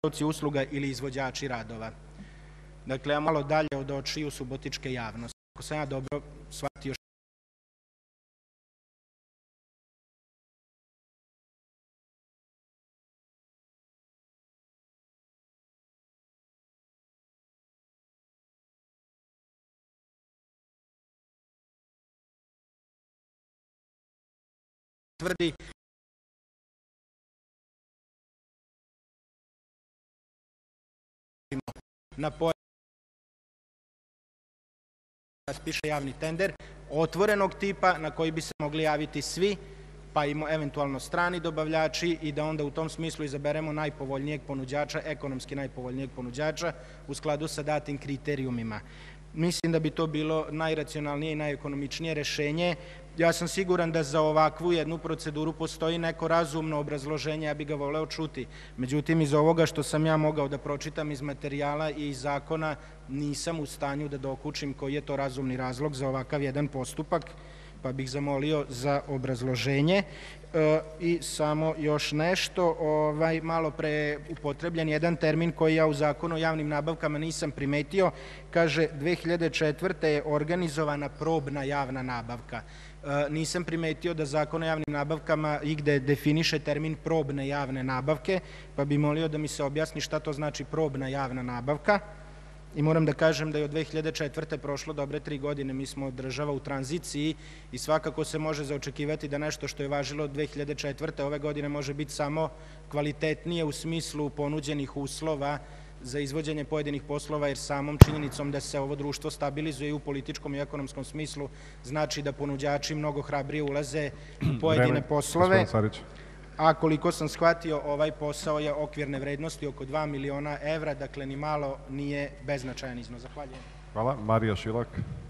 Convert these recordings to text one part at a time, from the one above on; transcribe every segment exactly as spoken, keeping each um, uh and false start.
usluga ili izvođači radova. Dakle, ja malo dalje od očiju subotičke javnosti. Ako sam ja dobro shvatio tvrdi na pojavu raspiše javni tender otvorenog tipa na koji bi se mogli javiti svi, pa i eventualno strani dobavljači, i da onda u tom smislu izaberemo najpovoljnijeg ponuđača, ekonomski najpovoljnijeg ponuđača u skladu sa datim kriterijumima. Mislim da bi to bilo najracionalnije i najekonomičnije rešenje. Ja sam siguran da za ovakvu jednu proceduru postoji neko razumno obrazloženje, ja bih ga voleo čuti. Međutim, iz ovoga što sam ja mogao da pročitam iz materijala i iz zakona, nisam u stanju da dokučim koji je to razumni razlog za ovakav jedan postupak, pa bih zamolio za obrazloženje. I samo još nešto, malo pre upotrebljen jedan termin koji ja u Zakonu o javnim nabavkama nisam primetio. Kaže, dve hiljade četvrte. je organizovana probna javna nabavka. Nisam primetio da Zakon o javnim nabavkama igde definiše termin probne javne nabavke, pa bi molio da mi se objasni šta to znači probna javna nabavka. I moram da kažem da je od dve hiljade četvrte. prošlo dobre tri godine, mi smo država u tranziciji i svakako se može zaočekivati da nešto što je važilo od dve hiljade četvrte. ove godine može biti samo kvalitetnije u smislu ponuđenih uslova za izvođenje pojedinih poslova, jer samom činjenicom da se ovo društvo stabilizuje i u političkom i ekonomskom smislu znači da ponuđači mnogo hrabrije ulaze u pojedine poslove. A koliko sam shvatio, ovaj posao je okvirne vrednosti oko dva miliona evra, dakle ni malo nije beznačajan iznos. Zahvaljujem. Hvala. Marija Šilak.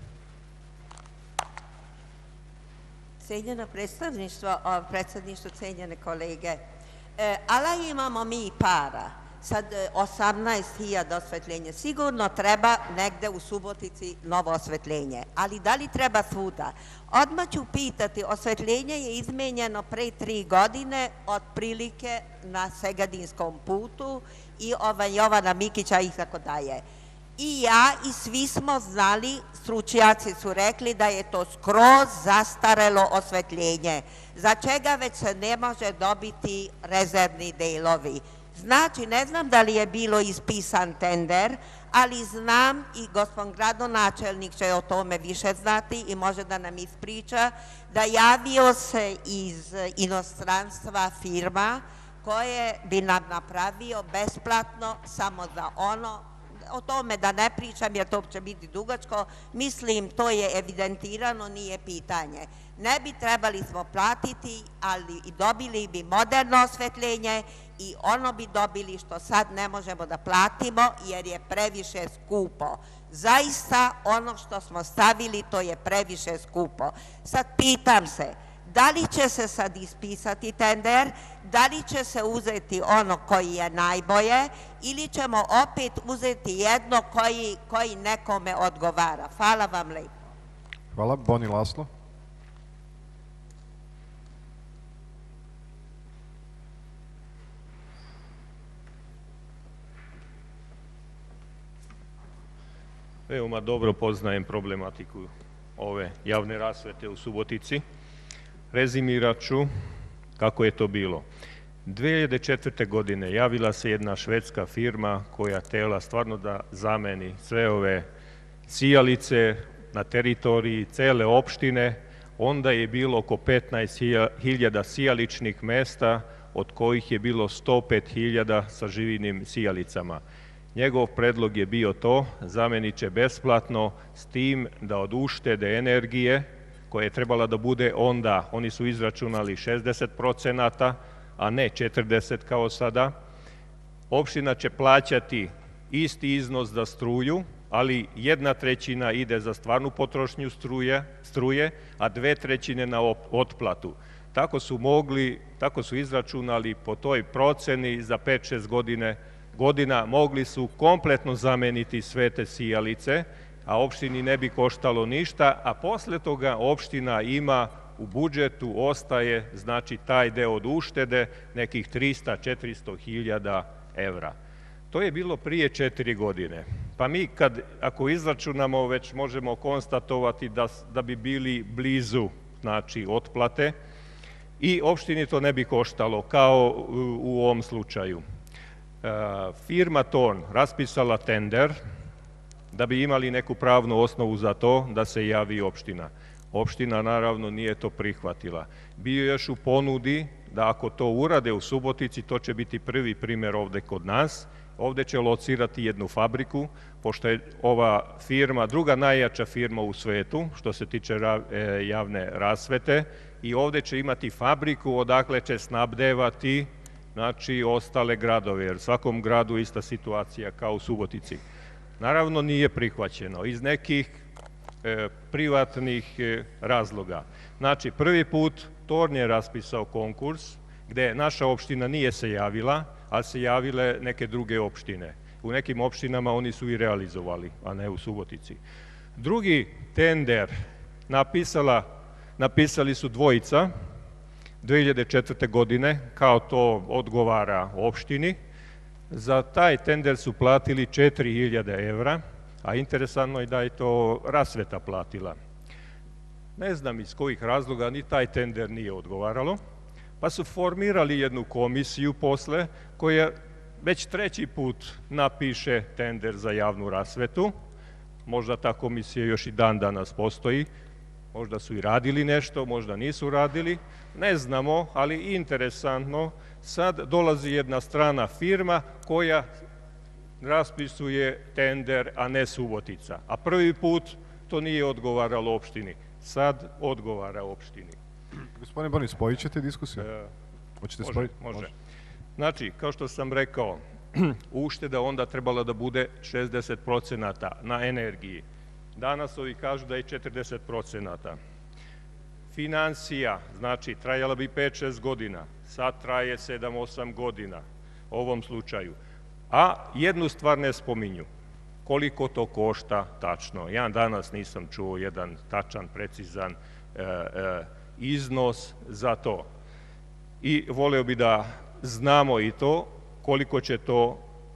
Cenjeno predstavništvo, predsedništvo, cenjene kolege, ali imamo mi para. Sad osamnaest hiljada osvetljenja. Sigurno treba negde u Subotici novo osvetljenje, ali da li treba svuda? Odmah ću pitati, osvetljenje je izmenjeno pre tri godine, otprilike na Segadinskom putu i Jovana Mikića i tako dalje. I ja i svi smo znali, stručnjaci su rekli da je to skroz zastarelo osvetljenje, za čega već se ne može dobiti rezervni delovi. Znači, ne znam da li je bilo ispisan tender, ali znam i gospodin gradonačelnik će o tome više znati i može da nam ispriča, da javio se iz inostranstva firma koje bi nam napravio besplatno samo za ono, o tome da ne pričam jer to će biti dugačko, mislim to je evidentirano, nije pitanje. Ne bi trebali smo platiti, ali i dobili bi moderno osvetljenje i ono bi dobili što sad ne možemo da platimo jer je previše skupo. Zaista ono što smo stavili to je previše skupo. Sad pitam se, da li će se sad ispisati tender, da li će se uzeti ono koji je najbolje ili ćemo opet uzeti jedno koji nekome odgovara. Hvala vam lepo. Hvala. Boni Laslo. Veoma dobro poznajem problematiku ove javne rasvete u Subotici. Rezimirat ću kako je to bilo. dve hiljade četvrte. godine javila se jedna švedska firma koja htela stvarno da zameni sve ove sijalice na teritoriji cele opštine. Onda je bilo oko petnaest hiljada sijaličnih mesta, od kojih je bilo sto pet hiljada sa živinim sijalicama. Njegov predlog je bio to, zamenit će besplatno s tim da od uštede energije, koja je trebala da bude onda, oni su izračunali šezdeset procenata, a ne četrdeset kao sada, opština će plaćati isti iznos za struju, ali jedna trećina ide za stvarnu potrošnju struje, a dve trećine na otplatu. Tako su mogli, tako su izračunali po toj proceni za pet šest godine godina mogli su kompletno zameniti sve te sijalice, a opštini ne bi koštalo ništa, a posle toga opština ima u budžetu, ostaje, znači taj deo od uštede, nekih trista do četiristo hiljada evra. To je bilo prije četiri godine. Pa mi kad, ako izračunamo, već možemo konstatovati da, da bi bili blizu, znači, otplate i opštini to ne bi koštalo, kao u, u ovom slučaju. E, firma Ton raspisala tender da bi imali neku pravnu osnovu za to da se javi opština. Opština naravno nije to prihvatila. Bio još u ponudi da ako to urade u Subotici, to će biti prvi primjer ovde kod nas. Ovde će locirati jednu fabriku, pošto je ova firma druga najjača firma u svetu što se tiče javne rasvete, i ovde će imati fabriku odakle će snabdevati, znači, ostale gradove, jer svakom gradu ista situacija kao u Subotici. Naravno nije prihvaćeno iz nekih e, privatnih e, razloga. Znači, prvi put Torn je raspisao konkurs gde naša opština nije se javila, ali se javile neke druge opštine. U nekim opštinama oni su i realizovali, a ne u Subotici. Drugi tender napisala, napisali su dvojica dve hiljade četvrte. godine, kao to odgovara opštini. Za taj tender su platili četiri hiljade evra, a interesantno je da je to rasveta platila. Ne znam iz kojih razloga ni taj tender nije odgovaralo, pa su formirali jednu komisiju posle koja već treći put napiše tender za javnu rasvetu. Možda ta komisija još i dan danas postoji, možda su i radili nešto, možda nisu radili, ne znamo, ali interesantno, sad dolazi jedna strana firma koja raspisuje tender, a ne Subotica. A prvi put to nije odgovaralo opštini, sad odgovara opštini. Gospodine Boni, spojit ćete diskusiju? E, Hoćete može, spojiti? može. Znači, kao što sam rekao, ušteda onda trebala da bude šezdeset procenata na energiji. Danas ovi kažu da je četrdeset procenata. Finansija, znači, trajala bi pet šest godina, sad traje sedam osam godina u ovom slučaju. A jednu stvar ne spominju, koliko to košta tačno. Ja danas nisam čuo jedan tačan, precizan e, e, iznos za to. I voleo bi da znamo i to, koliko će to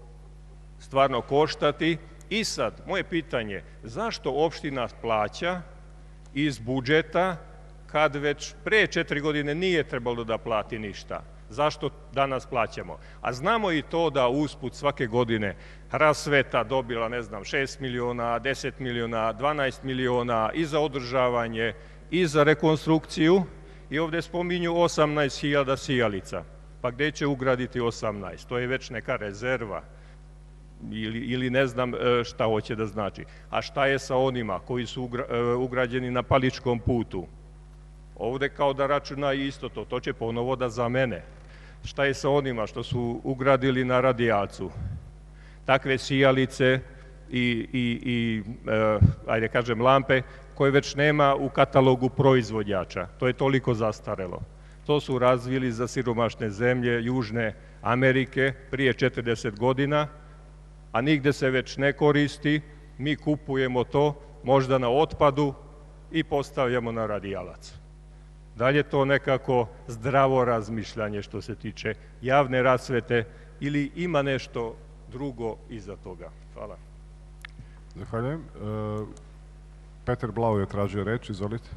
stvarno koštati. I sad, moje pitanje, zašto opština plaća iz budžeta kad već pre četiri godine nije trebalo da plati ništa? Zašto danas plaćamo? A znamo i to da usput svake godine rasveta dobila, ne znam, šest miliona, deset miliona, dvanaest miliona i za održavanje i za rekonstrukciju, i ovde spominju osamnaest hiljada sijalica. Pa gde će ugraditi osamnaest? To je već neka rezerva. Ili, ili ne znam šta hoće da znači. A šta je sa onima koji su ugrađeni na Paličkom putu? Ovde kao da računa isto to, to će ponovo da zamene. Šta je sa onima što su ugradili na Radijalcu? Takve sijalice i, i, i e, ajde kažem, lampe koje već nema u katalogu proizvođača. To je toliko zastarelo. To su razvili za siromašne zemlje Južne Amerike prije četrdeset godina, a nigde se već ne koristi, mi kupujemo to, možda na otpadu, i postavljamo na radijalac. Da li je to nekako zdravo razmišljanje što se tiče javne rasvete ili ima nešto drugo iza toga? Hvala. Zahvaljujem. Petar Blau je tražio reč, izvolite.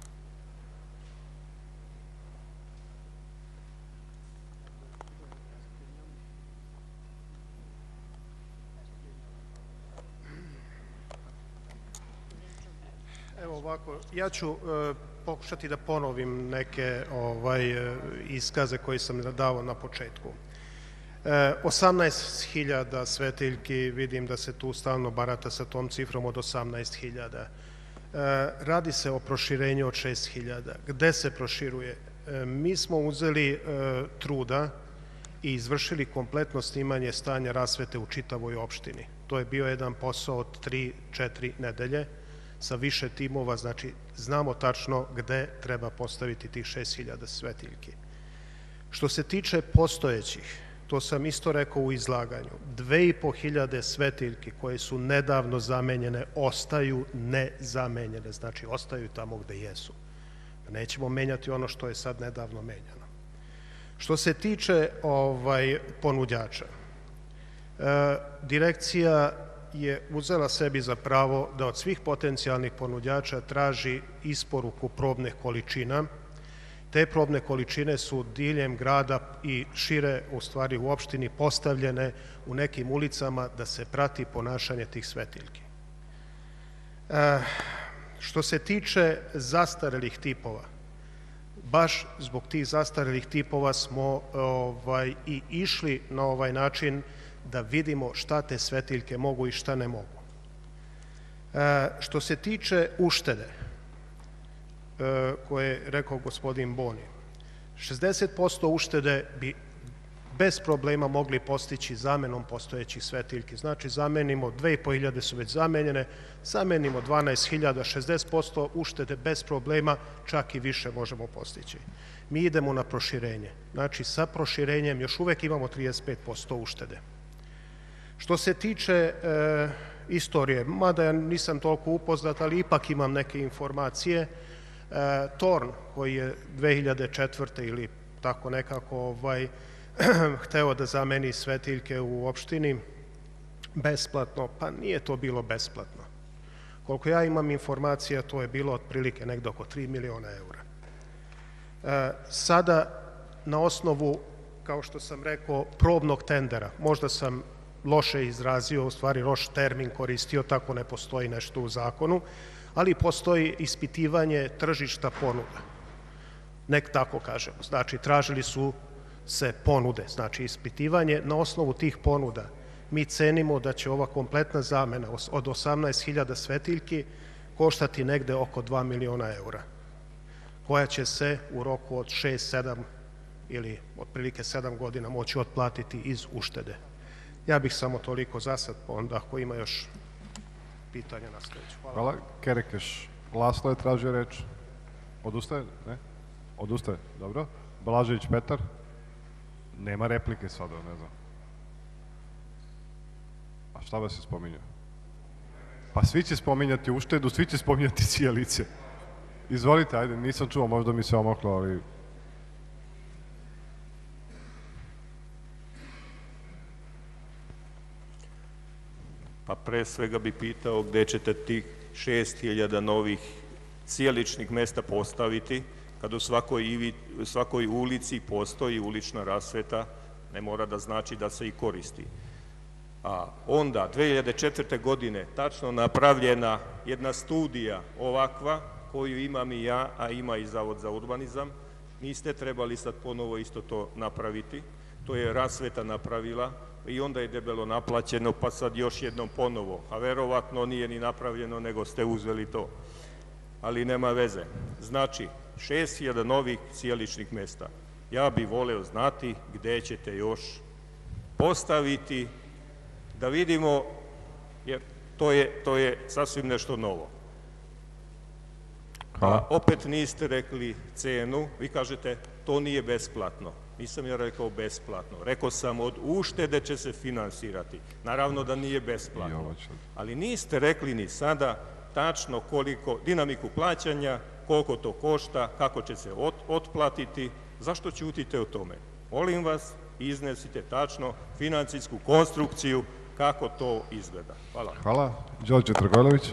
Evo ovako, ja ću e, pokušati da ponovim neke ovaj, e, iskaze koje sam dao na početku. E, osamnaest hiljada svetiljki, vidim da se tu stalno barata sa tom cifrom od osamnaest hiljada. E, radi se o proširenju od šest hiljada. Gde se proširuje? E, mi smo uzeli e, truda i izvršili kompletno snimanje stanja rasvete u čitavoj opštini. To je bio jedan posao od tri četiri nedelje sa više timova, znači znamo tačno gde treba postaviti tih šest hiljada svetiljki. Što se tiče postojećih, to sam isto rekao u izlaganju, dve i po hiljade svetiljki koje su nedavno zamenjene ostaju nezamenjene, znači ostaju tamo gde jesu. Nećemo menjati ono što je sad nedavno menjano. Što se tiče ovaj, ponuđača, Direkcija je uzela sebi za pravo da od svih potencijalnih ponuđača traži isporuku probnih količina. Te probne količine su diljem grada i šire, u stvari u opštini, postavljene u nekim ulicama da se prati ponašanje tih svetiljki. Što se tiče zastarelih tipova, baš zbog tih zastarelih tipova smo i išli na ovaj način da vidimo šta te svetiljke mogu i šta ne mogu. Što se tiče uštede, koje je rekao gospodin Boni, šezdeset posto uštede bi bez problema mogli postići zamenom postojećih svetiljki. Znači, zamenimo, dve i po hiljade su već zamenjene, zamenimo dvanaest hiljada, šezdeset posto uštede bez problema, čak i više možemo postići. Mi idemo na proširenje. Znači, sa proširenjem još uvek imamo trideset pet posto uštede. Što se tiče istorije, mada ja nisam toliko upoznat, ali ipak imam neke informacije, Torn, koji je dve hiljade četvrte ili tako nekako hteo da zameni svetiljke u opštini besplatno, pa nije to bilo besplatno. Koliko ja imam informacija, to je bilo otprilike negde oko tri miliona eura. Sada, na osnovu, kao što sam rekao, probnog tendera, možda sam loše izrazio, u stvari loš termin koristio, tako ne postoji nešto u zakonu, ali postoji ispitivanje tržišta ponuda. Nek tako kažemo. Znači, tražili su se ponude, znači ispitivanje. Na osnovu tih ponuda mi cenimo da će ova kompletna zamena od osamnaest hiljada svetiljki koštati negde oko dva miliona eura, koja će se u roku od šest, sedam ili otprilike sedam godina moći otplatiti iz uštede. Ja bih samo toliko za sad, pa onda ako ima još pitanja nastavit ću. Hvala. Hvala. Kerekeš. Laslo je tražio reč. Odustaje? Ne? Odustaje. Dobro. Blažević Petar. Nema replike sada, ne znam. A šta vas je spominjao? Pa svi će spominjati uštedu, svi će spominjati sjelice. Izvolite, ajde, nisam čuo, možda mi se omoklo, ali... Pa pre svega bi pitao gde ćete tih šest hiljada novih sjeličnih mesta postaviti, kad u svakoj ulici postoji ulična rasveta, ne mora da znači da se i koristi. A onda, dve hiljade četvrte. godine, tačno napravljena jedna studija ovakva, koju imam i ja, a ima i Zavod za urbanizam, niste trebali sad ponovo isto to napraviti, to je rasveta napravila i onda je debelo naplaćeno, pa sad još jednom ponovo, a verovatno nije ni napravljeno, nego ste uzeli to. Ali nema veze. Znači, šest hiljada novih sjeličnih mesta. Ja bih voleo znati gde ćete još postaviti, da vidimo, jer to je sasvim nešto novo. A opet niste rekli cenu, vi kažete to nije besplatno. Nisam ja rekao besplatno. Rekao sam od uštede će se finansirati. Naravno da nije besplatno. Ali niste rekli ni sada tačno koliko, dinamiku plaćanja, koliko to košta, kako će se otplatiti. Zašto ćutite o tome? Molim vas, iznesite tačno financijsku konstrukciju kako to izgleda. Hvala. Hvala. Đorđe Trgojlović.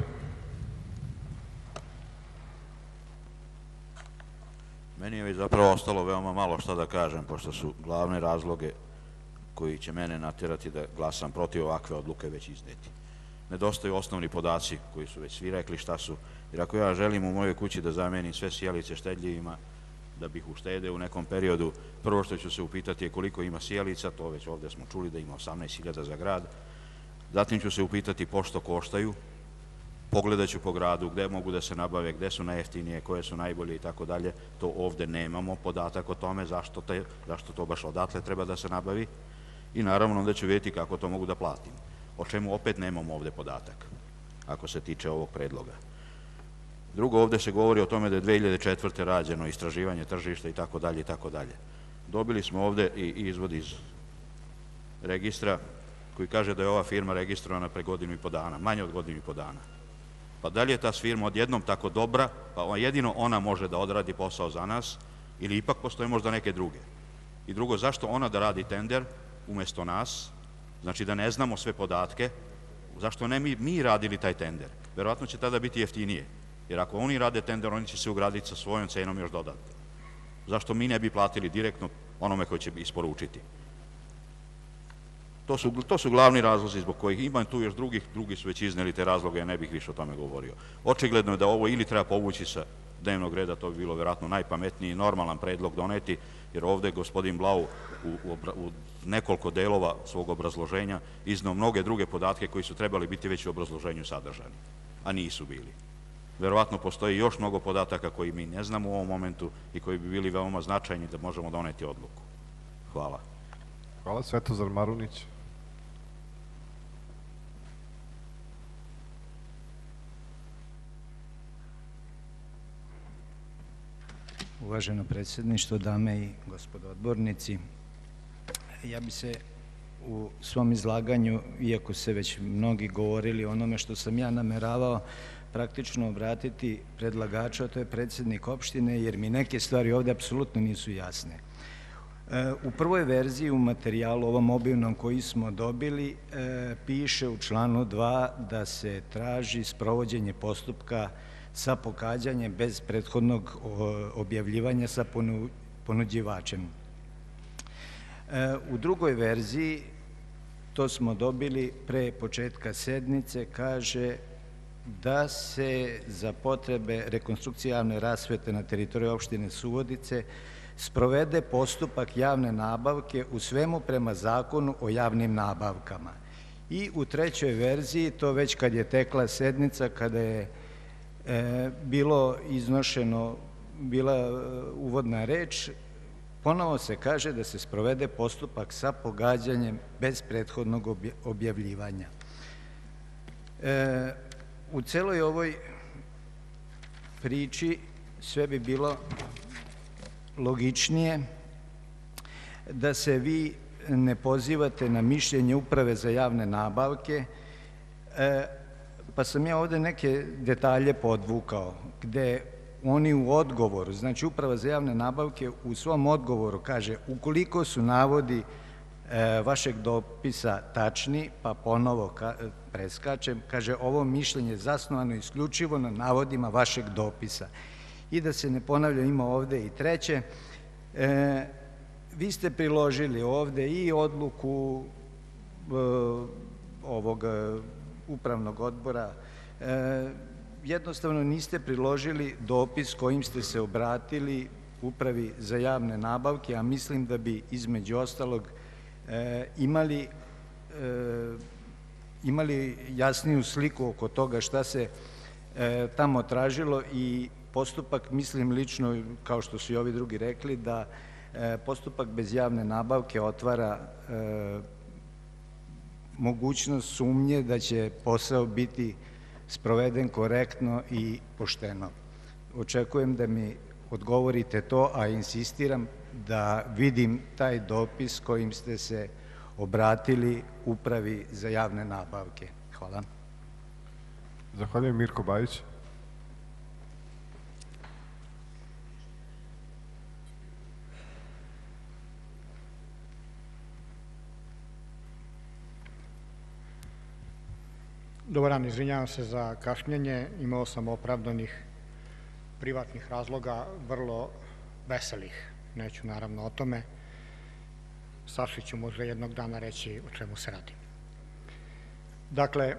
Meni je zapravo ostalo veoma malo šta da kažem, pošto su glavne razloge koji će mene natjerati da glasam protiv ovakve odluke već izneti. Nedostaju osnovni podaci koji su već svi rekli šta su, jer ako ja želim u mojoj kući da zamenim sve sjelice štedljivima, da bih uštedeo u nekom periodu, prvo što ću se upitati je koliko ima sjelica, to već ovde smo čuli da ima osamnaest hiljada za grad, zatim ću se upitati pošto koštaju, pogledat ću po gradu gde mogu da se nabave, gde su najjeftinije, koje su najbolje i tako dalje. To ovde nemamo podatak o tome zašto to baš odatle treba da se nabavi i naravno onda ću vidjeti kako to mogu da platim. O čemu opet nemamo ovde podatak, ako se tiče ovog predloga. Drugo, ovde se govori o tome da je dve hiljade četvrte. rađeno istraživanje tržišta i tako dalje i tako dalje. Dobili smo ovde i izvod iz registra koji kaže da je ova firma registrovana pre godinu i po dana, manje od godinu i po dana. Pa da li je ta firma odjednom tako dobra, pa jedino ona može da odradi posao za nas, ili ipak postoje možda neke druge? I drugo, zašto ona da radi tender umesto nas, Znači da ne znamo sve podatke, zašto ne mi, mi radili taj tender? Verovatno će tada biti jeftinije, jer ako oni rade tender, oni će se ugraditi sa svojom cenom još dodatno. Zašto mi ne bi platili direktno onome koji će isporučiti? To su, to su glavni razlozi zbog kojih ima tu još drugih, drugi su već izneli te razloge, ja ne bih više o tome govorio. Očigledno je da ovo ili treba povući sa dnevnog reda, to bi bilo verovatno najpametniji i normalan predlog doneti, jer ovde gospodin Blau u, u, u nekoliko delova svog obrazloženja iznao mnoge druge podatke koji su trebali biti već u obrazloženju sadržani, a nisu bili. Verovatno postoji još mnogo podataka koji mi ne znamo u ovom momentu i koji bi bili veoma značajni da možemo doneti odluku. Hvala. Hvala. Svetozar Marunić. Uvaženo predsjedništvo, dame i gospodo odbornici, ja bi se u svom izlaganju, iako se već mnogi govorili o onome što sam ja nameravao, praktično obratiti predlagaču, a to je predsjednik opštine, jer mi neke stvari ovde apsolutno nisu jasne. U prvoj verziji, u materijalu ovom obimnom koji smo dobili, piše u članu dva da se traži sprovođenje postupka sa pogađanjem bez prethodnog objavljivanja sa ponuđivačem. U drugoj verziji, to smo dobili pre početka sednice, kaže da se za potrebe rekonstrukcije javne rasvete na teritoriji opštine Subotice sprovede postupak javne nabavke u svemu prema zakonu o javnim nabavkama. I u trećoj verziji, to već kad je tekla sednica, kada je bilo iznošeno, bila uvodna reč, ponovo se kaže da se sprovede postupak sa pogađanjem bez prethodnog objavljivanja. U celoj ovoj priči sve bi bilo logičnije da se vi ne pozivate na mišljenje Uprave za javne nabavke, pa sam ja ovde neke detalje podvukao, gde oni u odgovoru, znači Uprava za javne nabavke u svom odgovoru kaže ukoliko su navodi vašeg dopisa tačni, pa ponovo preskačem, kaže ovo mišljenje je zasnovano isključivo na navodima vašeg dopisa. I da se ne ponavlja, ima ovde i treće, vi ste priložili ovde i odluku ovog upravnog odbora, jednostavno niste priložili dopis kojim ste se obratili Upravi za javne nabavke, a mislim da bi između ostalog imali, imali jasniju sliku oko toga šta se tamo tražilo i postupak, mislim lično, kao što su i ovi drugi rekli, da postupak bez javne nabavke otvara mogućnost sumnje da će posao biti sproveden korektno i pošteno. Očekujem da mi odgovorite to, a insistiram da vidim taj dopis kojim ste se obratili Upravi za javne nabavke. Hvala. Zahvaljujem. Mirko Bajić. Dobar dan, izvinjavam se za kašnjenje, imao sam opravdanih privatnih razloga, vrlo veselih, neću naravno o tome, Saši ću možda jednog dana reći o čemu se radi. Dakle,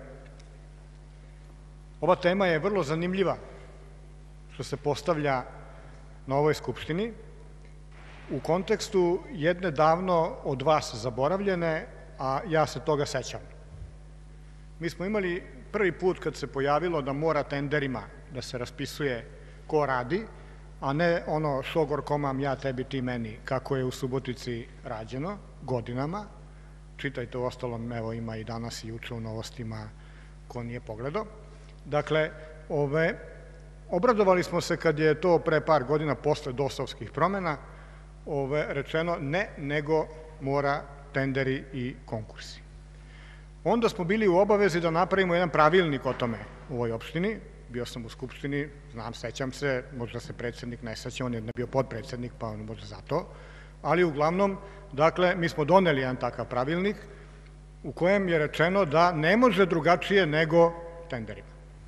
ova tema je vrlo zanimljiva što se postavlja na ovoj Skupštini u kontekstu jedne davno od vas zaboravljene, a ja se toga sećam. Mi smo imali prvi put kad se pojavilo da mora tenderima da se raspisuje ko radi, a ne ono šogor komam ja tebi ti meni, kako je u Subotici rađeno godinama. Čitajte u ostalom, evo ima i danas i juče u novostima ko nije pogledao. Dakle, ove, obradovali smo se kad je to pre par godina posle dosovskih promena ove, rečeno ne, nego mora tenderi i konkursi. Onda smo bili u obavezi da napravimo jedan pravilnik o tome u ovoj opštini. Bio sam u Skupštini, znam, sećam se, možda se predsednik ne seća, on je bio podpredsednik, pa on možda zato. Ali uglavnom, dakle, mi smo doneli jedan takav pravilnik u kojem je rečeno da ne može drugačije nego tenderima.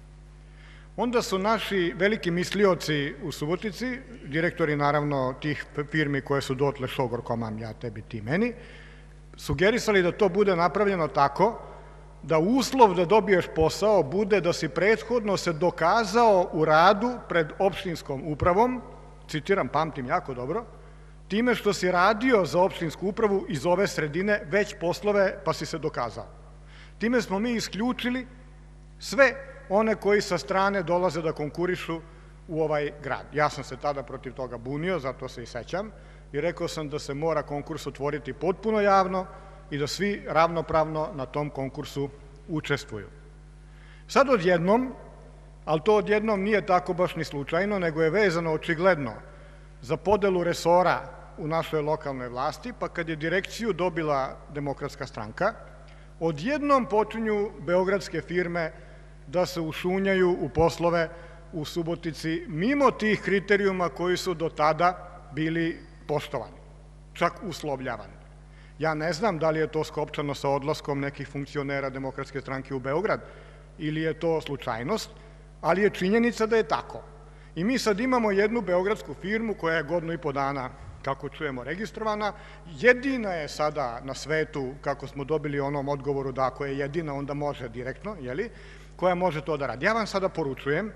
Onda su naši veliki mislioci u Subotici, direktori naravno tih firmi koje su dotle šogor komam, ja tebi, ti meni, sugerisali da to bude napravljeno tako da uslov da dobiješ posao bude da si prethodno se dokazao u radu pred opštinskom upravom, citiram, pamtim jako dobro, time što si radio za opštinsku upravu iz ove sredine već poslove pa si se dokazao. Time smo mi isključili sve one koji sa strane dolaze da konkurišu u ovaj grad. Ja sam se tada protiv toga bunio, zato se i sećam, i rekao sam da se mora konkurs otvoriti potpuno javno i da svi ravnopravno na tom konkursu učestvuju. Sad odjednom, ali to odjednom nije tako baš ni slučajno, nego je vezano očigledno za podelu resora u našoj lokalnoj vlasti, pa kad je direkciju dobila Demokratska stranka, odjednom počinju beogradske firme da se ušunjaju u poslove u Subotici mimo tih kriterijuma koji su do tada bili poštovani, čak uslovljavani. Ja ne znam da li je to skopčano sa odlaskom nekih funkcionera Demokratske stranke u Beograd ili je to slučajnost, ali je činjenica da je tako. I mi sad imamo jednu beogradsku firmu koja je godinu i po dana, kako čujemo, registrovana. Jedina je sada na svetu, kako smo dobili onom odgovoru da ako je jedina, onda može direktno, jeli, koja može to da radi. Ja vam sada poručujem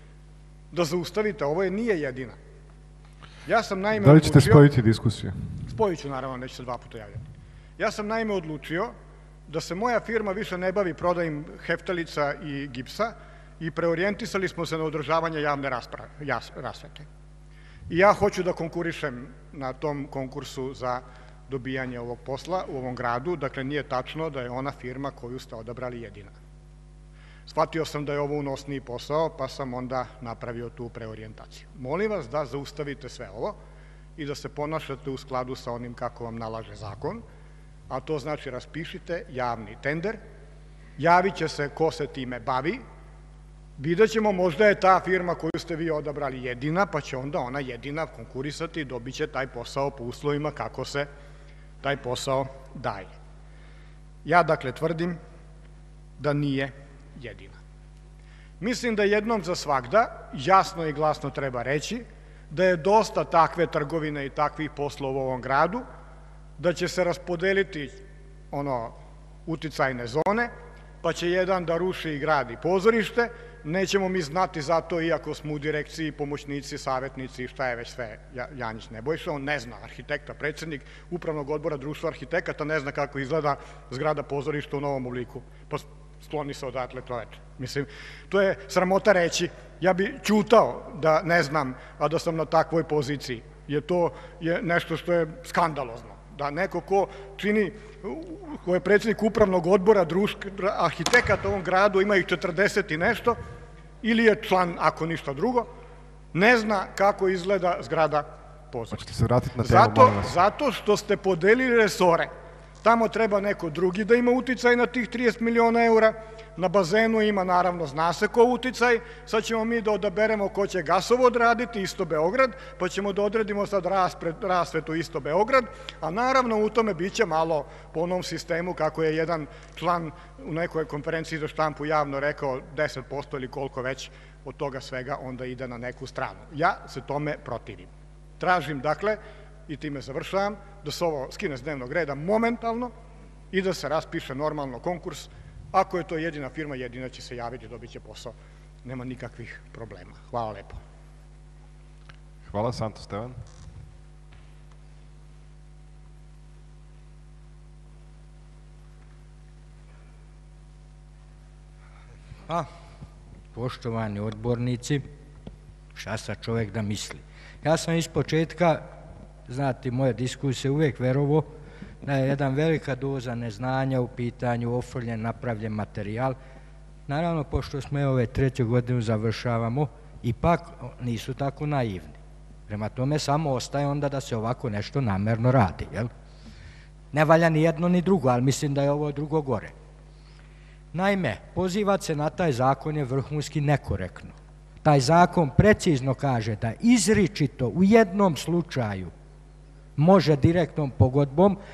da zaustavite, ovo je nije jedina. Ja sam naime da li ćete odlučio, spojiti diskusiju? Spojit ću, naravno, neću se dva puta javljati. Ja sam naime odlučio da se moja firma više ne bavi prodajom heftalica i gipsa i preorijentisali smo se na održavanje javne rasvete. I ja hoću da konkurišem na tom konkursu za dobijanje ovog posla u ovom gradu, dakle nije tačno da je ona firma koju ste odabrali jedina. Shvatio sam da je ovo unosniji posao, pa sam onda napravio tu preorijentaciju. Molim vas da zaustavite sve ovo i da se ponašate u skladu sa onim kako vam nalaže zakon, a to znači raspišite javni tender, javit će se ko se time bavi, vidjet ćemo, možda je ta firma koju ste vi odabrali jedina, pa će onda ona jedina konkurisati i dobit će taj posao po uslovima kako se taj posao daje. Ja dakle tvrdim da nije jedina. Mislim da jednom za svagda jasno i glasno treba reći da je dosta takve trgovine i takvih poslova u ovom gradu, da će se raspodeliti ono uticajne zone, pa će jedan da ruši i gradi pozorište, nećemo mi znati za to, iako smo u direkciji, pomoćnici, savjetnici i šta je već sve Janjić Nebojša, on ne zna, arhitekta, predsednik Upravnog odbora Društva arhitekata, ne zna kako izgleda zgrada pozorišta u novom obliku, pa skloni se odatle čoveče. Mislim, to je sramota reći, ja bi ćutao da ne znam, a da sam na takvoj poziciji, jer to je nešto što je skandalozno. Da neko ko čini, ko je predsjednik Upravnog odbora arhitekata u ovom gradu, ima ih četrdeset i nešto, ili je član, ako ništa drugo, ne zna kako izgleda zgrada pozorišta. Hoćete se vratiti na temu, molim vas? Zato što ste podelili resore. Tamo treba neko drugi da ima uticaj na tih trideset miliona eura, na bazenu ima, naravno, zna se ko uticaj, sad ćemo mi da odaberemo ko će gasovod raditi, isto Beograd, pa ćemo da odredimo sad rasvetu isto Beograd, a naravno u tome bit će malo po onom sistemu kako je jedan član u nekoj konferenciji za štampu javno rekao, deset posto ili koliko već od toga svega onda ide na neku stranu. Ja se tome protivim. Tražim, dakle, i time završavam, da se ovo skine s dnevnog reda momentalno i da se raspiše normalno konkurs. Ako je to jedina firma, jedina će se javiti, dobit će posao. Nema nikakvih problema. Hvala lepo. Hvala, Santo Stevan. Pa, poštovani odbornici, šta sad čovjek da misli? Ja sam iz početka, znate, moje diskusije uvijek verovo da je jedna velika doza neznanja u pitanju ofrljen, napravljen materijal. Naravno, pošto smo ove treću godinu završavamo, ipak nisu tako naivni. Prema tome samo ostaje onda da se ovako nešto namerno radi, jel? Ne valja ni jedno ni drugo, ali mislim da je ovo drugo gore. Naime, pozivati se na taj zakon je vrhunski nekorektno. Taj zakon precizno kaže da izričito u jednom slučaju može direktnom pogodbom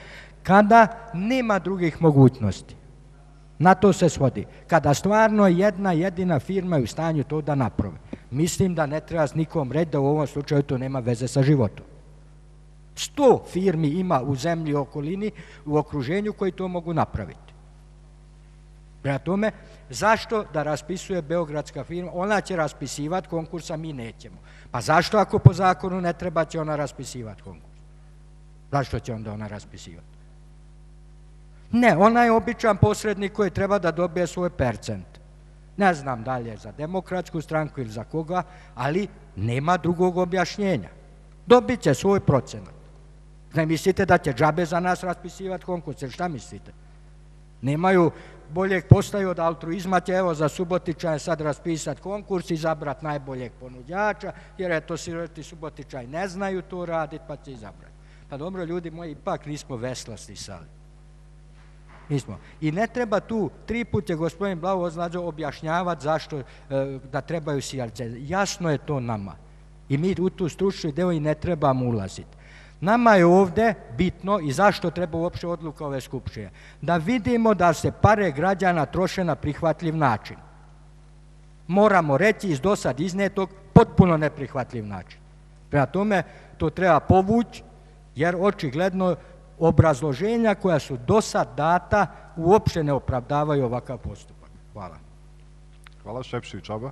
kada nema drugih mogućnosti. Na to se svodi. Kada stvarno jedna jedina firma je u stanju to da napravi. Mislim da ne treba s nikom reći da u ovom slučaju to nema veze sa životom. Sto firmi ima u zemlji u okolini, u okruženju koji to mogu napraviti. Prema tome, zašto da raspisuje beogradska firma? Ona će raspisivati konkurs, a mi nećemo. Pa zašto ako po zakonu ne treba će ona raspisivati konkurs? Zašto će onda ona raspisivati? Ne, ona je običan posrednik koji treba da dobije svoj percent. Ne znam da li je za demokratsku stranku ili za koga, ali nema drugog objašnjenja. Dobit će svoj procenat. Ne mislite da će džabe za nas raspisivati konkurs, ili šta mislite? Nemaju boljeg postaju od altruizma, će evo za Subotičane sad raspisati konkurs, izabrati najboljeg ponuđača, jer eto siroti Subotičani ne znaju to raditi, pa će izabrati. Pa dobro, ljudi moji, ipak nismo vesla stisali. Nismo. I ne treba tu, tri put je gospodin Blagoje objašnjavati zašto da trebaju sijalce. Jasno je to nama. I mi u tu stručni deo i ne trebamo ulaziti. Nama je ovdje bitno i zašto treba uopće odluka ove skupštine. Da vidimo da se pare građana troše na prihvatljiv način. Moramo reći iz dosad iznetog potpuno neprihvatljiv način. Prema tome, to treba povući, jer očigledno obrazloženja koja su dosad data uopće ne opravdavaju ovakav postupak. Hvala. Hvala. Šepši i Čaba.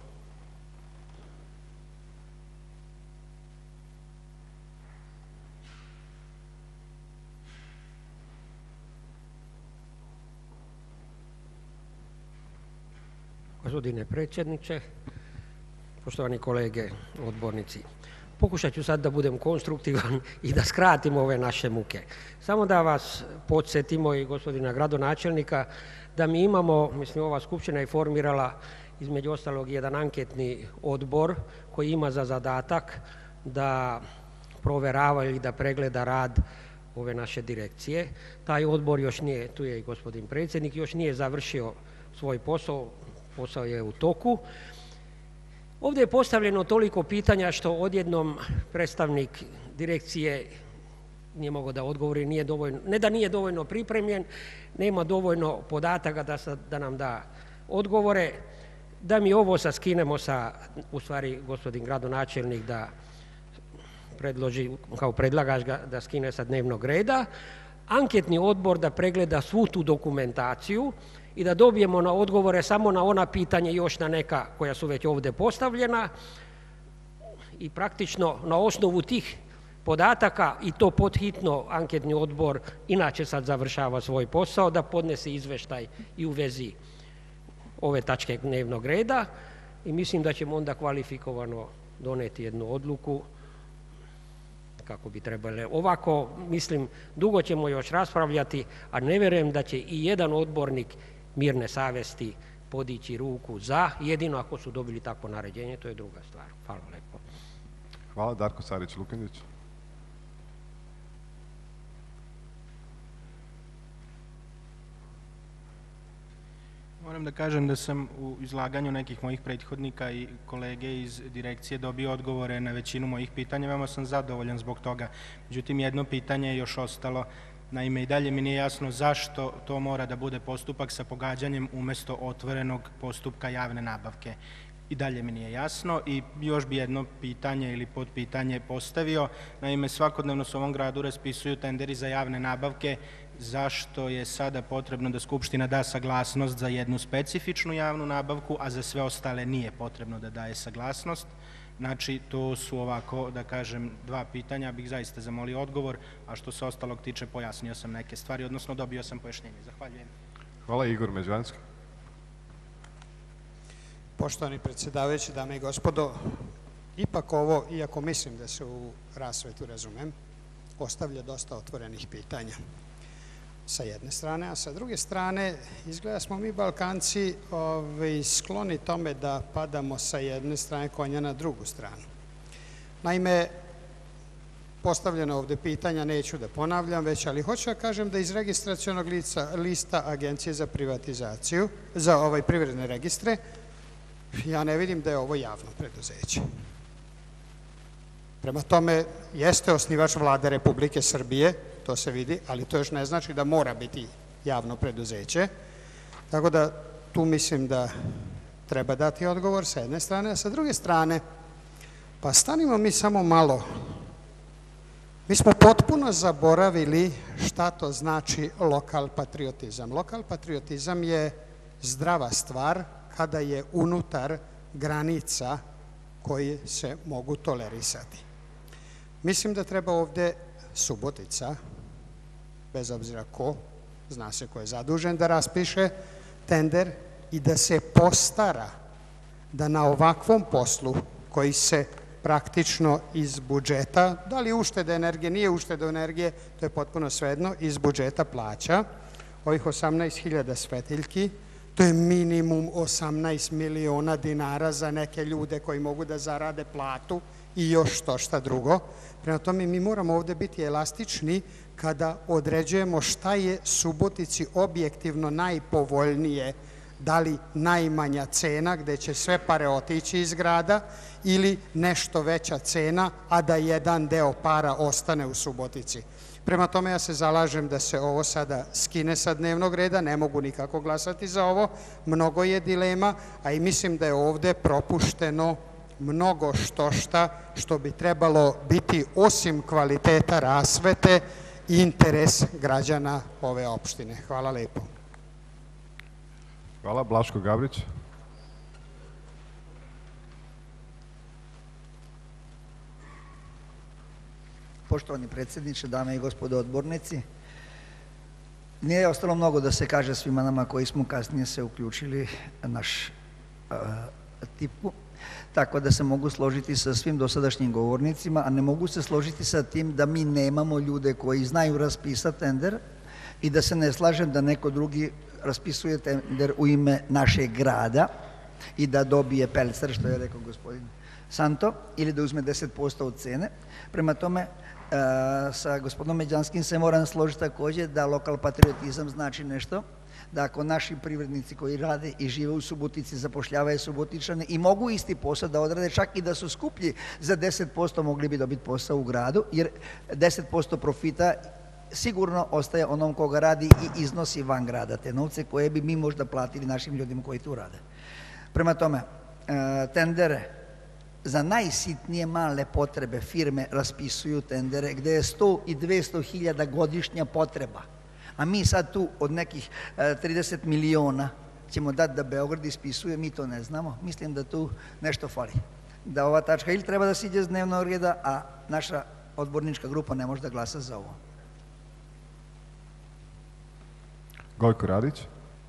Gospodine predsjedniče, poštovani kolege odbornici, pokušat ću sad da budem konstruktivan i da skratim ove naše muke. Samo da vas podsjetimo i gospodina gradonačelnika da mi imamo, mislim ova skupština je formirala između ostalog jedan anketni odbor koji ima za zadatak da proverava ili da pregleda rad ove naše direkcije. Taj odbor još nije, tu je i gospodin predsjednik, još nije završio svoj posao, posao je u toku. Ovdje je postavljeno toliko pitanja što odjednom predstavnik direkcije nije mogao da odgovori, nije dovoljno, ne da nije dovoljno pripremljen, nema dovoljno podataka da, sa, da nam da odgovore, da mi ovo sad skinemo sa, u stvari gospodin gradonačelnik da predloži, kao predlagač ga da skine sa dnevnog reda, anketni odbor da pregleda svu tu dokumentaciju i da dobijemo na odgovore samo na ona pitanja i još na neka koja su već ovdje postavljena i praktično na osnovu tih podataka i to podhitno anketni odbor inače sad završava svoj posao da podnese izveštaj i u vezi ove tačke dnevnog reda i mislim da ćemo onda kvalifikovano doneti jednu odluku kako bi trebali. Ovako, mislim, dugo ćemo još raspravljati, a ne vjerujem da će i jedan odbornik mirne savesti podići ruku za, jedino ako su dobili takvo naređenje, to je druga stvar. Hvala lepo. Hvala. Darko Sarić-Lukandić. Moram da kažem da sam u izlaganju nekih mojih prethodnika i kolege iz direkcije dobio odgovore na većinu mojih pitanja, veoma sam zadovoljan zbog toga. Međutim, jedno pitanje je još ostalo. Naime, i dalje mi nije jasno zašto to mora da bude postupak sa pogađanjem umjesto otvorenog postupka javne nabavke. I dalje mi nije jasno i još bi jedno pitanje ili podpitanje postavio. Naime, svakodnevno se u ovom gradu raspisuju tenderi za javne nabavke. Zašto je sada potrebno da Skupština da saglasnost za jednu specifičnu javnu nabavku, a za sve ostale nije potrebno da daje saglasnost? Znači, to su ovako, da kažem, dva pitanja, bih zaista zamolio odgovor, a što se ostalog tiče, pojasnio sam neke stvari, odnosno dobio sam pojašnjenje. Zahvaljujem. Hvala. Igor Međanski. Poštovani predsjedavajući, dame i gospodo, ipak ovo, iako mislim da se u rasvetu razumem, ostavlja dosta otvorenih pitanja sa jedne strane, a sa druge strane izgleda smo mi Balkanci ovaj, skloni tome da padamo sa jedne strane konja na drugu stranu. Naime, postavljeno ovdje pitanja, neću da ponavljam već, ali hoću da kažem da iz registracionog lica, lista Agencije za privatizaciju, za ovaj privredne registre, ja ne vidim da je ovo javno preduzeće. Prema tome, jeste osnivač Vlade Republike Srbije, to se vidi, ali to još ne znači da mora biti javno preduzeće. Tako da tu mislim da treba dati odgovor sa jedne strane, a sa druge strane, pa stanimo mi samo malo. Mi smo potpuno zaboravili šta to znači lokal patriotizam. Lokal patriotizam je zdrava stvar kada je unutar granica koje se mogu tolerisati. Mislim da treba ovde Subotica, bez obzira ko, zna se ko je zadužen da raspiše tender i da se postara da na ovakvom poslu koji se praktično iz budžeta, da li uštede energije, nije uštede energije, to je potpuno svejedno, iz budžeta plaća ovih osamnaest hiljada svetiljki, to je minimum osamnaest miliona dinara za neke ljude koji mogu da zarade platu i još to šta drugo. Prema tome mi moramo ovde biti elastični kada određujemo šta je Subotici objektivno najpovoljnije, da li najmanja cena gde će sve pare otići iz grada ili nešto veća cena, a da jedan deo para ostane u Subotici. Prema tome ja se zalažem da se ovo sada skine sa dnevnog reda, ne mogu nikako glasati za ovo, mnogo je dilema, a i mislim da je ovde propušteno mnogo što šta što bi trebalo biti osim kvaliteta rasvete i interes građana ove opštine. Hvala lepo. Hvala. Blaško Gabrić. Poštovani predsjedniče, dame i gospodo odbornici, nije ostalo mnogo da se kaže svima nama koji smo kasnije se uključili naš uh, tipu, tako da se mogu složiti sa svim dosadašnjim govornicima, a ne mogu se složiti sa tim da mi nemamo ljude koji znaju raspisati tender i da se ne slažem da neko drugi raspisuje tender u ime našeg grada i da dobije pelcer, što je rekao gospodin Santo, ili da uzme deset posto od cene. Prema tome, sa gospodinom Međanskim se moram složiti također da lokal patriotizam znači nešto, da ako naši privrednici koji rade i žive u Subotici zapošljavaju Subotičane i mogu isti posao da odrade, čak i da su skuplji za deset posto mogli bi dobiti posao u gradu, jer deset posto profita sigurno ostaje onom koga radi i iznosi van grada te novce koje bi mi možda platili našim ljudima koji tu rade. Prema tome, tendere za najsitnije male potrebe firme raspisuju tendere gde je sto i dvesta hiljada godišnja potreba. A mi sad tu od nekih trideset miliona ćemo dati da Beograd ispisuje, mi to ne znamo. Mislim da tu nešto fali. Da ova tačka ili treba da se ide s dnevnog reda, a naša odbornička grupa ne može da glasa za ovo. Gojko Radić.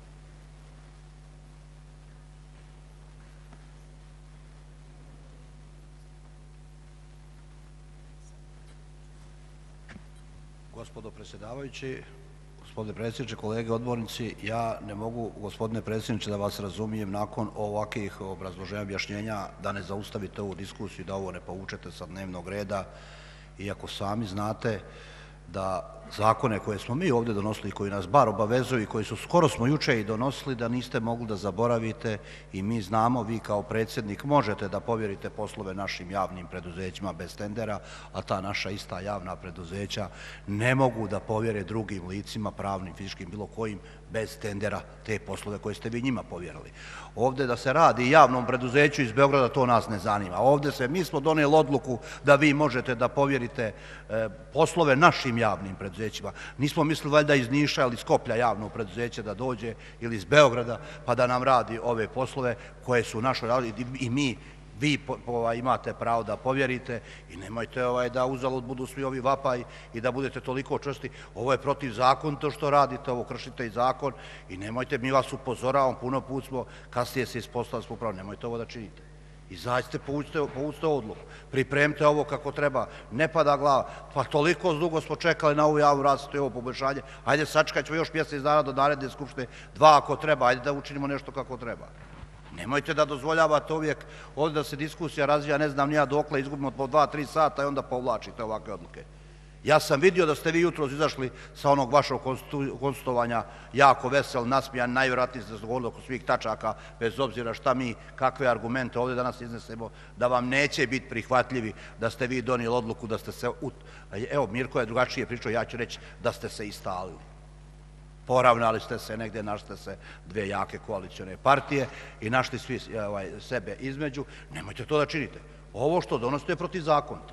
Gospodo predsjedavajući, gospodine predsjedniče, kolege odbornici, ja ne mogu, gospodine predsjedniče, da vas razumijem nakon ovakvih obrazloženja, objašnjenja, da ne zaustavite ovu diskusiju, da ovo ne povučete sa dnevnog reda, iako sami znate da zakone koje smo mi ovdje donosili, koji nas bar obavezuju i koji su skoro smo juče i donosili, da niste mogli da zaboravite i mi znamo, vi kao predsjednik možete da povjerite poslove našim javnim preduzećima bez tendera, a ta naša ista javna preduzeća ne mogu da povjere drugim licima, pravnim, fizičkim, bilo kojim, bez tendera te poslove koje ste vi njima povjerili. Ovdje da se radi javnom preduzeću iz Beograda, to nas ne zanima. Ovdje se, mi smo donijeli odluku da vi možete da povjerite poslove našim javnim preduzećima. Nismo mislili valjda iz Niša ili Skoplja javno preduzeće da dođe ili iz Beograda pa da nam radi ove poslove koje su našoj radili i mi, vi imate pravo da povjerite i nemojte da uzalud budu svi ovi vapaj i da budete toliko čvrsti. Ovo je protiv zakon to što radite, ovo kršite i zakon i nemojte, mi vas upozoravamo, puno put smo, kasnije se ispostavili smo upravo, nemojte ovo da činite. Izađite, povucite odluku, pripremite ovo kako treba, ne pada glava, pa toliko dugo smo čekali na ovu javnu rasvetu i ovo poboljšanje, ajde sačekat ćemo još mjesec dana do naredne skupštine, dva ako treba, ajde da učinimo nešto kako treba. Nemojte da dozvoljavate uvijek ovdje da se diskusija razvija, ne znam nija dokle, izgubimo po dva, tri sata i onda povlačite ovakve odluke. Ja sam vidio da ste vi jutros izašli sa onog vašeg konstituovanja jako vesel, nasmijan, najvjerojatnije ste se dogovorili oko svih tačaka, bez obzira šta mi, kakve argumente ovdje danas iznesemo, da vam neće biti prihvatljivi da ste vi donijeli odluku da ste se... Evo, Mirko je drugačije pričao, ja ću reći da ste se istalili. Poravnali ste se negdje, našli ste se dve jake koalicione partije i našli svi sebe između. Nemojte to da činite. Ovo što donosite je protizakonito.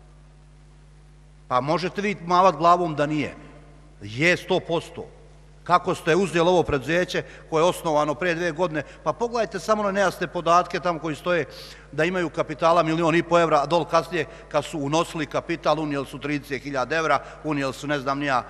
Pa možete vi mavat glavom da nije. Je sto posto. Kako ste uzeli ovo preduzeće koje je osnovano pre dve godine, pa pogledajte samo na nejasne podatke tamo koji stoje da imaju kapitala milion i po evra, a dol kasnije kad su unosili kapital, unijeli su trideset hiljada evra, unijeli su ne znam nija,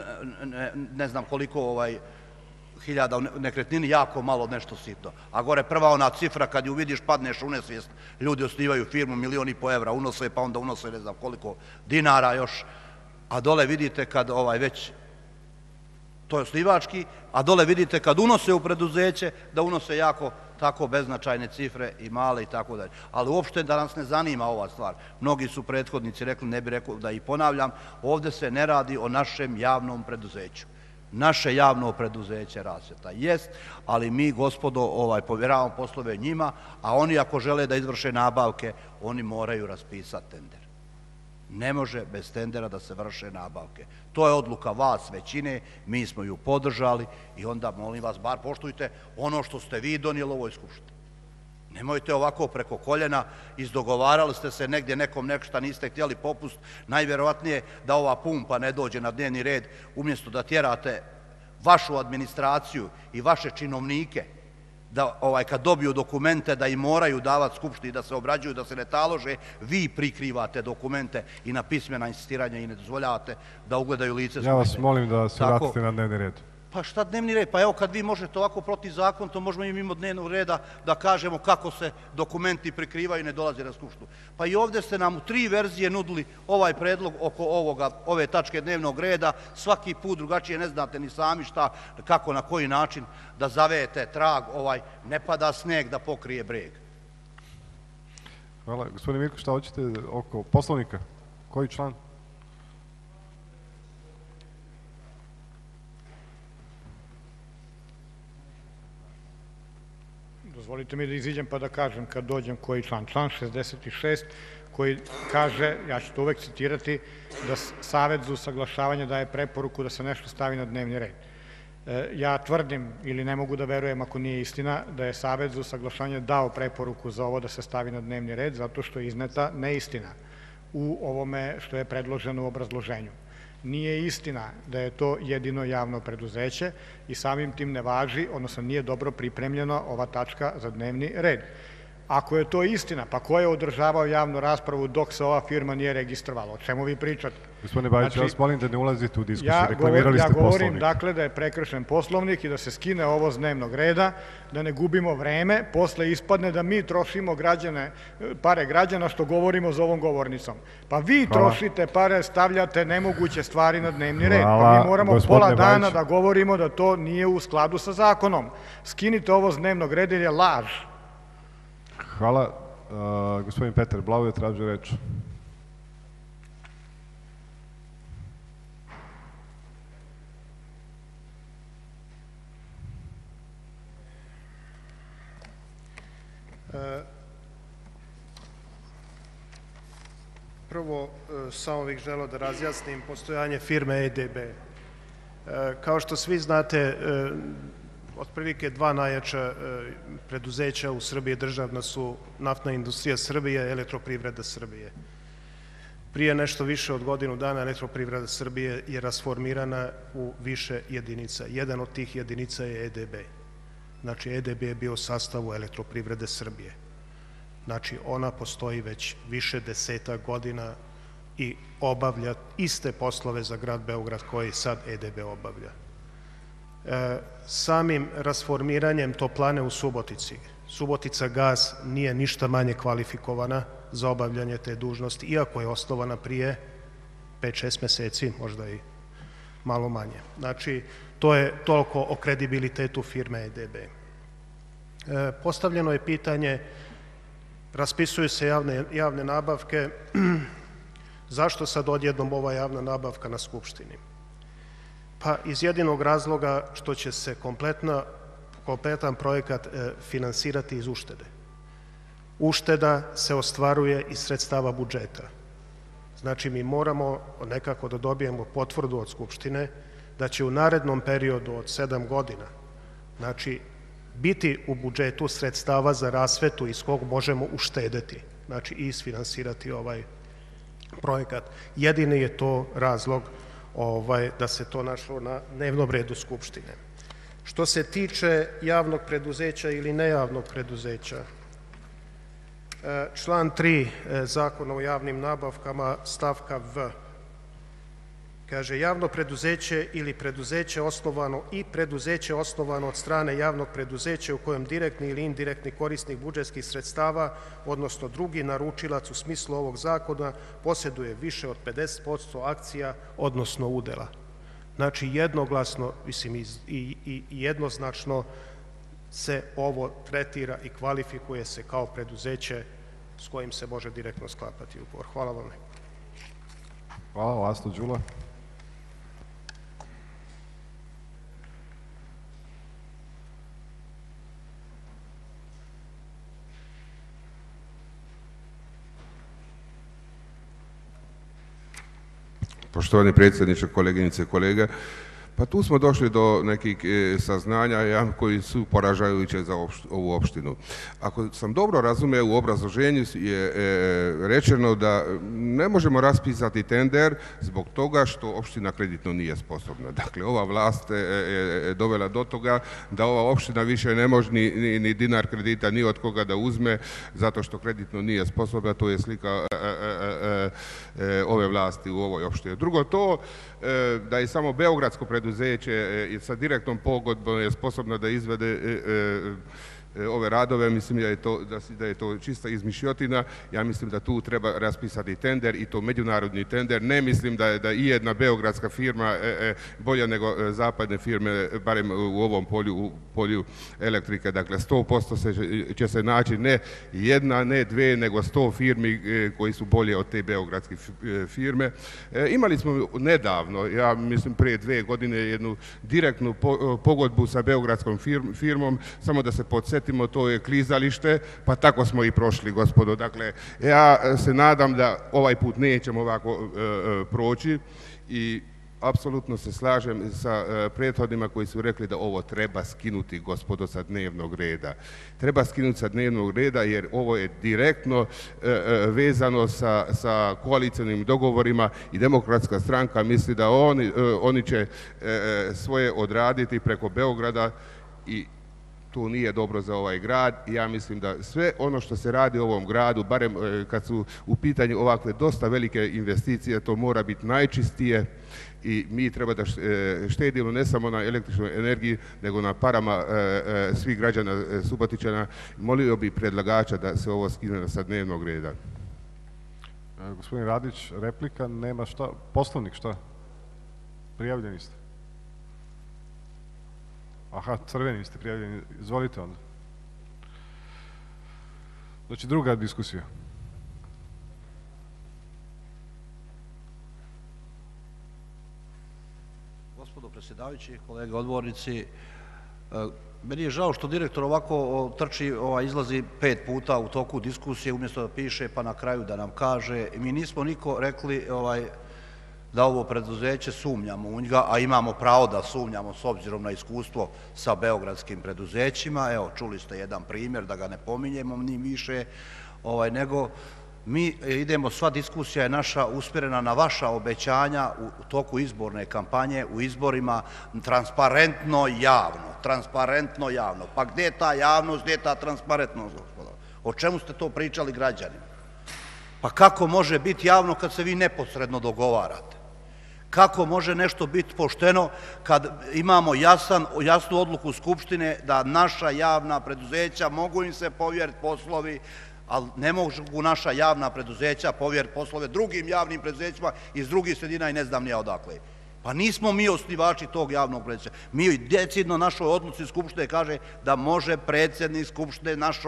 ne znam koliko hiljada u nekretnini, jako malo nešto sitno. A gore prva ona cifra, kad ju vidiš, padneš u nesvijest, ljudi osnivaju firmu, milion i po evra unose, pa onda unose ne znam koliko dinara još, a dole vidite kad već, to je osnivački, a dole vidite kad unose u preduzeće, da unose jako tako beznačajne cifre i male i tako dalje. Ali uopšte da nas ne zanima ova stvar. Mnogi su prethodnici rekli, ne bih rekao da i ponavljam, ovdje se ne radi o našem javnom preduzeću. Naše javno preduzeće Rasvjeta jest, ali mi, gospodo, povjeravamo poslove njima, a oni ako žele da izvrše nabavke, oni moraju raspisati tender. Ne može bez tendera da se vrše nabavke. To je odluka vas, većine, mi smo ju podržali i onda, molim vas, bar poštujte ono što ste vi donijeli u ovoj skupštini. Nemojte ovako preko koljena, izdogovarali ste se negdje nekom nešto, niste htjeli popust, najvjerovatnije da ova pumpa ne dođe na dnevni red, umjesto da tjerate vašu administraciju i vaše činovnike, da kad dobiju dokumente da im moraju davati skupštini, da se obrađuju, da se ne talože, vi prikrivate dokumente i na pismena insistiranja i ne dozvoljavate da ugledaju lice skupštine. Ja vas molim da se vratite na dnevni red. Pa šta dnevni red? Pa evo kad vi možete ovako protiv zakon, to možemo i mimo dnevnog reda da kažemo kako se dokumenti prikrivaju i ne dolaze na skupštinu. Pa i ovdje ste nam u tri verzije nudili ovaj predlog oko ove tačke dnevnog reda, svaki put drugačije, ne znate ni sami šta, kako, na koji način da zavejete trag, ne pada sneg da pokrije breg. Hvala. Gospodine Mirko, šta hoćete oko poslovnika? Koji član? Dozvolite mi da iziđem pa da kažem kad dođem koji član. Član šezdeset šest koji kaže, ja ću to uvek citirati, da Savet za usaglašavanje daje preporuku da se nešto stavi na dnevni red. Ja tvrdim, ili ne mogu da verujem ako nije istina, da je Savet za usaglašavanje dao preporuku za ovo da se stavi na dnevni red, zato što je izneta neistina u ovome što je predloženo u obrazloženju. Nije istina da je to jedino javno preduzeće i samim tim ne važi, odnosno nije dobro pripremljena ova tačka za dnevni red. Ako je to istina, pa ko je održavao javnu raspravu dok se ova firma nije registrovala? O čemu vi pričate? Gospodine Bajić, ja vas molim da ne ulazite u diskusiju, reklamirali ste poslovnik. Ja govorim, dakle, da je prekršen poslovnik i da se skine ovo s dnevnog reda, da ne gubimo vreme, posle ispadne da mi trošimo pare građana što govorimo za ovom govornicom. Pa vi trošite pare, stavljate nemoguće stvari na dnevni red. Pa mi moramo pola dana da govorimo da to nije u skladu sa zakonom. Skinite ovo s dnevnog reda jer je laž. Hvala. Gospodin Petar Blau je tražio reč. Prvo, samo bih želeo da razjasnim postojanje firme E D B. Kao što svi znate, otprilike dva najjača preduzeća u Srbiji državna su Naftna industrija Srbije i Elektroprivreda Srbije. Prije nešto više od godinu dana Elektroprivreda Srbije je rasformirana u više jedinica. Jedan od tih jedinica je E D B. Znači, E D B je bio u sastavu Elektroprivrede Srbije. Znači, ona postoji već više deseta godina i obavlja iste poslove za grad Beograd koji sad E D B obavlja. Samim rasformiranjem toplane u Subotici, Subotica Gas nije ništa manje kvalifikovana za obavljanje te dužnosti, iako je osnovana prije pet šest meseci, možda i malo manje. Znači, to je toliko o kredibilitetu firme E D B. Postavljeno je pitanje, raspisuju se javne nabavke, Zašto sad odjednom ova javna nabavka na Skupštini? Pa iz jedinog razloga što će se kompletna, kompletan projekat e, finansirati iz uštede. Ušteda se ostvaruje iz sredstava budžeta. Znači, mi moramo nekako da dobijemo potvrdu od Skupštine da će u narednom periodu od sedam godina, znači, biti u budžetu sredstava za rasvetu iz kog možemo uštedeti, znači, i isfinansirati ovaj projekat. Jedini je to razlog ovaj, da se to našlo na dnevnom redu Skupštine. Što se tiče javnog preduzeća ili nejavnog preduzeća, član tri Zakona o javnim nabavkama stavka V kaže javno preduzeće ili preduzeće osnovano i preduzeće osnovano od strane javnog preduzeća u kojem direktni ili indirektni korisnik budžetskih sredstava, odnosno drugi naručilac u smislu ovog zakona posjeduje više od pedeset posto akcija, odnosno udela. Znači jednoglasno, mislim i, i, i jednoznačno se ovo tretira i kvalifikuje se kao preduzeće s kojim se može direktno sklapati ugovor. Hvala vam. Hvala, Laslo Đula. Poštovani predsjedniče, koleginice i kolege, pa tu smo došli do nekih saznanja koji su poražajuće za ovu opštinu. Ako sam dobro razumio, u obrazloženju je rečeno da ne možemo raspisati tender zbog toga što opština kreditno nije sposobna. Dakle, ova vlast je dovela do toga da ova opština više ne može ni, ni, ni dinar kredita ni od koga da uzme zato što kreditno nije sposobna. To je slika ove vlasti u ovoj opštini. Drugo to, da je samo beogradsko preduzeće sa direktnom pogodbom je sposobna da izvede ove radove, mislim da je to, da je to čista izmišljotina. Ja mislim da tu treba raspisati tender i to međunarodni tender. Ne mislim da je da i jedna beogradska firma bolja nego zapadne firme, barem u ovom polju, u polju elektrike. Dakle, sto posto se, će se naći ne jedna, ne dve, nego sto firmi koji su bolje od te beogradske firme. Imali smo nedavno, ja mislim prije dve godine, jednu direktnu pogodbu sa beogradskom firmom, samo da se podsjetimo, to je klizalište, pa tako smo i prošli, gospodo. Dakle, ja se nadam da ovaj put nećemo ovako e, e, proći i apsolutno se slažem sa e, prethodnima koji su rekli da ovo treba skinuti, gospodo, sa dnevnog reda. Treba skinuti sa dnevnog reda jer ovo je direktno e, e, vezano sa, sa koalicijnim dogovorima i Demokratska stranka misli da oni, e, oni će e, svoje odraditi preko Beograda i to nije dobro za ovaj grad. Ja mislim da sve ono što se radi u ovom gradu, barem kad su u pitanju ovakve dosta velike investicije, to mora biti najčistije i mi treba da štedimo ne samo na električnoj energiji, nego na parama svih građana Subotičana. Molio bi predlagača da se ovo skine sa dnevnog reda. Gospodin Radić, replika, nema šta. Poslovnik, šta? Prijavljeni ste. Aha, crveni ste prijavljeni. Izvolite onda. Znači, druga diskusija. Gospodo predsjedavajući, kolege odbornici, meni je žao što direktor ovako trči, izlazi pet puta u toku diskusije, umjesto da piše pa na kraju da nam kaže. Mi nismo niko rekli da ovo preduzeće sumnjamo u njega, a imamo pravo da sumnjamo s obzirom na iskustvo sa beogradskim preduzećima. Evo, čuli ste jedan primjer, da ga ne pominjemo ni više, nego mi idemo, sva diskusija je naša usmjerena na vaša obećanja u toku izborne kampanje, u izborima, transparentno javno, transparentno javno. Pa gdje je ta javnost, gdje je ta transparentnost, gospodo? O čemu ste to pričali građanima? Pa kako može biti javno kad se vi neposredno dogovarate? Kako može nešto biti pošteno kad imamo jasan, jasnu odluku Skupštine da naša javna preduzeća mogu im se povjeriti poslovi, ali ne mogu naša javna preduzeća povjeriti poslove drugim javnim preduzećima iz drugih sredina i ne znam nija odakle. Pa nismo mi osnivači tog javnog preduzeća. Mi decidno našoj odluci Skupštine kaže da može predsjednik Skupštine našog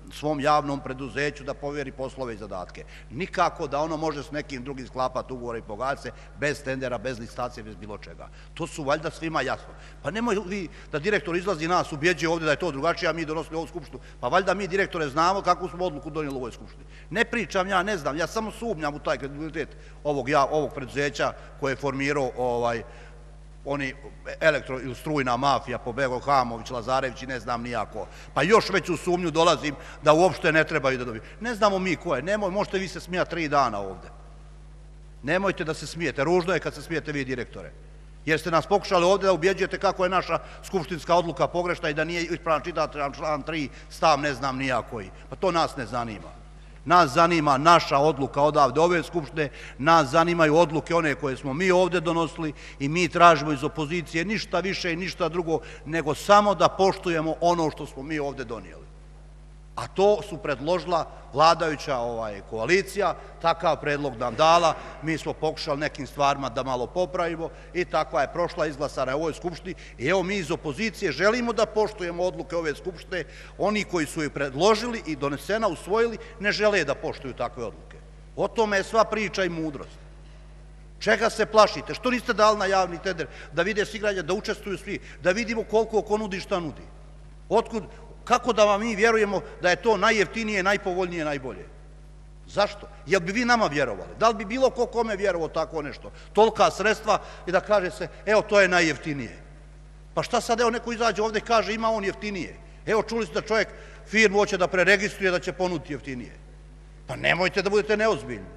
svom javnom preduzeću da povjeri poslove i zadatke. Nikako da ono može s nekim drugim sklapati ugovore i pogađati se bez tendera, bez listacije, bez bilo čega. To su valjda svima jasno. Pa nemoj vi da direktor izlazi nas, ubjeđuje ovdje da je to drugačije, a mi donosili ovu skupštinu. Pa valjda mi direktore znamo kakvu smo odluku donijeli u ovoj skupštini. Ne pričam, ja ne znam, ja samo sumnjam u taj kredibilitet ovog, ja, ovog preduzeća koje je formirao ovaj, oni elektro ili strujna mafija, Pobego Hamović, Lazarević i ne znam nijako. Pa još već u sumnju dolazim da uopšte ne trebaju da dobiju. Ne znamo mi ko je, nemoj, možete vi se smijati tri dana ovde. Nemojte da se smijete, ružno je kad se smijete vi direktore. Jer ste nas pokušali ovde da ubjeđujete kako je naša skupštinska odluka pogrešna i da nije ispravan čitati član tri, stav ne znam nijakoji. Pa to nas ne zanima. Nas zanima naša odluka odavde ove skupštine, nas zanimaju odluke one koje smo mi ovde donosili i mi tražimo iz opozicije ništa više i ništa drugo nego samo da poštujemo ono što smo mi ovde donijeli. A to su predložila vladajuća ovaj, koalicija, takav predlog nam dala, mi smo pokušali nekim stvarima da malo popravimo i takva je prošla, izglasana u ovoj skupštini i evo mi iz opozicije želimo da poštujemo odluke ove skupštine, oni koji su je predložili i donesena, usvojili, ne žele da poštuju takve odluke. O tome je sva priča i mudrost. Čega se plašite? Što niste dali na javni tender da vide svi građani, da učestvuju svi, da vidimo koliko ko nudi šta nudi? Otkud? Kako da vam mi vjerujemo da je to najjeftinije, najpovoljnije, najbolje? Zašto? Jel bi vi nama vjerovali? Da li bi bilo ko kome vjerovao tako nešto? Tolika sredstva i da kaže se, evo to je najjeftinije. Pa šta sad, evo neko izađe ovdje i kaže ima on jeftinije. Evo čuli ste da čovjek firmu hoće da preregistruje da će ponuditi jeftinije. Pa nemojte da budete neozbiljni.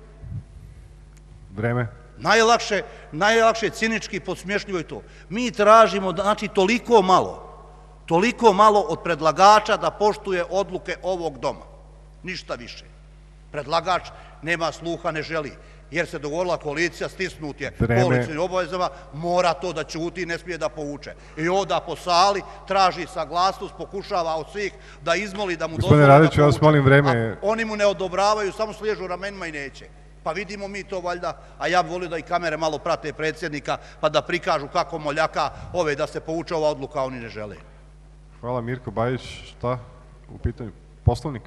Vreme. Najlakše, najlakše cinički, podsmješljivo je to. Mi tražimo, znači, toliko malo, toliko malo od predlagača da poštuje odluke ovog doma. Ništa više. Predlagač nema sluha, ne želi. Jer se dogovorila koalicija, stisnut je koalicijnim obavezama, mora to da ćuti i ne smije da povuče. I oda po sali, traži saglasnost, pokušava od svih da izmoli da mu dozvoli da povuče. Gospodine Radiću, ja vas molim vreme. A oni mu ne odobravaju, samo sliježu ramenima i neće. Pa vidimo mi to valjda, a ja bih volio da i kamere malo prate predsjednika, pa da prikažu kako moljaka ove da se povuče ova odluka, oni ne žele. Hvala. Mirko Bajić, šta u pitanju? Poslovnik?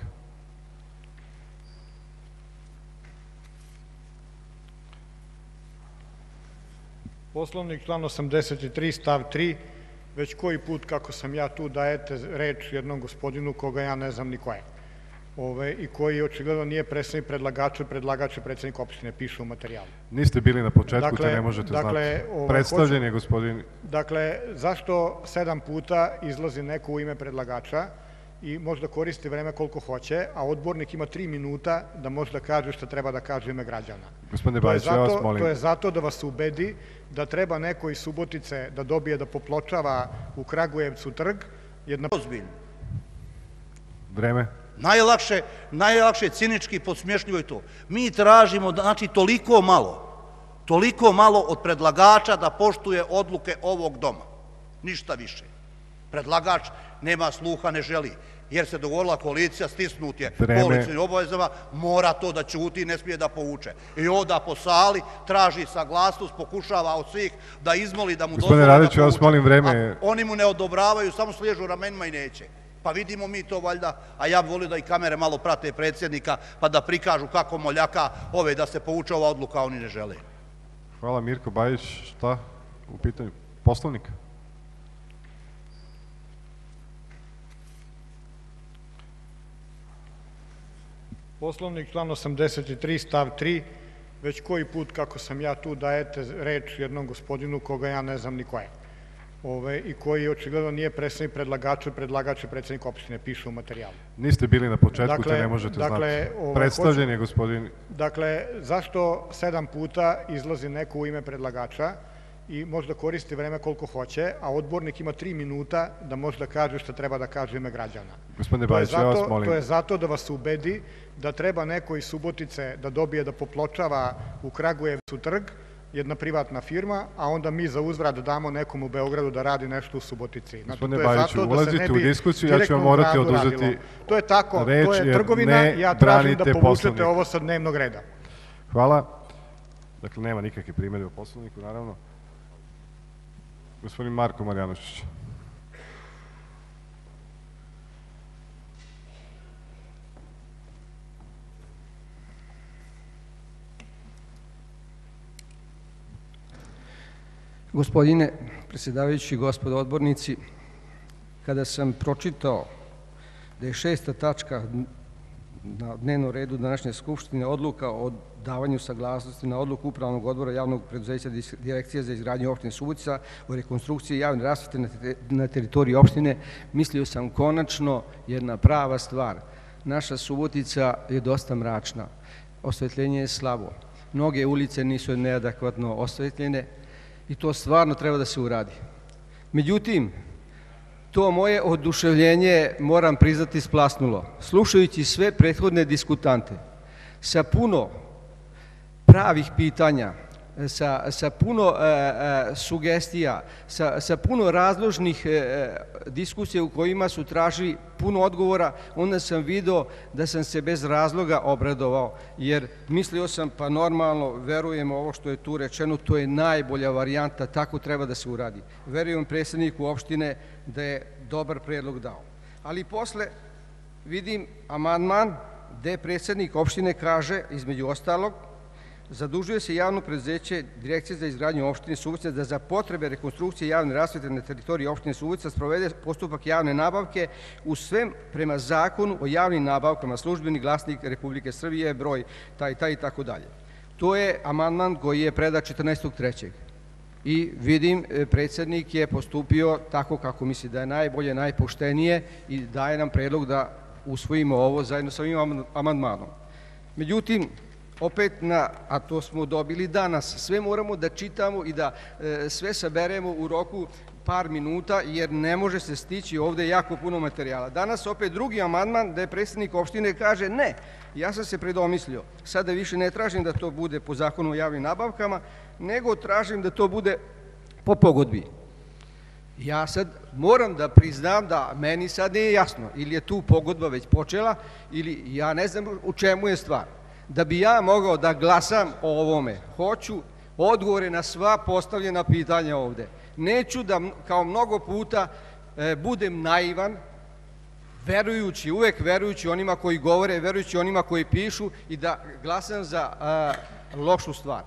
Poslovnik, član osamdeset tri, stav tri, već koji put kako sam ja tu dajete reč jednom gospodinu koga ja ne znam ni ko je. Ove, i koji očigledno nije predstavnik predlagača, predlagač je predsednik opštine, piše u materijalu. Niste bili na početku, dakle, te ne možete dakle, znati. Ove, Predstavljen je gospodin... Dakle, zašto sedam puta izlazi neko u ime predlagača i može da koristi vreme koliko hoće, a odbornik ima tri minuta da može da kaže šta treba da kaže u ime građana. Gospodine Bajić, ja vas molim. To je zato da vas ubedi da treba neko iz Subotice da dobije da popločava u Kragujevcu trg. Jedna... Ozbiljno. Vreme. Najlakše, najlakše cinički, podsmješljivo je to. Mi tražimo, znači, toliko malo, toliko malo od predlagača da poštuje odluke ovog doma. Ništa više. Predlagač nema sluha, ne želi. Jer se dogovorila koalicija, stisnut je koalicijnim obavezama, mora to da ćuti i ne smije da povuče. I oda po sali, traži saglasnost, pokušava od svih da izmoli da mu dozvoli da povuče. Gospodine Radiću, ja vas molim vreme. A oni mu ne odobravaju, samo sliježu ramenima i neće. Pa vidimo mi to valjda, a ja bih volio da i kamere malo prate predsjednika, pa da prikažu kako moljaka ove da se povuče ova odluka, oni ne žele. Hvala. Mirko Bajić, šta u pitanju? Poslovnik? Poslovnik, član osamdeset tri, stav tri, već koji put kako sam ja tu dajete reč jednom gospodinu koga ja ne znam ni ko je. Ove, i koji očigledno nije predstavnik predlagača, predlagač je predsednik opštine, piše u materijalu. Niste bili na početku, dakle, te ne možete dakle, znati. Ove, Predstavljen je gospodin... Dakle, zašto sedam puta izlazi neko u ime predlagača i može da koristi vreme koliko hoće, a odbornik ima tri minuta da može da kaže šta treba da kaže u ime građana. Gospodine Bajić, ja vas molim. To je zato da vas ubedi da treba neko iz Subotice da dobije da popločava u Kragujevcu trg, jedna privatna firma, a onda mi za uzvrat damo nekom u Beogradu da radi nešto u Subotici. Gospodine Bajiću, ulazite u diskusiju, ja ću vam morati oduzeti to je tako, to je trgovina, ja tražim da povučete ovo sa dnevnog reda. Hvala. Dakle, nema nikakve primjere u poslovniku, naravno. Gospodin Marko Marjanović. Gospodine predsjedavajući, gospodo odbornici, kada sam pročitao da je šesta tačka na dnevnom redu današnje Skupštine odluka o davanju saglasnosti na odluku Upravnog odbora javnog preduzeća Direkcije za izgradnju opštine Subotica o rekonstrukciji javne rasvete na teritoriji opštine, mislio sam konačno jedna prava stvar. Naša Subotica je dosta mračna, osvetljenje je slabo, mnoge ulice nisu neadekvatno osvetljene i to stvarno treba da se uradi. Međutim, to moje oduševljenje, moram priznati, splasnulo. Slušajući sve prethodne diskutante, sa puno pravih pitanja, sa, sa puno e, e, sugestija, sa, sa puno razložnih e, diskusija u kojima su tražili puno odgovora, onda sam vidio da sam se bez razloga obradovao, jer mislio sam, pa normalno, verujem ovo što je tu rečeno, to je najbolja varijanta, tako treba da se uradi. Verujem predsjedniku opštine da je dobar predlog dao. Ali posle vidim amandman gde predsjednik opštine kaže, između ostalog, zadužuje se javno preduzeće Direkcije za izgradnju opštine Subotica da za potrebe rekonstrukcije javne rasvete na teritoriji opštine Subotica sprovede postupak javne nabavke u svem prema zakonu o javnim nabavkama, Službeni glasnik Republike Srbije, broj taj, taj i tako dalje. To je amandman koji je predat četrnaestog trećeg I vidim, predsjednik je postupio tako kako misli da je najbolje, najpoštenije i daje nam predlog da usvojimo ovo zajedno sa ovim amandmanom. Međutim, opet, na, a to smo dobili danas, sve moramo da čitamo i da e, sve saberemo u roku par minuta, jer ne može se stići ovde jako puno materijala. Danas opet drugi amandman da je predsjednik opštine kaže ne, ja sam se predomislio, sada više ne tražim da to bude po zakonu o javnim nabavkama, nego tražim da to bude po pogodbi. Ja sad moram da priznam da meni sad nije jasno, ili je tu pogodba već počela, ili ja ne znam u čemu je stvar. Da bi ja mogao da glasam o ovome, hoću odgovore na sva postavljena pitanja ovde. Neću da, kao mnogo puta, e, budem naivan, verujući, uvek verujući onima koji govore, verujući onima koji pišu i da glasam za a, lošu stvar.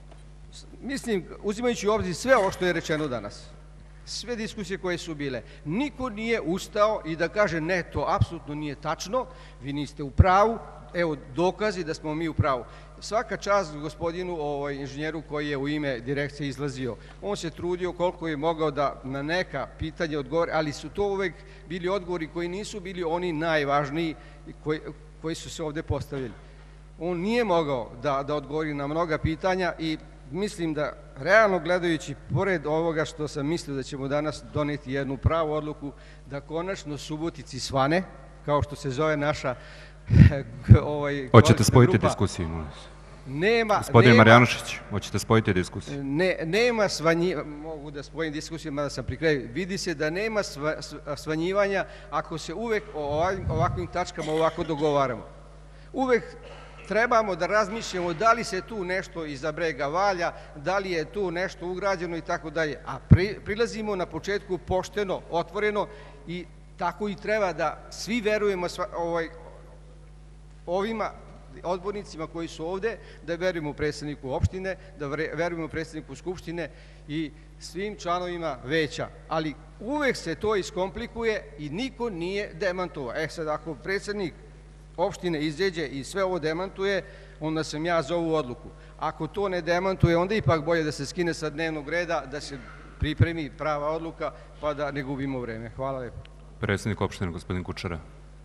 Mislim, uzimajući u obzir sve ovo što je rečeno danas, sve diskusije koje su bile, niko nije ustao i da kaže ne, to apsolutno nije tačno, vi niste u pravu, evo dokazi da smo mi u pravu. Svaka čast gospodinu ovaj, inženjeru koji je u ime direkcije izlazio. On se trudio koliko je mogao da na neka pitanja odgovori, ali su to uvek bili odgovori koji nisu bili oni najvažniji koji, koji su se ovde postavili. On nije mogao da, da odgovori na mnoga pitanja i mislim da, realno gledajući, pored ovoga što sam mislio da ćemo danas doneti jednu pravu odluku, da konačno Subotici svane, kao što se zove naša ovaj, hoćete spojiti grupa. Diskusiju, molim se. Nema, Gospodin nema, Marjanošić, hoćete spojiti diskusiju? Ne, nema svanjivanja, mogu da spojim diskusiju, mada sam pri kraju. Vidi se da nema sva, svanjivanja ako se uvek o ovakvim, ovakvim tačkama ovako dogovaramo. Uvek trebamo da razmišljamo da li se tu nešto iza brega valja, da li je tu nešto ugrađeno i tako dalje. A pri, prilazimo na početku pošteno, otvoreno i tako i treba da svi verujemo sva, ovaj, ovima odbornicima koji su ovde, da verujemo predsjedniku opštine, da verujemo predsjedniku skupštine i svim članovima veća. Ali uvek se to iskomplikuje i niko nije demantovao. E sad, ako predsjednik opštine izađe i sve ovo demantuje, onda sam ja za ovu odluku. Ako to ne demantuje, onda ipak bolje da se skine sa dnevnog reda, da se pripremi prava odluka, pa da ne gubimo vreme. Hvala lepo. Predsjednik opštine, gospodin Kučera.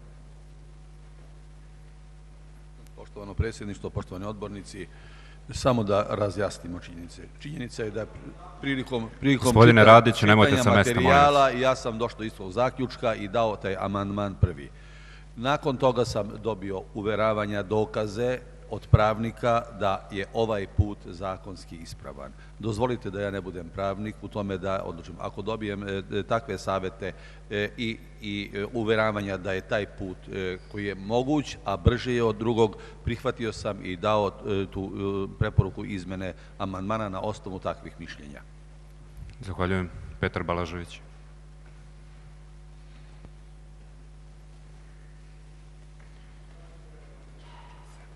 Poštovano predsjedništvo, poštovani odbornici, samo da razjasnimo činjenice. Činjenica je da prilikom, prilikom Gospodine Radiću, nemojte sa mesta, materijala ja sam došao istog zaključka i dao taj amandman prvi. Nakon toga sam dobio uveravanja, dokaze od pravnika da je ovaj put zakonski ispravan. Dozvolite da ja ne budem pravnik u tome da odlučim. Ako dobijem e, takve savete e, i, i e, uveravanja da je taj put e, koji je moguć, a brži je od drugog, prihvatio sam i dao e, tu e, preporuku izmene amandmana na osnovu takvih mišljenja. Zahvaljujem. Petar Balažović.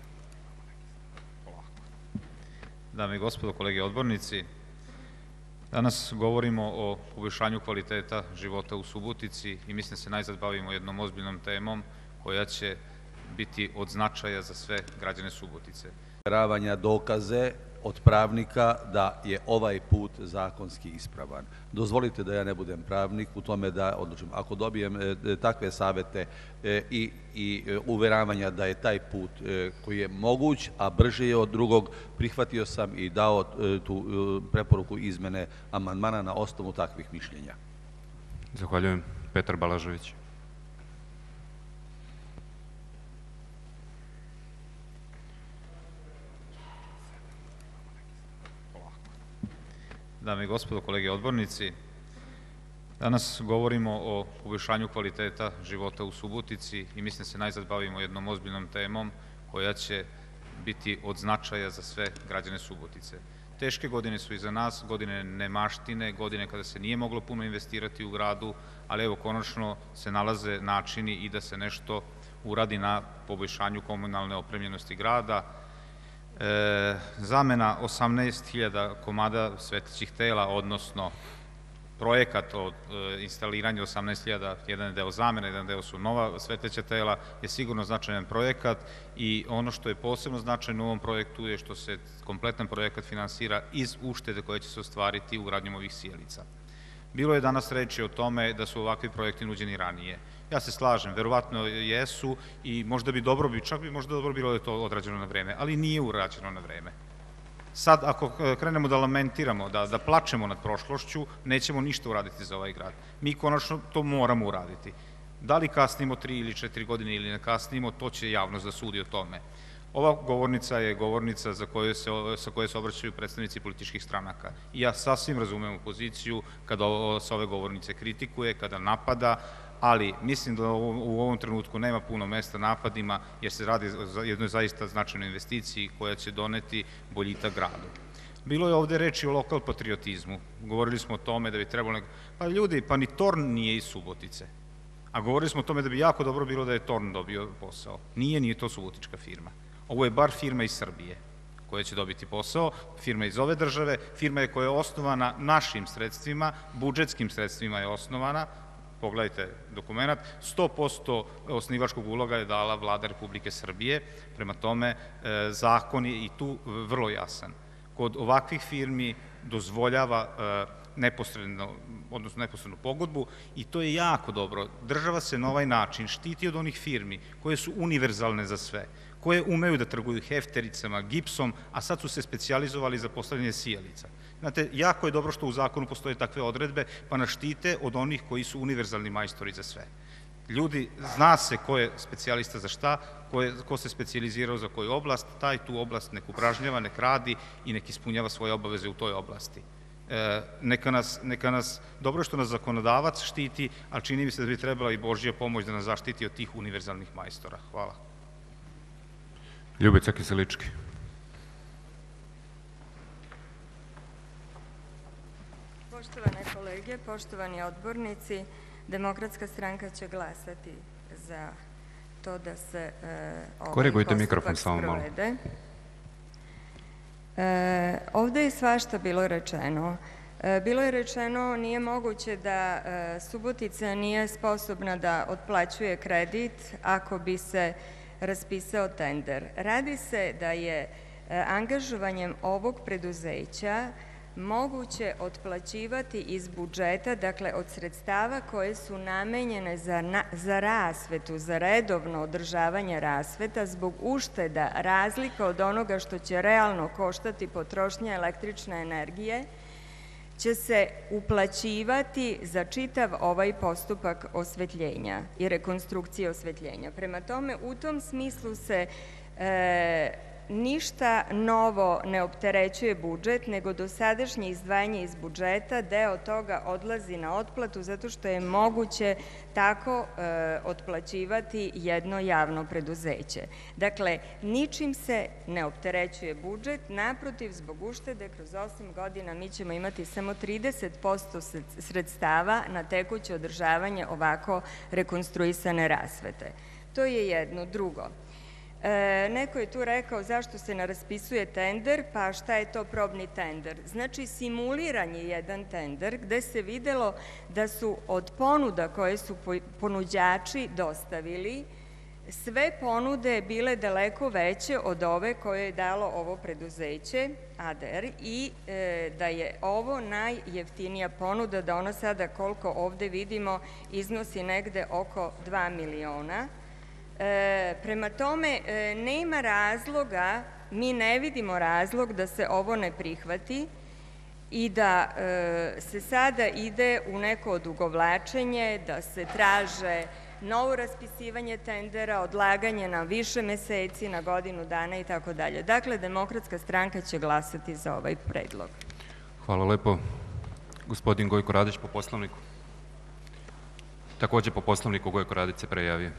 Dame i gospodo, kolege odbornici, Danas govorimo o poboljšanju kvaliteta života u Subotici i mislim da se najzad bavimo jednom ozbiljnom temom koja će biti od značaja za sve građane Subotice. Uvjeravanja dokaze od pravnika da je ovaj put zakonski ispravan. Dozvolite da ja ne budem pravnik u tome da odlučim. Ako dobijem e, takve savete e, i, i e, uveravanja da je taj put e, koji je moguć, a brži je od drugog, prihvatio sam i dao e, tu e, preporuku izmene amandmana na osnovu takvih mišljenja. Zahvaljujem. Petar Balažević. Dame i gospodo, kolege odbornici, danas govorimo o poboljšanju kvaliteta života u Subotici i mislim da se najzad bavimo jednom ozbiljnom temom koja će biti od značaja za sve građane Subotice. Teške godine su iza nas, godine nemaštine, godine kada se nije moglo puno investirati u gradu, ali evo konačno se nalaze načini i da se nešto uradi na poboljšanju komunalne opremljenosti grada. E, zamena osamnaest hiljada komada svetlećih tela, odnosno projekat o e, instaliranju osamnaest hiljada, jedan deo zamena, jedan deo su nova svetleća tela, je sigurno značajan projekat i ono što je posebno značajno u ovom projektu je što se kompletan projekat finansira iz uštede koje će se ostvariti ugradnjom ovih sijalica. Bilo je danas reči o tome da su ovakvi projekti nuđeni ranije. Ja se slažem, verovatno jesu i možda bi dobro, bi, čak bi možda dobro bilo da je to odrađeno na vreme, ali nije urađeno na vreme. Sad, ako krenemo da lamentiramo, da, da plačemo nad prošlošću, nećemo ništa uraditi za ovaj grad. Mi konačno to moramo uraditi. Da li kasnimo tri ili četiri godine ili ne kasnimo, to će javnost da sudi o tome. Ova govornica je govornica za koje se, sa koje se obraćaju predstavnici političkih stranaka. I ja sasvim razumem opoziciju kada ovo, sa ove govornice kritikuje, kada napada, ali mislim da u ovom trenutku nema puno mesta napadima jer se radi o jednoj zaista značajnoj investiciji koja će doneti boljitak gradu. Bilo je ovde reči o lokal patriotizmu. Govorili smo o tome da bi trebalo... Pa ljudi, pa ni Torn nije iz Subotice. A govorili smo o tome da bi jako dobro bilo da je Torn dobio posao. Nije, nije to subotička firma. Ovo je bar firma iz Srbije koja će dobiti posao, firma iz ove države, firma je koja je osnovana našim sredstvima, budžetskim sredstvima je osnovana, pogledajte dokument, sto posto osnivačkog uloga je dala vlada Republike Srbije, prema tome zakon je i tu vrlo jasan. Kod ovakvih firmi dozvoljava neposredno, odnosno neposrednu pogodbu i to je jako dobro. Država se na ovaj način štiti od onih firmi koje su univerzalne za sve, koje umeju da trguju heftericama, gipsom, a sad su se specijalizovali za postavljanje sijalica. Znate, jako je dobro što u zakonu postoje takve odredbe, pa nas štite od onih koji su univerzalni majstori za sve. Ljudi, zna se ko je specijalista za šta, ko, je, ko se specijalizirao za koju oblast, taj tu oblast nek upražnjava, nek radi i nek ispunjava svoje obaveze u toj oblasti. E, neka nas, neka nas, dobro što nas zakonodavac štiti, ali čini mi se da bi trebala i Božja pomoć da nas zaštiti od tih univerzalnih majstora. Hvala. Ljubica Kiselički. Poštovane kolege, poštovani odbornici, Demokratska stranka će glasati za to da se e, ovaj postupak sprovede. E, ovde je svašta bilo rečeno. E, bilo je rečeno nije moguće da e, Subotica nije sposobna da otplaćuje kredit ako bi se raspisao tender. Radi se da je e, angažovanjem ovog preduzeća moguće otplaćivati iz budžeta, dakle od sredstava koje su namenjene za, na, za rasvetu, za redovno održavanje rasveta, zbog ušteda razlika od onoga što će realno koštati potrošnja električne energije, će se uplaćivati za čitav ovaj postupak osvetljenja i rekonstrukcije osvetljenja. Prema tome, u tom smislu se e, ništa novo ne opterećuje budžet, nego dosadašnje izdvajanje iz budžeta, deo toga odlazi na otplatu zato što je moguće tako e, otplaćivati jedno javno preduzeće. Dakle, ničim se ne opterećuje budžet, naprotiv, zbog uštede kroz osam godina mi ćemo imati samo trideset posto sredstava na tekuće održavanje ovako rekonstruisane rasvete. To je jedno. Drugo, E, neko je tu rekao zašto se ne raspisuje tender, pa šta je to probni tender. Znači, simuliran je jedan tender gde se videlo da su od ponuda koje su ponuđači dostavili, sve ponude bile daleko veće od ove koje je dalo ovo preduzeće A D R i e, da je ovo najjeftinija ponuda, da ona sada, koliko ovde vidimo, iznosi negde oko dva miliona. E, prema tome, e, nema razloga, mi ne vidimo razlog da se ovo ne prihvati i da e, se sada ide u neko odugovlačenje, da se traže novo raspisivanje tendera, odlaganje na više meseci, na godinu dana i tako dalje. Dakle, Demokratska stranka će glasati za ovaj predlog. Hvala lepo. Gospodin Gojko Radić po poslovniku. Takođe po poslovniku Gojko Radić se prejavio.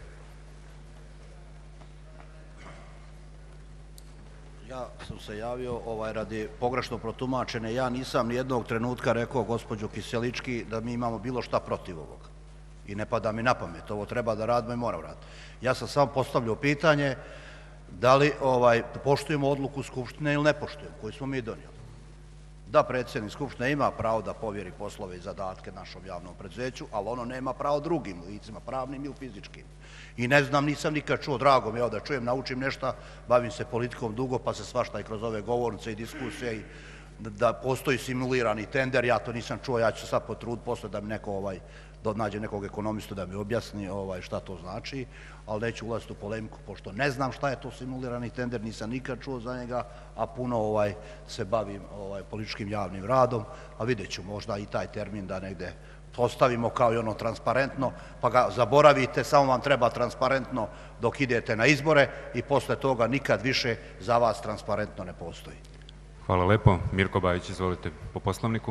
Ja sam se javio ovaj, radi pogrešno protumačene. Ja nisam nijednog trenutka rekao, gospođo Kiselički, da mi imamo bilo šta protiv ovoga. I ne pada mi na pamet. Ovo treba da radimo i moram raditi. Ja sam samo postavljao pitanje da li ovaj, poštujemo odluku Skupštine ili ne poštujemo, koju smo mi donijeli. Da predsjednik Skupštine ima pravo da povjeri poslove i zadatke našom javnom preduzeću, ali ono nema pravo drugim licima, pravnim ili fizičkim. I ne znam, nisam nikad čuo, drago mi je da čujem, naučim nešto, bavim se politikom dugo, pa se svašta i kroz ove govornice i diskusije i da postoji simulirani tender, ja to nisam čuo, ja ću se sad potruditi posle da mi neko ovaj, da nađe nekog ekonomistu da mi objasni ovaj, šta to znači, ali neću ulaziti u polemiku, pošto ne znam šta je to simulirani tender, nisam nikad čuo za njega, a puno ovaj, se bavim ovaj, političkim javnim radom, a vidjet ću možda i taj termin da negde postavimo kao i ono transparentno, pa ga zaboravite, samo vam treba transparentno dok idete na izbore i posle toga nikad više za vas transparentno ne postoji. Hvala lepo. Mirko Bajić, izvolite po poslovniku.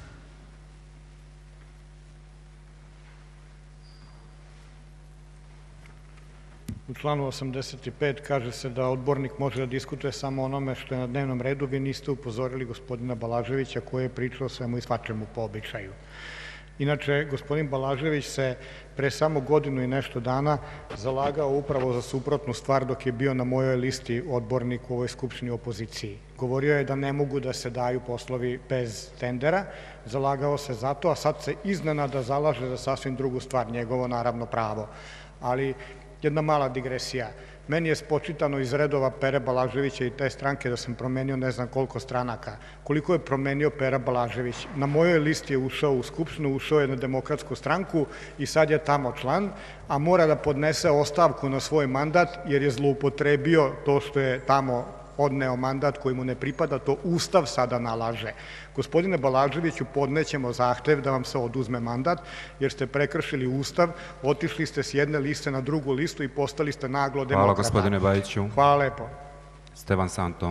U članu osamdeset pet kaže se da odbornik može da diskutuje samo onome što je na dnevnom redu. Vi niste upozorili gospodina Balaževića koji je pričao svemu i svačemu po običaju. Inače, gospodin Balažević se pre samo godinu i nešto dana zalagao upravo za suprotnu stvar dok je bio na mojoj listi odbornik u ovoj skupštini opoziciji. Govorio je da ne mogu da se daju poslovi bez tendera, zalagao se za to, a sad se iznenada zalaže za sasvim drugu stvar, njegovo naravno pravo. Ali jedna mala digresija. Meni je spočitano iz redova Pere Balaževića i te stranke da sam promenio ne znam koliko stranaka. Koliko je promenio Pera Balažević? Na mojoj listi je ušao u Skupštinu, ušao je na Demokratsku stranku i sad je tamo član, a mora da podnese ostavku na svoj mandat jer je zloupotrebio to što je tamo odneo mandat koji mu ne pripada, to Ustav sada nalaže. Gospodine Balaževiću, podnećemo zahtev da vam se oduzme mandat, jer ste prekršili Ustav, otišli ste s jedne liste na drugu listu i postali ste naglo demokrata. Hvala gospodine Bajiću. Hvala lepo. Stevan Santo.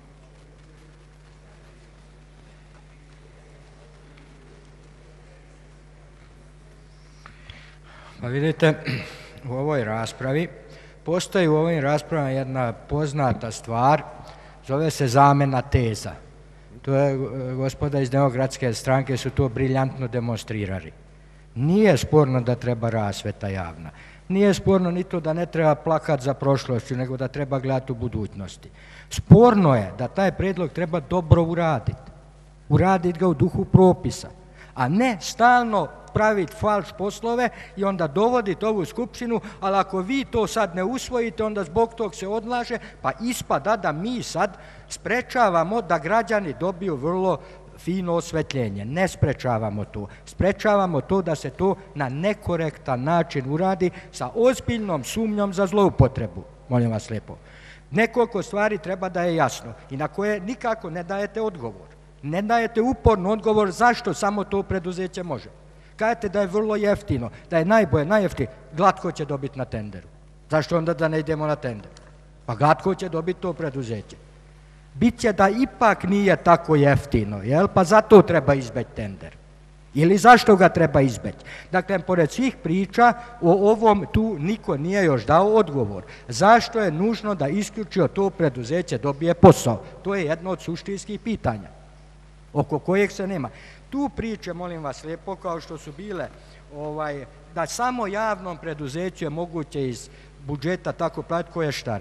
Pa vidite, u ovoj raspravi postoji u ovim raspravama jedna poznata stvar, zove se zamena teza. To je, gospoda iz Demokratske stranke su to briljantno demonstrirali. Nije sporno da treba rasveta javna. Nije sporno ni to da ne treba plakat za prošlošću, nego da treba gledati u budućnosti. Sporno je da taj predlog treba dobro uraditi. Uraditi ga u duhu propisa, a ne stalno praviti falš poslove i onda dovoditi ovu skupštinu, ali ako vi to sad ne usvojite, onda zbog tog se odlaže, pa ispada da mi sad sprečavamo da građani dobiju vrlo fino osvetljenje. Ne sprečavamo to. Sprečavamo to da se to na nekorektan način uradi sa ozbiljnom sumnjom za zloupotrebu. Molim vas lijepo. Nekoliko stvari treba da je jasno i na koje nikako ne dajete odgovor. Ne dajete uporno odgovor zašto samo to preduzeće može. Kažete da je vrlo jeftino, da je najbolje, najjeftino, glatko će dobiti na tenderu. Zašto onda da ne idemo na tender? Pa glatko će dobiti to preduzeće. Biće da ipak nije tako jeftino, jel? Pa zato treba izbeći tender. Ili zašto ga treba izbeći? Dakle, pored svih priča o ovom tu niko nije još dao odgovor. Zašto je nužno da isključio to preduzeće dobije posao? To je jedno od suštinskih pitanja, oko kojeg se nema. Tu priče, molim vas lijepo, kao što su bile, ovaj, da samo javnom preduzeću je moguće iz budžeta tako platiti koje štarije.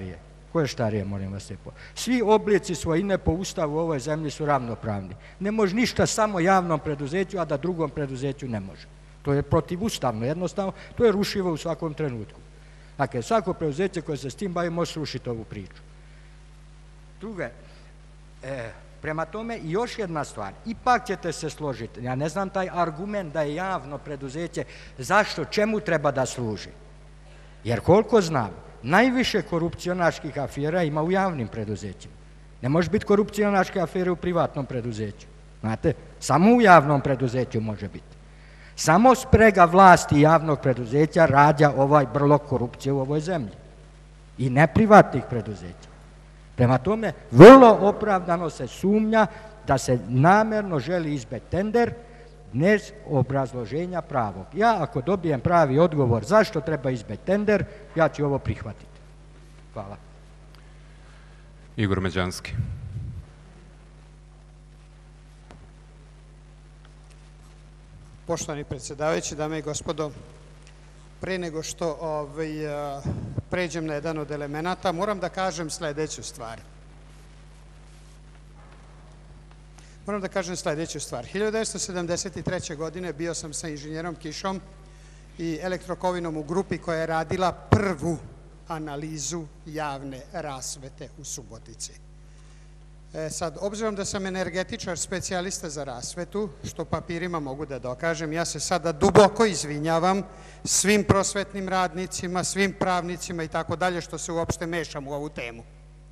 Ko je starije, molim vas lijepo? Svi oblici svojine po ustavu u ovoj zemlji su ravnopravni. Ne može ništa samo javnom preduzeću, a da drugom preduzeću ne može. To je protivustavno, jednostavno, to je rušivo u svakom trenutku. Dakle, svako preduzeće koje se s tim bavi može srušiti ovu priču. Druge, e, prema tome, još jedna stvar, ipak ćete se složiti, ja ne znam taj argument da je javno preduzeće, zašto, čemu treba da služi? Jer koliko znam, najviše korupcionaških afera ima u javnim preduzećima. Ne može biti korupcionaške afere u privatnom preduzeću. Znate, samo u javnom preduzeću može biti. Samo sprega vlasti javnog preduzeća rađa ovaj brlog korupcije u ovoj zemlji. I ne privatnih preduzeća. Prema tome, vrlo opravdano se sumnja da se namerno želi izbjeći tender bez obrazloženja pravog. Ja ako dobijem pravi odgovor zašto treba izbjeći tender, ja ću ovo prihvatiti. Hvala. Igor Međanski. Poštovani predsjedavajući, dame i gospodo, pre nego što ovaj, pređem na jedan od elemenata, moram da kažem sledeću stvar. Moram da kažem sledeću stvar. hiljadu devetsto sedamdeset treće. godine bio sam sa inženjerom Kišom i Elektrokovinom u grupi koja je radila prvu analizu javne rasvete u Subotici. E, sad, obzirom da sam energetičar specijalista za rasvetu, što papirima mogu da dokažem, ja se sada duboko izvinjavam svim prosvetnim radnicima, svim pravnicima i tako dalje, što se uopšte mešam u ovu temu.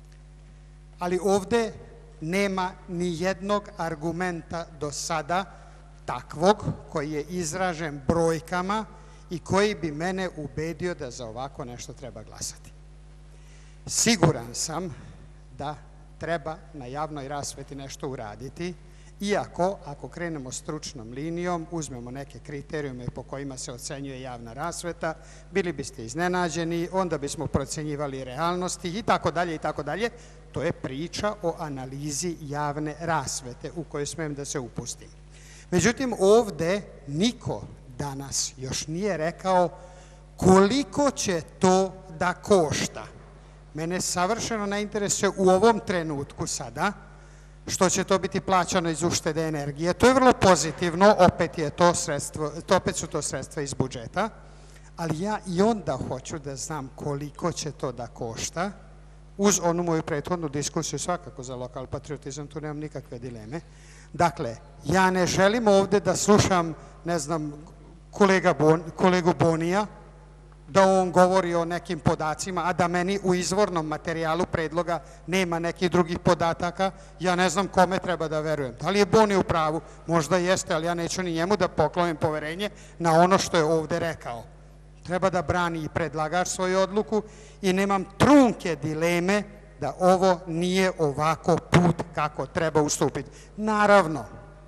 Ali ovde nema ni jednog argumenta do sada takvog koji je izražen brojkama i koji bi mene ubedio da za ovako nešto treba glasati. Siguran sam da treba na javnoj rasveti nešto uraditi, iako, ako krenemo stručnom linijom, uzmemo neke kriterijume po kojima se ocenjuje javna rasveta, bili biste iznenađeni, onda bismo procenjivali realnosti i tako dalje i tako dalje. To je priča o analizi javne rasvete u kojoj smem da se upustim. Međutim, ovde niko danas još nije rekao koliko će to da košta. Mene savršeno ne interesuje u ovom trenutku sada što će to biti plaćano iz uštede energije. To je vrlo pozitivno, opet, je to sredstvo, to opet su to sredstva iz budžeta, ali ja i onda hoću da znam koliko će to da košta. Uz onu moju prethodnu diskusiju, svakako za lokal patriotizam, tu nemam nikakve dileme. Dakle, ja ne želim ovde da slušam, ne znam, kolega Bon, kolegu Bonija, da on govori o nekim podacima, a da meni u izvornom materijalu predloga nema nekih drugih podataka, ja ne znam kome treba da verujem. Da li je Boni u pravu? Možda jeste, ali ja neću ni njemu da poklonim poverenje na ono što je ovde rekao. Treba da brani i predlagač svoju odluku i nemam trunke dileme da ovo nije ovako put kako treba ustupiti. Naravno,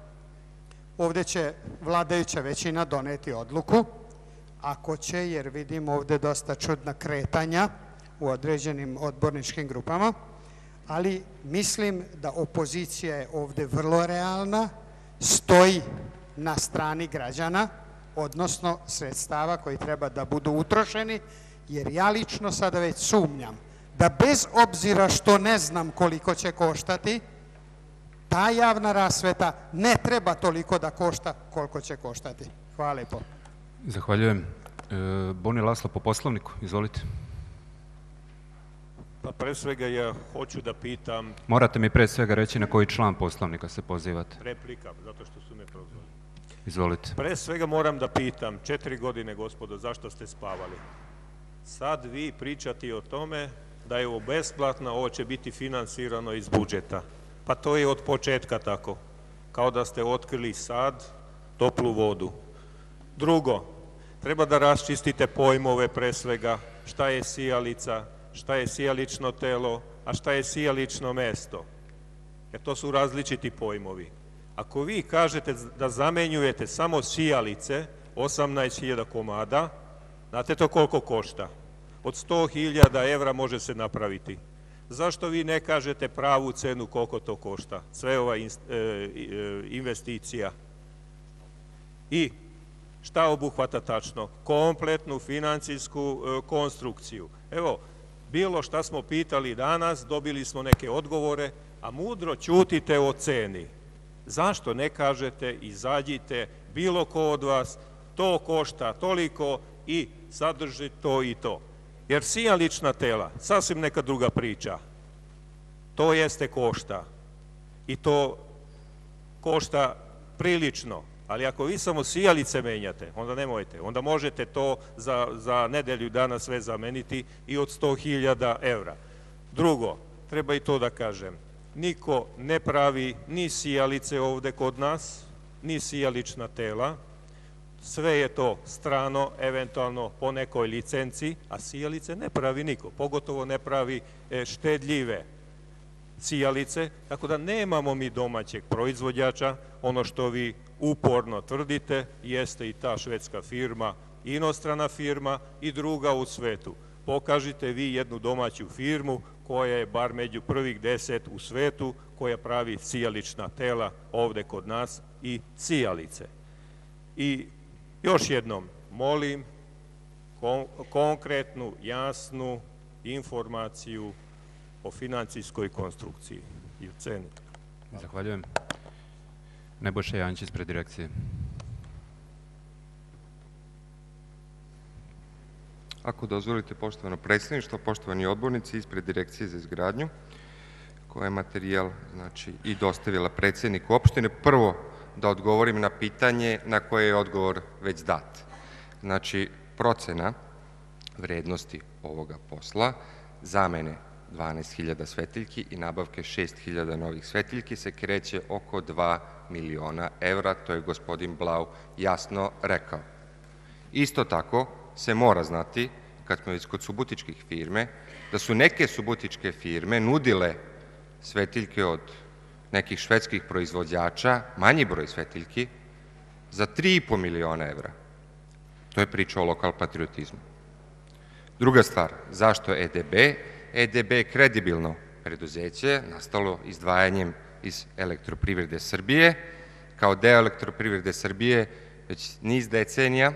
ovde će vladajuća većina doneti odluku, ako će, jer vidim ovde dosta čudna kretanja u određenim odborničkim grupama, ali mislim da opozicija je ovde vrlo realna, stoji na strani građana, odnosno sredstava koji treba da budu utrošeni, jer ja lično sada već sumnjam da bez obzira što ne znam koliko će koštati, ta javna rasveta ne treba toliko da košta koliko će koštati. Hvala lepo. Zahvaljujem. Boni Laslo po poslovniku, izvolite. Pa pre svega ja hoću da pitam... Morate mi pre svega reći na koji član poslovnika se pozivate. Replika, zato što su me prozvali. Izvolite. Pre svega moram da pitam, četiri godine, gospodo, zašto ste spavali? Sad vi pričati o tome da je ovo besplatno, ovo će biti finansirano iz budžeta. Pa to je od početka tako. Kao da ste otkrili sad toplu vodu. Drugo, treba da raščistite pojmove pre svega šta je sijalica, šta je sijalično telo, a šta je sijalično mesto. Jer to su različiti pojmovi. Ako vi kažete da zamenjujete samo sijalice, osamnaest hiljada komada, znate to koliko košta? Od sto hiljada evra može se napraviti. Zašto vi ne kažete pravu cenu koliko to košta? Sve ova investicija. I šta obuhvata tačno? Kompletnu financijsku konstrukciju. Evo, Bilo šta smo pitali danas, dobili smo neke odgovore, a mudro ćutite o ceni. Zašto ne kažete, izađite, bilo ko od vas, to košta toliko i sadrži to i to. Jer sijalična tela, sasvim neka druga priča. To jeste košta. I to košta prilično. Ali ako vi samo sijalice menjate, onda nemojte. Onda možete to za, za nedelju dana sve zameniti i od sto hiljada evra. Drugo, treba i to da kažem, niko ne pravi ni sijalice ovde kod nas, ni sijalična tela. Sve je to strano, eventualno po nekoj licenci, a sijalice ne pravi niko. Pogotovo ne pravi štedljive sijalice, tako da nemamo mi domaćeg proizvođača. Ono što vi uporno tvrdite jeste i ta švedska firma, inostrana firma i druga u svetu. Pokažite vi jednu domaću firmu koja je bar među prvih deset u svetu, koja pravi sijalična tela ovde kod nas i sijalice. I još jednom molim kon konkretnu, jasnu informaciju o financijskoj konstrukciji i o ceni. Zahvaljujem. Nebojša Jančić ispred direkcije. Ako dozvolite, poštovano predsjedništvo, poštovani odbornici ispred direkcije za izgradnju, koja je materijal znači, i dostavila predsjedniku opštine, prvo da odgovorim na pitanje na koje je odgovor već dat. Znači, procena vrednosti ovoga posla, zamene dvanaest hiljada svetiljki i nabavke šest hiljada novih svetiljki se kreće oko dva miliona evra, to je gospodin Blau jasno rekao. Isto tako se mora znati, kad smo već kod subotičkih firme, da su neke subotičke firme nudile svetiljke od nekih švedskih proizvođača, manji broj svetiljki, za tri i po miliona evra. To je priča o lokal patriotizmu. Druga stvar, zašto E D B? E D B je kredibilno preduzeće, nastalo izdvajanjem iz Elektroprivrede Srbije. Kao deo Elektroprivrede Srbije već niz decenija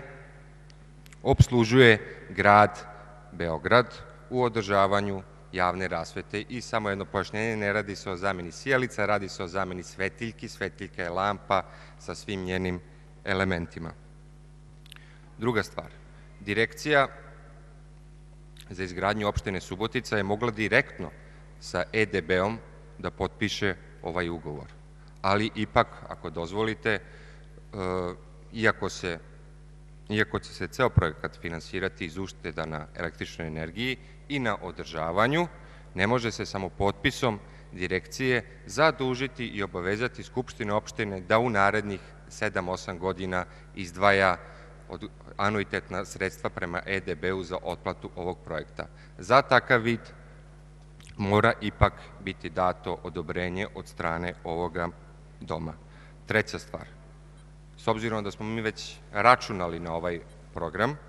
obslužuje grad Beograd u održavanju javne rasvete i samo jedno pojašnjenje, ne radi se o zameni sijalica, radi se o zameni svetiljki. Svetiljka je lampa sa svim njenim elementima. Druga stvar, direkcija za izgradnju opštine Subotica je mogla direktno sa E D B-om da potpiše ovaj ugovor. Ali ipak, ako dozvolite, iako se Iako će se ceo projekat finansirati iz ušteda na električnoj energiji i na održavanju, ne može se samo potpisom direkcije zadužiti i obavezati Skupštine opštine da u narednih sedam osam godina izdvaja anuitetna sredstva prema E D B-u za otplatu ovog projekta. Za takav vid mora ipak biti dato odobrenje od strane ovoga doma. Treća stvar. S obzirom da smo mi već računali na ovaj program,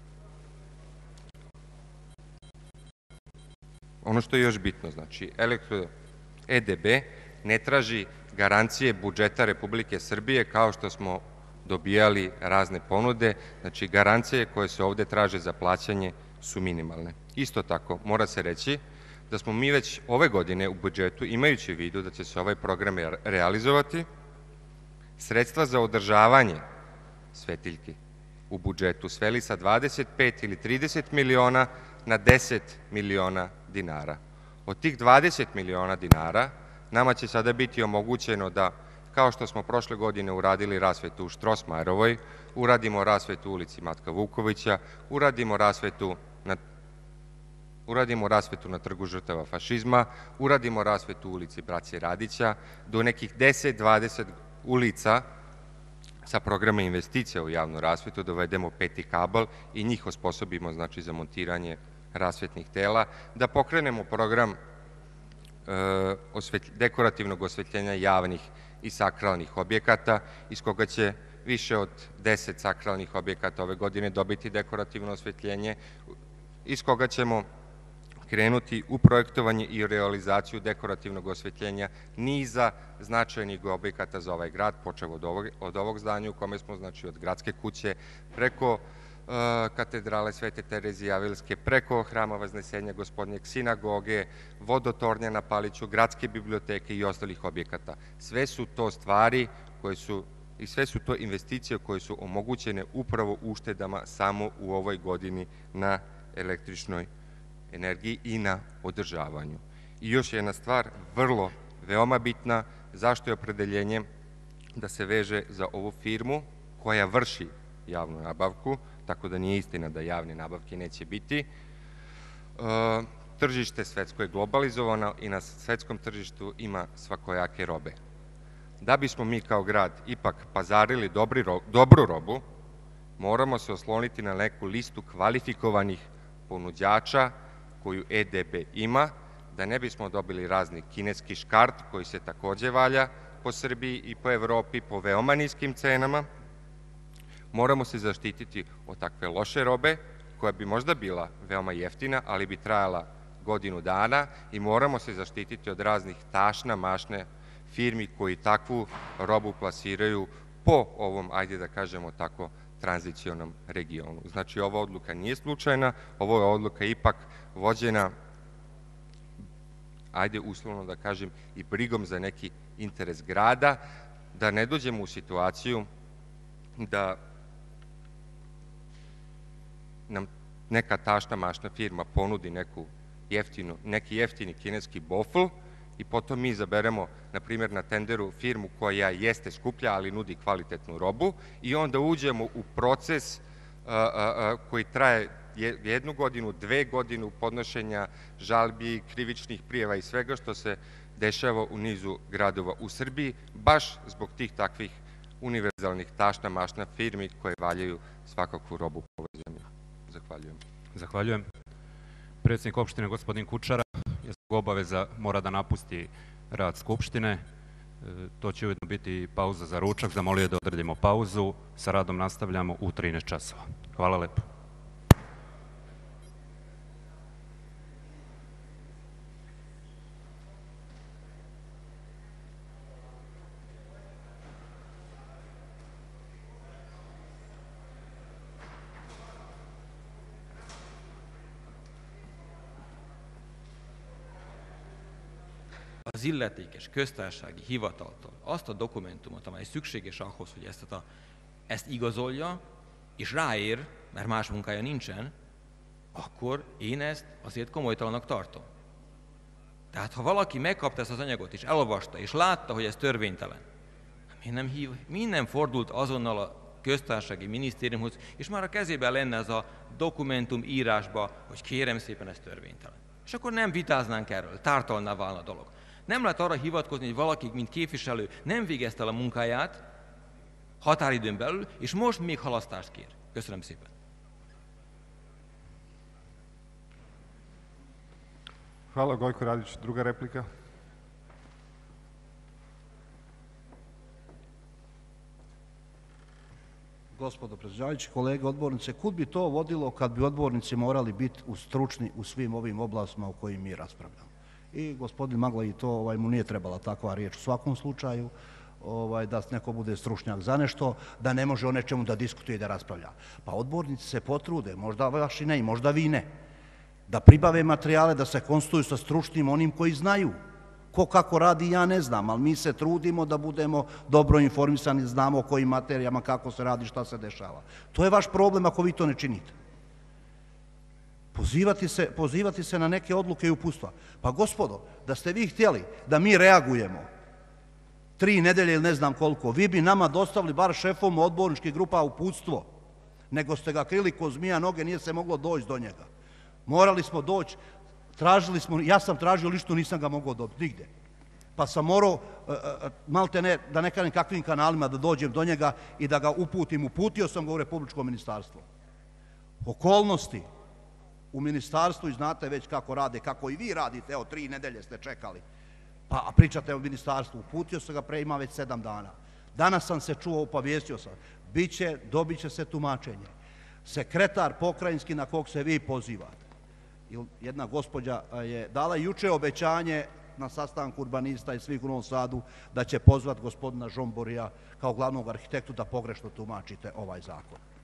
ono što je još bitno, znači, E D B ne traži garancije budžeta Republike Srbije kao što smo dobijali razne ponude, znači garancije koje se ovde traže za plaćanje su minimalne. Isto tako, mora se reći da smo mi već ove godine u budžetu, imajući u vidu da će se ovaj program realizovati, sredstva za održavanje svetiljki u budžetu sveli sa dvadeset pet ili trideset miliona na deset miliona dinara. Od tih dvadeset miliona dinara nama će sada biti omogućeno da, kao što smo prošle godine uradili rasvetu u Štrosmajerovoj, uradimo rasvetu u ulici Matka Vukovića, uradimo rasvetu na uradimo rasvetu na Trgu žrtava fašizma, uradimo rasvetu u ulici Braće Radića, do nekih deset dvadeset ulica sa programa investicija u javnu rasvetu dovedemo peti kabel i njih osposobimo znači za montiranje rasvetnih tela, da pokrenemo program dekorativnog osvetljenja javnih i sakralnih objekata, iz koga će više od deset sakralnih objekata ove godine dobiti dekorativno osvetljenje, iz koga ćemo krenuti u projektovanje i realizaciju dekorativnog osvetljenja niza značajnih objekata za ovaj grad, počev od ovog, od ovog zdanja u kome smo, znači od gradske kuće, preko katedrale Svete Terezije Avilske, preko hrama Vaznesenja Gospodnjeg, sinagoge, vodotornja na Paliću, gradske biblioteke i ostalih objekata. Sve su to stvari koje su i sve su to investicije koje su omogućene upravo uštedama samo u ovoj godini na električnoj energiji i na održavanju. I još jedna stvar, vrlo, veoma bitna, zašto je opredeljenje da se veže za ovu firmu koja vrši javnu nabavku, tako da nije istina da javne nabavke neće biti. Tržište svetsko je globalizovano i na svetskom tržištu ima svakojake robe. Da bismo mi kao grad ipak pazarili dobru robu, moramo se osloniti na neku listu kvalifikovanih ponuđača koju E D B ima, da ne bismo dobili razni kineski škart koji se takođe valja po Srbiji i po Evropi po veoma niskim cenama. Moramo se zaštititi od takve loše robe koja bi možda bila veoma jeftina, ali bi trajala godinu dana i moramo se zaštititi od raznih tašna, mašne firmi koji takvu robu plasiraju po ovom, ajde da kažemo tako, tranzicionom regionu. Znači, ova odluka nije slučajna, ovo je odluka ipak vođena, ajde uslovno da kažem, i brigom za neki interes grada, da ne dođemo u situaciju da nam neka tašna mašna firma ponudi neku jeftinu, neki jeftini kineski bofl i potom mi izaberemo, na primjer, na tenderu firmu koja jeste skuplja, ali nudi kvalitetnu robu i onda uđemo u proces koji traje jednu godinu, dve godinu podnošenja žalbi, krivičnih prijeva i svega što se dešava u nizu gradova u Srbiji, baš zbog tih takvih univerzalnih tašna mašna firmi koje valjaju svakakvu robu po ovoj zemlji. Zahvaljujem. Zahvaljujem. Predsjednik opštine, gospodin Kučara, je zbog obaveza mora da napusti rad Skupštine. To će ujedno biti pauza za ručak. Zamolio je da odredimo pauzu. Sa radom nastavljamo u trinaest časova. Hvala lepo. Az illetékes köztársasági hivataltól azt a dokumentumot, amely szükséges ahhoz, hogy ezt, a, ezt igazolja, és ráér, mert más munkája nincsen, akkor én ezt azért komolytalanak tartom. Tehát ha valaki megkapta ezt az anyagot, és elolvasta, és látta, hogy ez törvénytelen, miért nem, hív, miért nem fordult azonnal a köztársasági minisztériumhoz, és már a kezében lenne ez a dokumentum írásba, hogy kérem szépen, ez törvénytelen. És akkor nem vitáznánk erről, tártalná válna a dolog. Nem lehet arra hivatkozni, hogy valaki, mint képviselő, nem végezte el a munkáját határidőn belül, és most még halasztást kér. Köszönöm szépen. Hvala, Gojko Radić. Druga replika. Gospodo predsjedavajući, kolege odbornice, kud bi to vodilo kad bi odbornici morali biti stručni u svim ovim oblastima o kojim mi raspravljamo? I gospodin Magla i to ovaj, mu nije trebala takva riječ u svakom slučaju, ovaj, da neko bude stručnjak za nešto, da ne može o nečemu da diskutuje i da raspravlja. Pa odbornici se potrude, možda vaši ne i možda vi ne, da pribave materijale, da se konsultuju sa stručnim onim koji znaju. Ko kako radi, ja ne znam, ali mi se trudimo da budemo dobro informisani, znamo o kojim materijama, kako se radi, šta se dešava. To je vaš problem ako vi to ne činite. Pozivati se, pozivati se na neke odluke i upustva. Pa gospodo, da ste vi htjeli da mi reagujemo tri nedelje ili ne znam koliko, vi bi nama dostavili bar šefom odborničkih grupa uputstvo, nego ste ga krili ko zmija noge, nije se moglo doći do njega. Morali smo doći, tražili smo, ja sam tražio listu, nisam ga mogao dobiti, nigde. Pa sam morao, malte ne, da ne kažem kakvim kanalima da dođem do njega i da ga uputim. Uputio sam ga u Republičko ministarstvo. Okolnosti u ministarstvu i znate već kako rade, kako i vi radite, evo tri nedelje ste čekali, pa pričate o ministarstvu. Uputio sam ga pre, ima već sedam dana. Danas sam se čuo, opavijestio sam, biće, dobit će se tumačenje. Sekretar pokrajinski na kog se vi pozivate, jedna gospođa je dala juče obećanje na sastanku urbanista i svih u Novom Sadu da će pozvati gospodina Žomborija kao glavnog arhitektu da pogrešno tumačite ovaj zakon.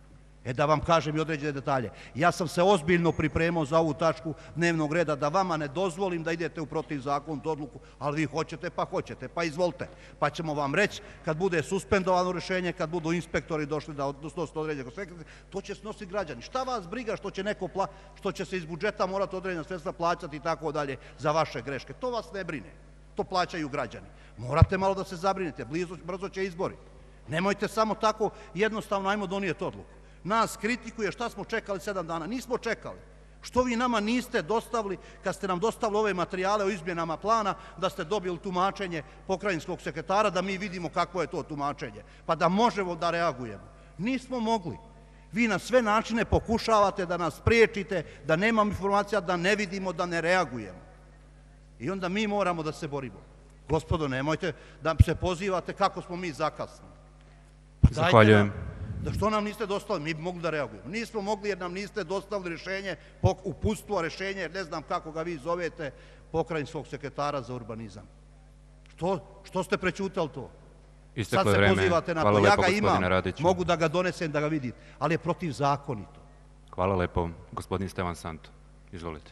E da vam kažem i određene detalje. Ja sam se ozbiljno pripremao za ovu tačku dnevnog reda da vama ne dozvolim da idete u protivzakontu odluku, ali vi hoćete pa hoćete, pa izvolite. Pa ćemo vam reći kad bude suspendovano rješenje, kad budu inspektori došli da snosite određene konsekvence, to će snositi građani. Šta vas briga što će neko pla, što će se iz budžeta morati određena sredstva plaćati i tako dalje za vaše greške. To vas ne brine. To plaćaju građani. Morate malo da se zabrinete, blizu, brzo će izbori. Nemojte samo tako jednostavno, ajmo donijeti odluku. Nas kritikuje šta smo čekali sedam dana. Nismo čekali. Što vi nama niste dostavili, kad ste nam dostavili ove materijale o izmjenama plana, da ste dobili tumačenje pokrajinskog sekretara, da mi vidimo kakvo je to tumačenje, pa da možemo da reagujemo. Nismo mogli. Vi na sve načine pokušavate da nas priječite, da nemamo informacija, da ne vidimo, da ne reagujemo. I onda mi moramo da se borimo. Gospodo, nemojte da se pozivate kako smo mi zakasni. Zahvaljujem. Da što nam niste dostavili, mi bi mogli da reagujemo. Nismo mogli jer nam niste dostavili rješenje, uputstvo rješenje, jer ne znam kako ga vi zovete, pokrajinskog sekretara za urbanizam. Što, što ste prećutali to? Isteklo je vreme. Sad se pozivate na to. Ja ga imam, mogu da ga donesem, da ga vidim, ali je protivzakonito. Hvala lepo. Gospodin Stevan Santo, izvolite.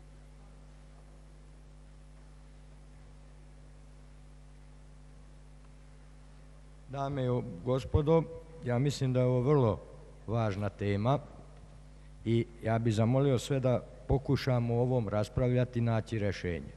Dame i gospodo, ja mislim da je ovo vrlo važna tema i ja bih zamolio sve da pokušamo o ovom raspravljati i naći rješenje.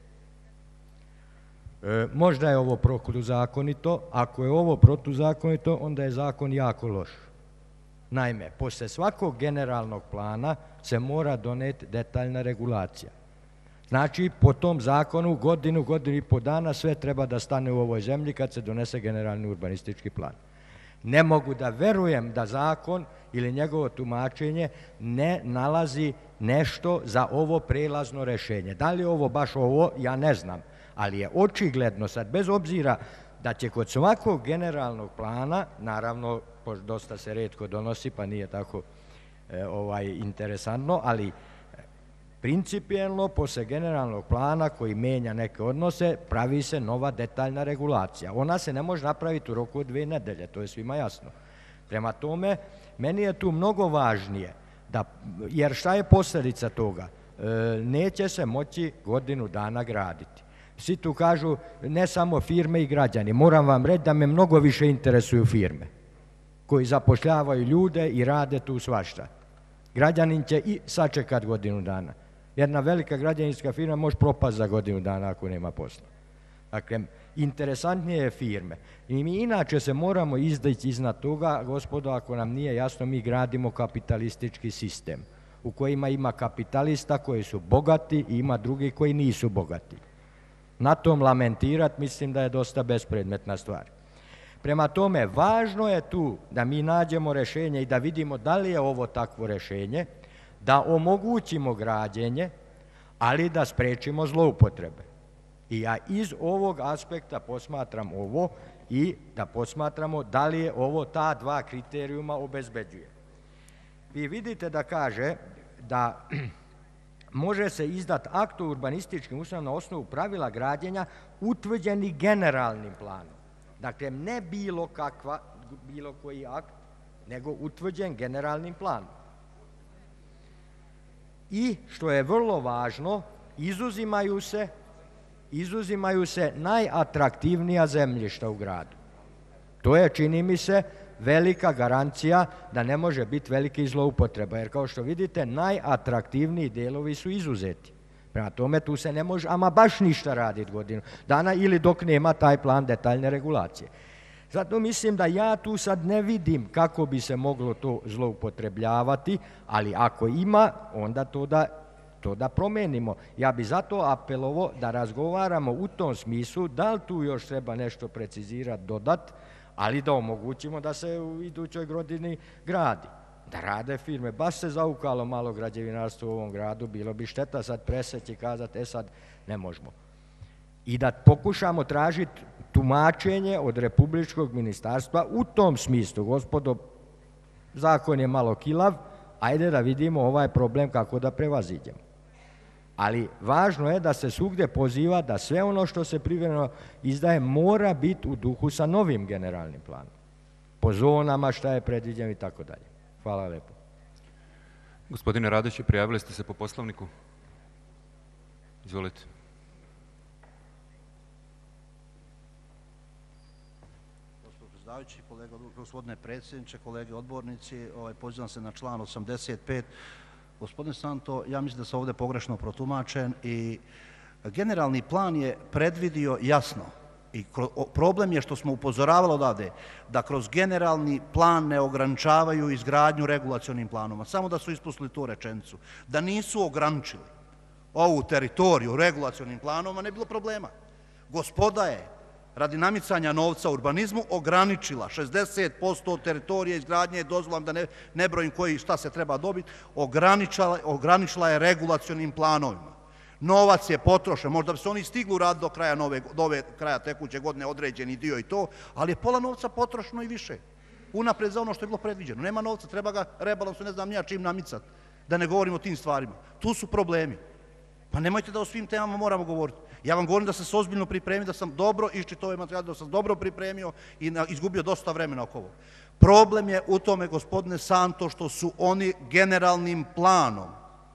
E, možda je ovo protuzakonito, ako je ovo protuzakonito, onda je zakon jako loš. Naime, posle svakog generalnog plana se mora doneti detaljna regulacija. Znači, po tom zakonu godinu, godinu i po dana sve treba da stane u ovoj zemlji kad se donese generalni urbanistički plan. Ne mogu da verujem da zakon ili njegovo tumačenje ne nalazi nešto za ovo prelazno rješenje. Da li je ovo baš ovo, ja ne znam, ali je očigledno sad, bez obzira da će kod svakog generalnog plana, naravno, dosta se retko donosi, pa nije tako e, ovaj, interesantno, ali principijelno, posle generalnog plana koji menja neke odnose, pravi se nova detaljna regulacija. Ona se ne može napraviti u roku od dve nedelje, to je svima jasno. Prema tome, meni je tu mnogo važnije, da, jer šta je posljedica toga? E, neće se moći godinu dana graditi. Svi tu kažu, ne samo firme i građani, moram vam reći da me mnogo više interesuju firme, koji zapošljavaju ljude i rade tu svašta. Građanin će i sačekat godinu dana. Jedna velika građevinska firma može propast za godinu dana ako nema posla. Dakle, interesantnije je firme. I mi inače se moramo izdići iznad toga, gospodo, ako nam nije jasno, mi gradimo kapitalistički sistem u kojima ima kapitalista koji su bogati i ima drugi koji nisu bogati. Na tom lamentirati mislim da je dosta bespredmetna stvar. Prema tome, važno je tu da mi nađemo rješenje i da vidimo da li je ovo takvo rješenje, da omogućimo građenje, ali da sprečimo zloupotrebe. I ja iz ovog aspekta posmatram ovo i da posmatramo da li je ovo ta dva kriterijuma obezbeđuje. Vi vidite da kaže da može se izdati akt o urbanističkim uslovima na osnovu pravila građenja utvrđeni generalnim planom. Dakle, ne bilo kakva, bilo koji akt, nego utvrđen generalnim planom. I, što je vrlo važno, izuzimaju se, izuzimaju se najatraktivnija zemljišta u gradu. To je, čini mi se, velika garancija da ne može biti velike zloupotreba, jer kao što vidite, najatraktivniji delovi su izuzeti. Prema tome, tu se ne može, ama baš ništa raditi godinu dana ili dok nema taj plan detaljne regulacije. Zato mislim da ja tu sad ne vidim kako bi se moglo to zloupotrebljavati, ali ako ima, onda to da, to da promenimo. Ja bi zato apelovao da razgovaramo u tom smislu da li tu još treba nešto precizirati, dodati, ali da omogućimo da se u idućoj godini gradi. Da rade firme. Baš se zaukalo malo građevinarstvo u ovom gradu, bilo bi šteta sad preseći i kazati, e sad ne možemo. I da pokušamo tražiti tumačenje od Republičkog ministarstva u tom smislu. Gospodo, zakon je malo kilav, ajde da vidimo ovaj problem kako da prevaziđemo. Ali važno je da se svugdje poziva da sve ono što se privremeno izdaje mora biti u duhu sa novim generalnim planom. Po zonama šta je predviđeno i tako dalje. Hvala lepo. Gospodine Radiću, prijavili ste se po poslovniku. Izvolite. Gospodine predsjedavajući, gospodine predsjedniče, kolege odbornici, ovaj, pozivam se na član osamdeset pet. Gospodine Santo, ja mislim da sam ovdje pogrešno protumačen i generalni plan je predvidio jasno i problem je što smo upozoravali odavde da kroz generalni plan ne ograničavaju izgradnju regulacionim planom, samo da su ispustili tu rečenicu, da nisu ograničili ovu teritoriju regulacionim planom, ne bi bilo problema. Gospoda je radi namicanja novca u urbanizmu ograničila šezdeset posto teritorije izgradnje, dozvolam da ne, ne brojim koji šta se treba dobiti, ograničila, ograničila je regulacionim planovima. Novac je potrošen, možda bi se oni stigli uraditi do kraja, nove, do ove kraja tekuće godine određeni dio i to, ali je pola novca potrošeno i više. Unapred za ono što je bilo predviđeno. Nema novca, treba ga rebalansu, ne znam nija čim namicati, da ne govorimo o tim stvarima. Tu su problemi. Pa nemojte da o svim temama moramo govoriti. Ja vam govorim da sam se ozbiljno pripremio, da sam dobro iščitao ovaj materijal, da sam dobro pripremio i izgubio dosta vremena oko ovog. Problem je u tome, gospodine Santo, što su oni generalnim planom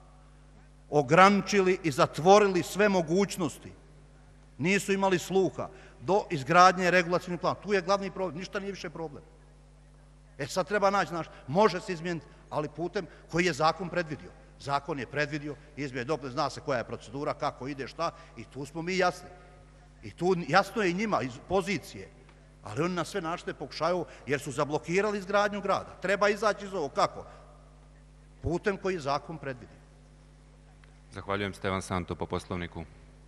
ograničili i zatvorili sve mogućnosti. Nisu imali sluha do izgradnje regulacijnih plana. Tu je glavni problem, ništa nije više problem. E sad treba naći naš, može se izmijeniti, ali putem koji je zakon predvidio. Zakon je predvidio, izmjene dopune, zna se koja je procedura, kako ide, šta, i tu smo mi jasni. I tu jasno je i njima iz pozicije, ali oni na sve načine pokušaju, jer su zablokirali izgradnju grada. Treba izaći iz ovo, kako? Putem koji je zakon predvidio. Zahvaljujem, Stevan Santo, po poslovniku.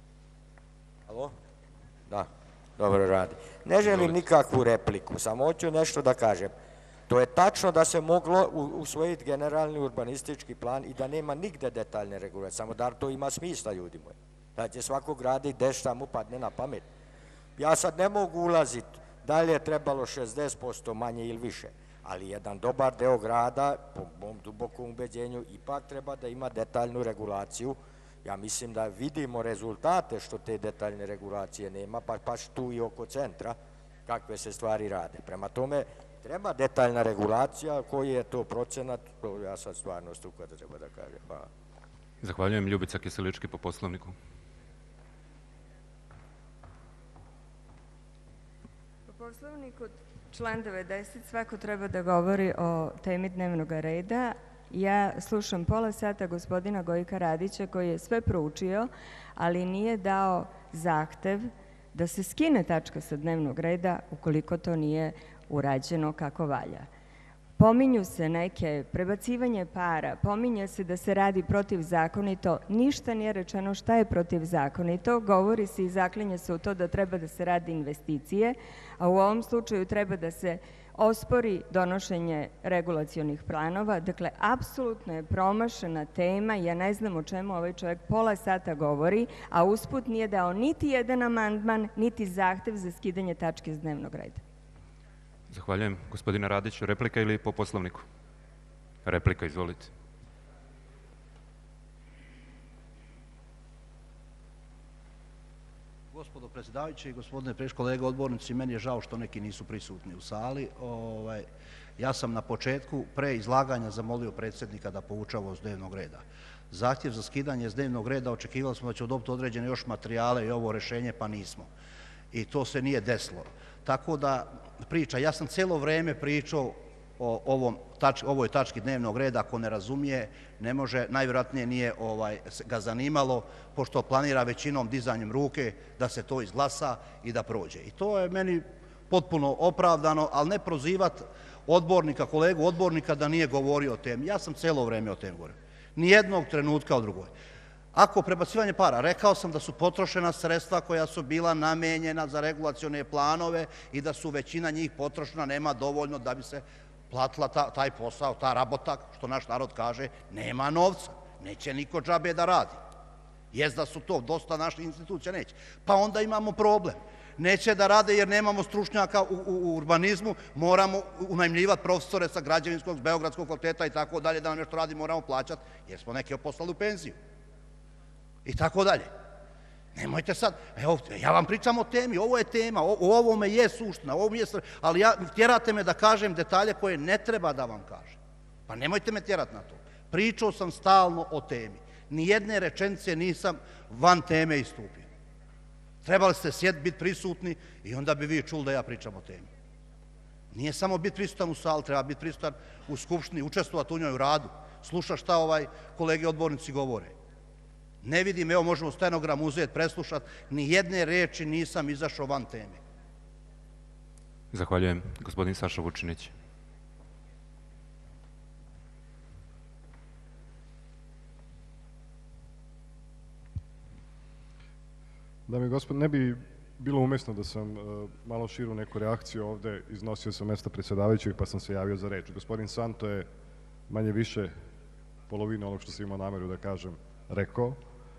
Alo? Da, dobro radi. Ne želim nikakvu repliku, samo hoću nešto da kažem. To je tačno da se moglo usvojiti generalni urbanistički plan i da nema nigde detaljne regulacije, samo da to ima smisla, ljudi moji. Da će svako graditi gde šta mu padne na pamet. Ja sad ne mogu ulaziti da li je trebalo šezdeset posto manje ili više, ali jedan dobar deo grada, po mom dubokom ubeđenju, ipak treba da ima detaljnu regulaciju. Ja mislim da vidimo rezultate što te detaljne regulacije nema, pa baš tu i oko centra, kakve se stvari rade. Prema tome, treba detaljna regulacija, koji je to procenat, to ja sad stvarno struka da treba da kažem. Hvala. Zahvaljujem, Ljubica Kiselički, po poslovniku. Po poslovniku član devedeset svako treba da govori o temi dnevnog reda. Ja slušam pola sata gospodina Gojka Radića koji je sve proučio, ali nije dao zahtev da se skine tačka sa dnevnog reda ukoliko to nije urađeno kako valja. Pominju se neke prebacivanje para, pominje se da se radi protivzakonito, ništa nije rečeno šta je protivzakonito, govori se i zaklinje se u to da treba da se radi investicije, a u ovom slučaju treba da se ospori donošenje regulacionih planova. Dakle, apsolutno je promašena tema, ja ne znam o čemu ovaj čovjek pola sata govori, a usput nije dao niti jedan amandman, niti zahtev za skidanje tačke s dnevnog reda. Zahvaljujem. Gospodine Radiću, replika ili po poslovniku? Replika, izvolite. Gospodo predsjedavajući, gospodine preš kolege odbornici, meni je žao što neki nisu prisutni u sali. Ovaj, ja sam na početku pre izlaganja zamolio predsjednika da povuče ovo s dnevnog reda. Zahtjev za skidanje s dnevnog reda, očekivali smo da će dobiti određene još materijale i ovo rešenje, pa nismo. I to se nije desilo. Tako da priča, ja sam cijelo vreme pričao o ovom, tač, ovoj tački dnevnog reda, ako ne razumije, ne može, najvjerojatnije nije ovaj, ga zanimalo, pošto planira većinom dizanjem ruke da se to izglasa i da prođe. I to je meni potpuno opravdano, ali ne prozivati odbornika, kolegu odbornika da nije govorio o temi. Ja sam cijelo vreme o temi govorio. Nijednog trenutka o drugoj. Ako prebacivanje para, rekao sam da su potrošena sredstva koja su bila namenjena za regulacione planove i da su većina njih potrošena, nema dovoljno da bi se platila ta, taj posao, ta rabota, što naš narod kaže, nema novca, neće niko džabe da radi. Jest da su to, dosta naših institucija neće. Pa onda imamo problem. Neće da rade jer nemamo stručnjaka u, u, u urbanizmu, moramo unajmljivati profesore sa građevinskog, s Beogradskog fakulteta i tako dalje, da nam nešto radi moramo plaćati, jer smo neke poslali u penziju. I tako dalje. Nemojte sad, evo, ja vam pričam o temi, ovo je tema, o, o ovome je suština, ovo je, ali ja, tjerate me da kažem detalje koje ne treba da vam kažem. Pa nemojte me tjerati na to. Pričao sam stalno o temi. Nijedne rečenice nisam van teme istupio. Trebali ste sjeti, biti prisutni i onda bi vi čuli da ja pričam o temi. Nije samo biti prisutan u sali, treba biti prisutan u skupštini, učestvovati u njoj u radu, slušati šta ovaj kolege odbornici govore. Ne vidim, evo možemo stenogram uzeti, preslušati, ni jedne reči nisam izašao van teme. Zahvaljujem. Gospodin Saša Vučinić. Dame i gospod, ne bi bilo umesno da sam malo širu neku reakciju ovde, iznosio sam mesta predsjedavajućeg pa sam se javio za reč. Gospodin Santo je manje više polovina onog što sam imao nameru da kažem rekao,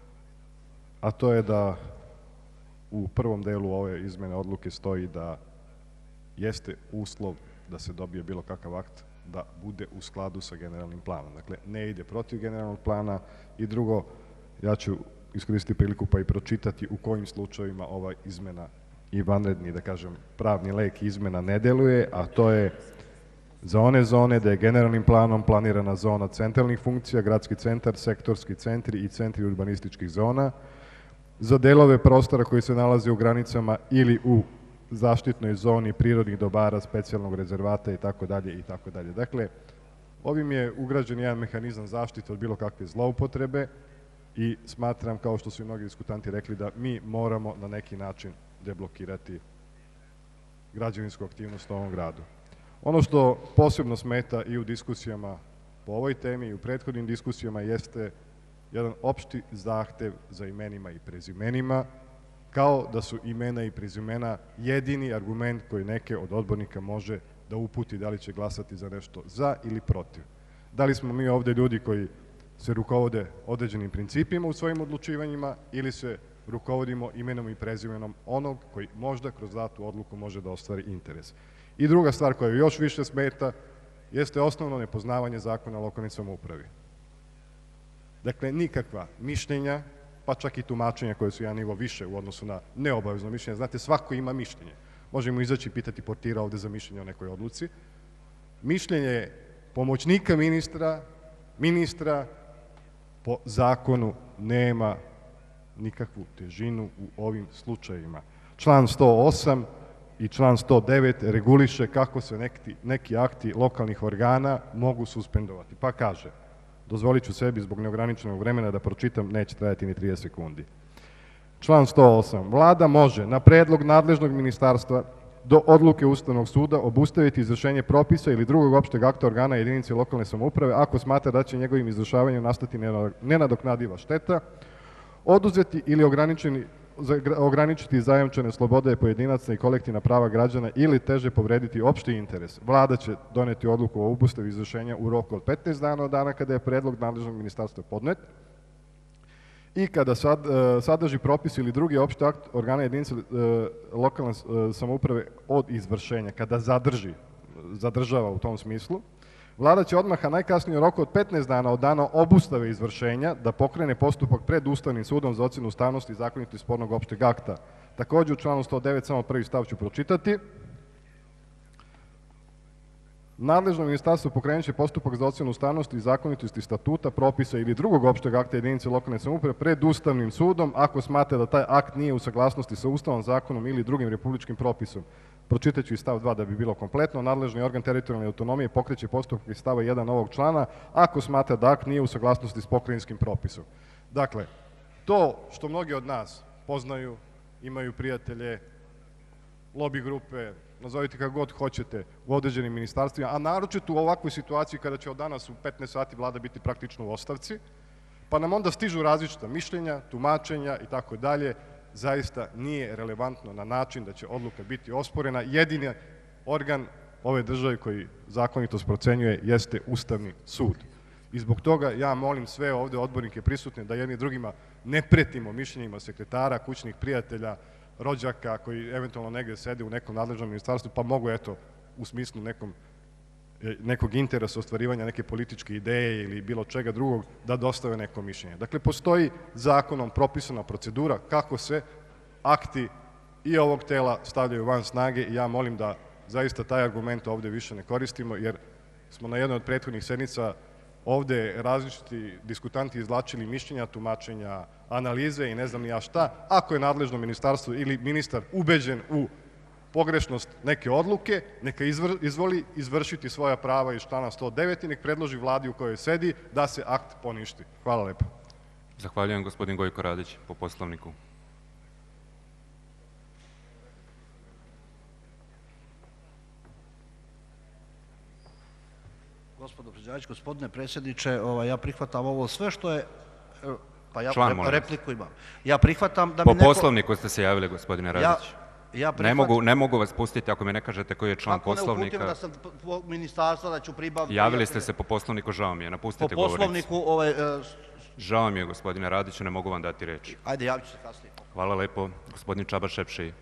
a to je da u prvom delu ove izmene odluke stoji da jeste uslov da se dobije bilo kakav akt da bude u skladu sa generalnim planom. Dakle, ne ide protiv generalnog plana i drugo, ja ću iskoristiti priliku pa i pročitati u kojim slučajevima ova izmena i vanredni, da kažem, pravni lek izmena ne deluje, a to je za one zone da je generalnim planom planirana zona centralnih funkcija, gradski centar, sektorski centri i centri urbanističkih zona, za delove prostora koji se nalaze u granicama ili u zaštitnoj zoni prirodnih dobara, specijalnog rezervata i tako dalje i tako dalje. Dakle, ovim je ugrađen jedan mehanizam zaštite od bilo kakve zloupotrebe i smatram, kao što su i mnogi diskutanti rekli, da mi moramo na neki način deblokirati građevinsku aktivnost u ovom gradu. Ono što posebno smeta i u diskusijama po ovoj temi i u prethodnim diskusijama jeste jedan opšti zahtev za imenima i prezimenima, kao da su imena i prezimena jedini argument koji neke od odbornika može da uputi da li će glasati za nešto za ili protiv. Da li smo mi ovde ljudi koji se rukovode određenim principima u svojim odlučivanjima ili se rukovodimo imenom i prezimenom onog koji možda kroz datu odluku može da ostvari interes. I druga stvar koja još više smeta jeste osnovno nepoznavanje zakona o lokalnoj samoupravi. Dakle, nikakva mišljenja, pa čak i tumačenja koje su jedan nivo više u odnosu na neobavezno mišljenje. Znate, svako ima mišljenje. Možemo izaći i pitati portira ovde za mišljenje o nekoj odluci. Mišljenje pomoćnika ministra, ministra, po zakonu nema nikakvu težinu u ovim slučajevima. Član sto osam i član sto devet reguliše kako se neki, neki akti lokalnih organa mogu suspendovati. Pa kaže, dozvolit ću sebi zbog neograničenog vremena da pročitam, neće trajati ni trideset sekundi. Član sto osam. Vlada može na predlog nadležnog ministarstva do odluke Ustavnog suda obustaviti izvršenje propisa ili drugog opšteg akta organa jedinice lokalne samouprave ako smatra da će njegovim izvršavanjem nastati nenadoknadiva šteta, oduzeti ili ograničiti zajamčene slobode pojedinaca i kolektivna prava građana ili teže povrediti opšti interes. Vlada će doneti odluku o obustavi izvršenja u roku od petnaest dana od dana kada je predlog nadležnog ministarstva podnet i kada sad, sadrži propis ili drugi opšti akt organa jedinice lokalne samouprave od izvršenja, kada zadrži, zadržava u tom smislu, Vlada će odmah, a najkasnije u roku od petnaest dana od dana obustave izvršenja, da pokrene postupak pred Ustavnim sudom za ocjenu ustavnosti i zakonitosti spornog opšteg akta. Takođe u članu sto devet, samo prvi stav ću pročitati. Nadležno ministarstvo pokrenut će postupak za ocjenu ustavnosti i zakonitosti statuta, propisa ili drugog opšteg akta jedinice lokalne samouprave pred Ustavnim sudom ako smatra da taj akt nije u saglasnosti sa Ustavom, zakonom ili drugim republičkim propisom. Pročitat ću i stav dva da bi bilo kompletno. Nadležni organ teritorijalne autonomije pokreće postupak iz stava jedan ovog člana ako smatra da akt nije u saglasnosti s pokrajinskim propisom. Dakle, to što mnogi od nas poznaju, imaju prijatelje, lobby grupe, nazovite kako god hoćete, u određenim ministarstvima, a naročito u ovakvoj situaciji kada će od danas u petnaest sati vlada biti praktično u ostavci, pa nam onda stižu različita mišljenja, tumačenja i tako dalje, zaista nije relevantno na način da će odluka biti osporena. Jedini organ ove države koji zakonitost procenjuje jeste Ustavni sud. I zbog toga ja molim sve ovde odbornike prisutne da jedni drugima ne pretimo mišljenjima sekretara, kućnih prijatelja, rođaka koji eventualno negde sede u nekom nadležnom ministarstvu, pa mogu, eto, u smislu nekom, nekog interesa ostvarivanja neke političke ideje ili bilo čega drugog, da dostave neko mišljenje. Dakle, postoji zakonom propisana procedura kako se akti i ovog tela stavljaju van snage i ja molim da zaista taj argument ovde više ne koristimo, jer smo na jednoj od prethodnih sednica ovde različiti diskutanti izvlačili mišljenja, tumačenja, analize i ne znam ni ja šta, ako je nadležno ministarstvo ili ministar ubeđen u pogrešnost neke odluke, neka izvoli izvršiti svoja prava iz člana sto devet i nek predloži vladi u kojoj sedi da se akt poništi. Hvala lepo. Zahvaljujem, gospodin Gojko Radić, po poslovniku. Gospodo predsjedavajući, gospodine predsjedniče, ja prihvatam ovo sve što je... Pa ja repliku imam. Ja prihvatam da mi neko... Po poslovniku ste se javili, gospodine Radić. Ja prihvatam... Ne mogu vas pustiti ako mi ne kažete koji je član poslovnika. Ako ne uputim da sam po ministarstva, da ću pribaviti... Javili ste se po poslovniku, žao mi je, napustite govornicu. Po poslovniku... Žao mi je, gospodine Radiću, ne mogu vam dati reč. Ajde, javit ću se kasnije. Hvala lepo. Gospodin Čaba Šepšiji.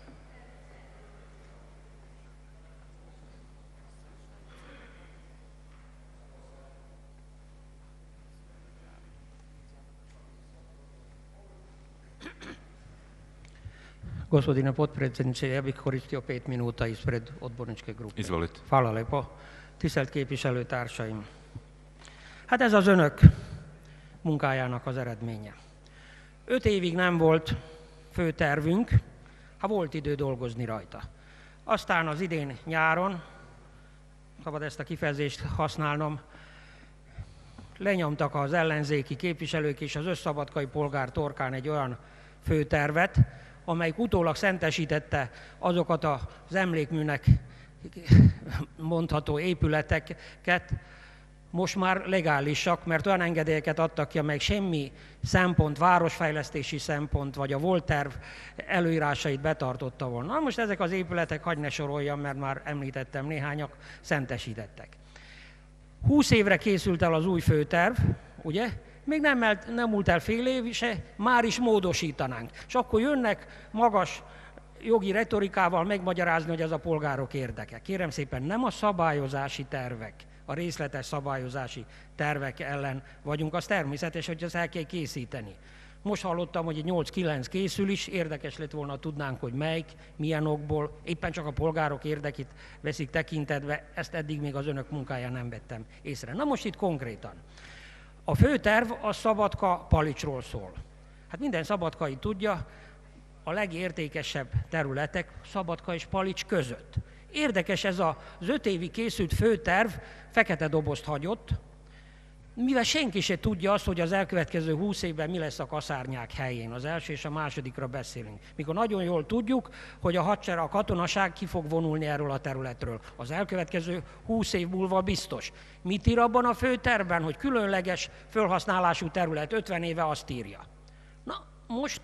Gospodine potpredsjedniče, ja bih koristio pet minuta ispred odborničke grupe. Izvolite. Hála lepo. Tisztelt képviselőtársaim! Hát ez az önök munkájának az eredménye. Öt évig nem volt főtervünk, ha volt idő dolgozni rajta. Aztán az idén nyáron, szabad ezt a kifejezést használnom, lenyomtak az ellenzéki képviselők és az összszabadkai polgár torkán egy olyan főtervet, amelyik utólag szentesítette azokat az emlékműnek mondható épületeket, most már legálisak, mert olyan engedélyeket adtak ki, amelyek semmi szempont, városfejlesztési szempont, vagy a volt terv előírásait betartotta volna. Na most ezek az épületek, hadd ne soroljam, mert már említettem néhányak, szentesítettek. Húsz évre készült el az új főterv, ugye? Még nem, nem múlt el fél év se, már is módosítanánk. És akkor jönnek magas jogi retorikával megmagyarázni, hogy ez a polgárok érdeke. Kérem szépen, nem a szabályozási tervek, a részletes szabályozási tervek ellen vagyunk, az természetes, hogy ezt el kell készíteni. Most hallottam, hogy egy nyolc-kilenc készül is, érdekes lett volna, tudnánk, hogy melyik, milyen okból, éppen csak a polgárok érdekét veszik tekintetbe, ezt eddig még az önök munkáján nem vettem észre. Na most itt konkrétan. A főterv a Szabadka-Palicsról szól. Hát minden szabadkai tudja, a legértékesebb területek Szabadka és Palics között. Érdekes, ez az öt évi készült főterv fekete dobozt hagyott, mivel senki se tudja azt, hogy az elkövetkező húsz évben mi lesz a kaszárnyák helyén. Az első és a másodikra beszélünk. Mikor nagyon jól tudjuk, hogy a hadsereg, a katonaság ki fog vonulni erről a területről. Az elkövetkező húsz év múlva biztos. Mit ír abban a főtervben, hogy különleges felhasználású terület, ötven éve azt írja. Na, most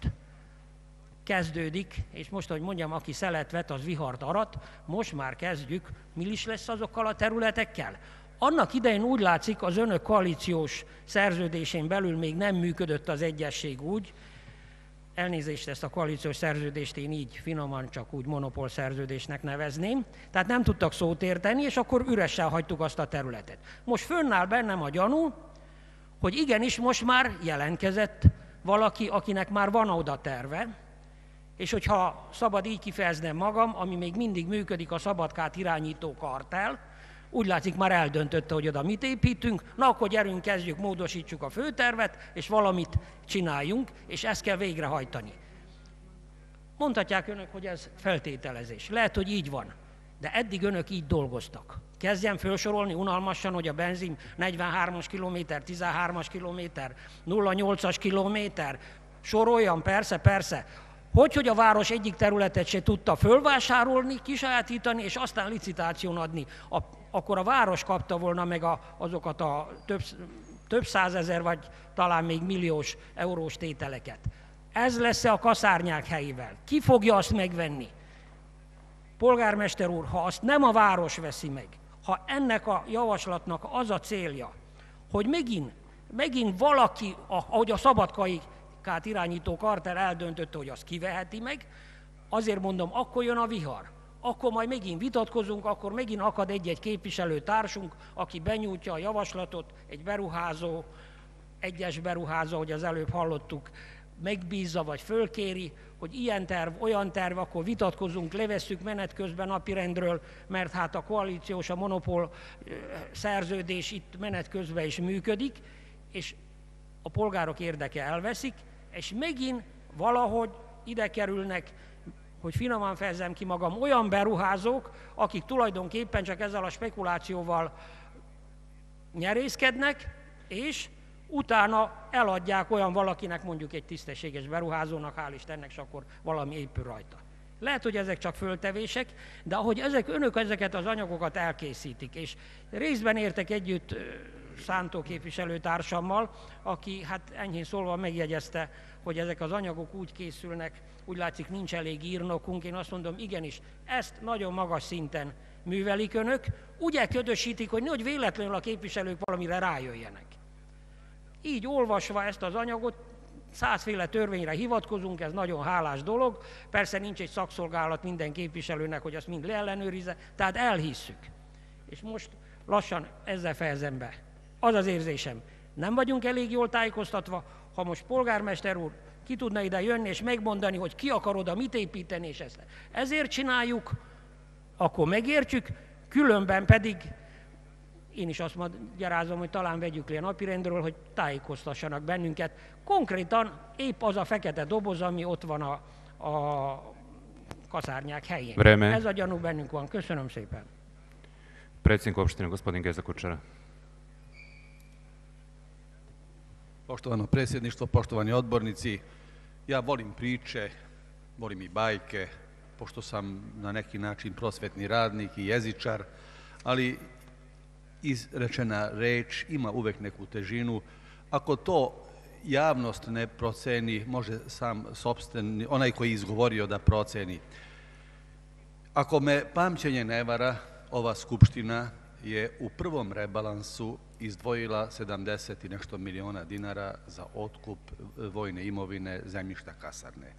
kezdődik, és most, hogy mondjam, aki szelet vet, az vihart arat, most már kezdjük, mi is lesz azokkal a területekkel. Annak idején úgy látszik, az önök koalíciós szerződésén belül még nem működött az egyesség úgy, elnézést, ezt a koalíciós szerződést én így finoman csak úgy monopól szerződésnek nevezném, tehát nem tudtak szót érteni, és akkor üressel hagytuk azt a területet. Most fönnáll bennem a gyanú, hogy igenis most már jelentkezett valaki, akinek már van oda terve, és hogyha szabad így kifejeznem magam, ami még mindig működik, a Szabadkát irányító kartel, úgy látszik, már eldöntötte, hogy oda mit építünk, na akkor gyerünk, kezdjük, módosítsuk a főtervet, és valamit csináljunk, és ezt kell végrehajtani. Mondhatják önök, hogy ez feltételezés. Lehet, hogy így van, de eddig önök így dolgoztak. Kezdjem felsorolni unalmasan, hogy a benzin negyvenhármas kilométer, tizenhármas kilométer, nulla nyolcas kilométer, soroljam, persze, persze. Hogy, hogy a város egyik területet se tudta fölvásárolni, kisajátítani, és aztán licitáción adni. A, akkor a város kapta volna meg a, azokat a több, több százezer, vagy talán még milliós eurós tételeket. Ez lesz a kaszárnyák helyével. Ki fogja azt megvenni? Polgármester úr, ha azt nem a város veszi meg, ha ennek a javaslatnak az a célja, hogy megint, megint valaki, ahogy a szabadkai Kát irányító kartel eldöntötte, hogy azt kiveheti meg, azért mondom, akkor jön a vihar. Akkor majd megint vitatkozunk, akkor megint akad egy-egy képviselőtársunk, aki benyújtja a javaslatot, egy beruházó, egyes beruházó, hogy az előbb hallottuk, megbízza vagy fölkéri, hogy ilyen terv, olyan terv, akkor vitatkozunk, levesszük menet közben napirendről, mert hát a koalíciós, a monopól szerződés itt menet közben is működik, és a polgárok érdeke elveszik, és megint valahogy ide kerülnek, hogy finoman fejezzem ki magam, olyan beruházók, akik tulajdonképpen csak ezzel a spekulációval nyerészkednek, és utána eladják olyan valakinek, mondjuk egy tisztességes beruházónak, hál' Istennek, és akkor valami épül rajta. Lehet, hogy ezek csak föltevések, de ahogy ezek, önök ezeket az anyagokat elkészítik, és részben értek együtt Szántó képviselőtársammal, aki hát enyhén szólva megjegyezte, hogy ezek az anyagok úgy készülnek, úgy látszik nincs elég írnokunk, én azt mondom, igenis, ezt nagyon magas szinten művelik önök, úgy elködösítik, hogy nehogy véletlenül a képviselők valamire rájöjjenek. Így olvasva ezt az anyagot, százféle törvényre hivatkozunk, ez nagyon hálás dolog, persze nincs egy szakszolgálat minden képviselőnek, hogy azt mind leellenőrizze, tehát elhisszük. És most lassan ezzel fejezem be. Az az érzésem, nem vagyunk elég jól tájékoztatva, ha most polgármester úr ki tudna ide jönni és megmondani, hogy ki akar oda mit építeni, és ezt ezért csináljuk, akkor megértjük, különben pedig én is azt magyarázom, hogy talán vegyük le a napirendről, hogy tájékoztassanak bennünket. Konkrétan épp az a fekete doboz, ami ott van a, a kaszárnyák helyén. Vreme. Ez a gyanú bennünk van. Köszönöm szépen. Predsjednik opštine, gospodin Geza Kučara. Poštovano predsjedništvo, poštovani odbornici, ja volim priče, volim i bajke, pošto sam na neki način prosvetni radnik i jezičar, ali izrečena reč ima uvek neku težinu. Ako to javnost ne proceni, može sam sopstveni, onaj koji je izgovorio da proceni. Ako me pamćenje ne vara, ova Skupština je u prvom rebalansu izdvojila sedamdeset i nešto miliona dinara za otkup vojne imovine zemljišta kasarne.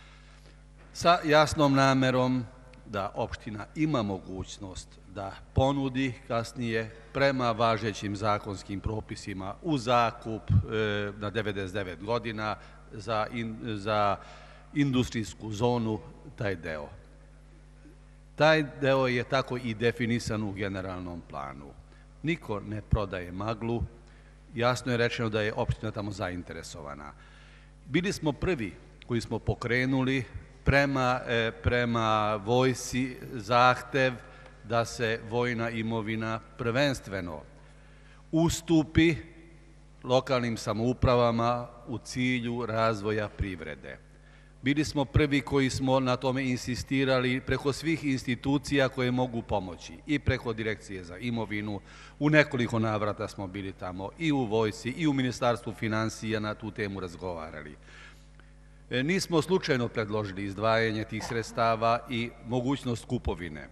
Sa jasnom namerom da opština ima mogućnost da ponudi kasnije prema važećim zakonskim propisima u zakup e, na devedeset devet godina za, in, za industrijsku zonu taj deo. Taj deo je tako i definisan u generalnom planu. Niko ne prodaje maglu, jasno je rečeno da je opština tamo zainteresovana. Bili smo prvi koji smo pokrenuli prema, e, prema vojsci zahtev da se vojna imovina prvenstveno ustupi lokalnim samoupravama u cilju razvoja privrede. Bili smo prvi koji smo na tome insistirali preko svih institucija koje mogu pomoći i preko Direkcije za imovinu. U nekoliko navrata smo bili tamo i u vojsci i u Ministarstvu financija na tu temu razgovarali. Nismo slučajno predložili izdvajanje tih sredstava i mogućnost kupovine.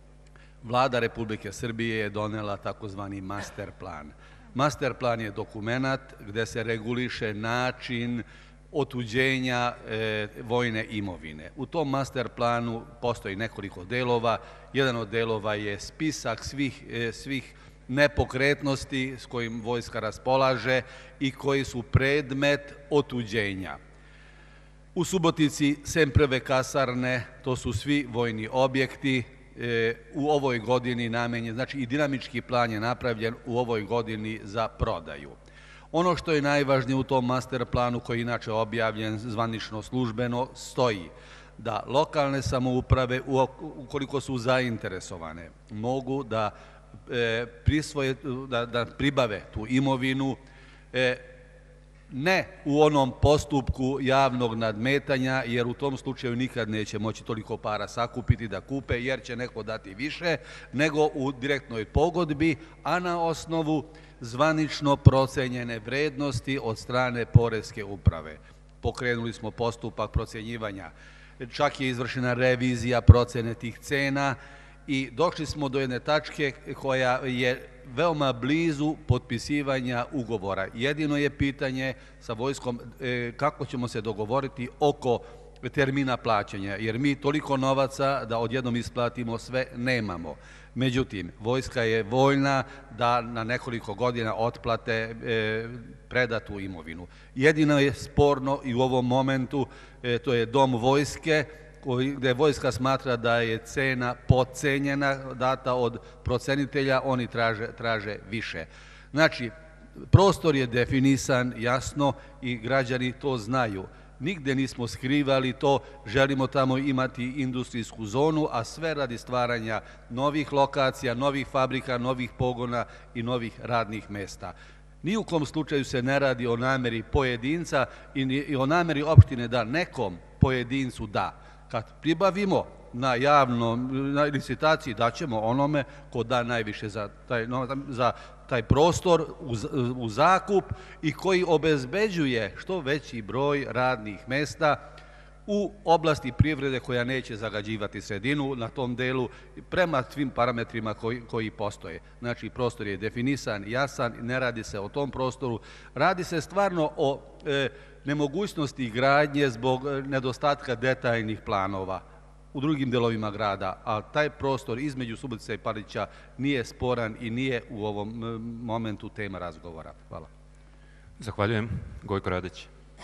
Vlada Republike Srbije je donela takozvani master plan. Master plan je dokumenat gde se reguliše način otuđenja e, vojne imovine. U tom master planu postoji nekoliko delova. Jedan od delova je spisak svih, e, svih nepokretnosti s kojim vojska raspolaže i koji su predmet otuđenja. U Subotici, sem prve kasarne, to su svi vojni objekti, e, u ovoj godini namenjen, znači i dinamički plan je napravljen u ovoj godini za prodaju. Ono što je najvažnije u tom master planu, koji je inače objavljen zvanično službeno, stoji da lokalne samouprave, ukoliko su zainteresovane, mogu da, e, prisvoje, da, da pribave tu imovinu, e, ne u onom postupku javnog nadmetanja, jer u tom slučaju nikad neće moći toliko para sakupiti da kupe, jer će neko dati više, nego u direktnoj pogodbi, a na osnovu zvanično procenjene vrednosti od strane Poreske uprave. Pokrenuli smo postupak procenjivanja, čak je izvršena revizija procene tih cena i došli smo do jedne tačke koja je veoma blizu potpisivanja ugovora. Jedino je pitanje sa vojskom kako ćemo se dogovoriti oko termina plaćanja, jer mi toliko novaca da odjednom isplatimo sve nemamo. Međutim, vojska je voljna da na nekoliko godina otplate e, predatu imovinu. Jedino je sporno i u ovom momentu, e, to je dom vojske, koji, gde vojska smatra da je cena podcenjena, data od procenitelja, oni traže, traže više. Znači, prostor je definisan jasno i građani to znaju. Nigde nismo skrivali to, želimo tamo imati industrijsku zonu, a sve radi stvaranja novih lokacija, novih fabrika, novih pogona i novih radnih mesta. Ni u kom slučaju se ne radi o nameri pojedinca i o nameri opštine da nekom pojedincu da. Kad pribavimo na javnom, na licitaciji, daćemo onome ko da najviše za taj, za taj prostor u, u zakup i koji obezbeđuje što veći broj radnih mesta u oblasti privrede koja neće zagađivati sredinu na tom delu prema svim parametrima koji, koji postoje. Znači, prostor je definisan, jasan, ne radi se o tom prostoru, radi se stvarno o e, nemogućnosti gradnje zbog nedostatka detaljnih planova u drugim delovima grada, a taj prostor između Subotice i Palića nije sporan i nije u ovom momentu tema razgovora. Hvala. Zahvaljujem. Gojko Radić.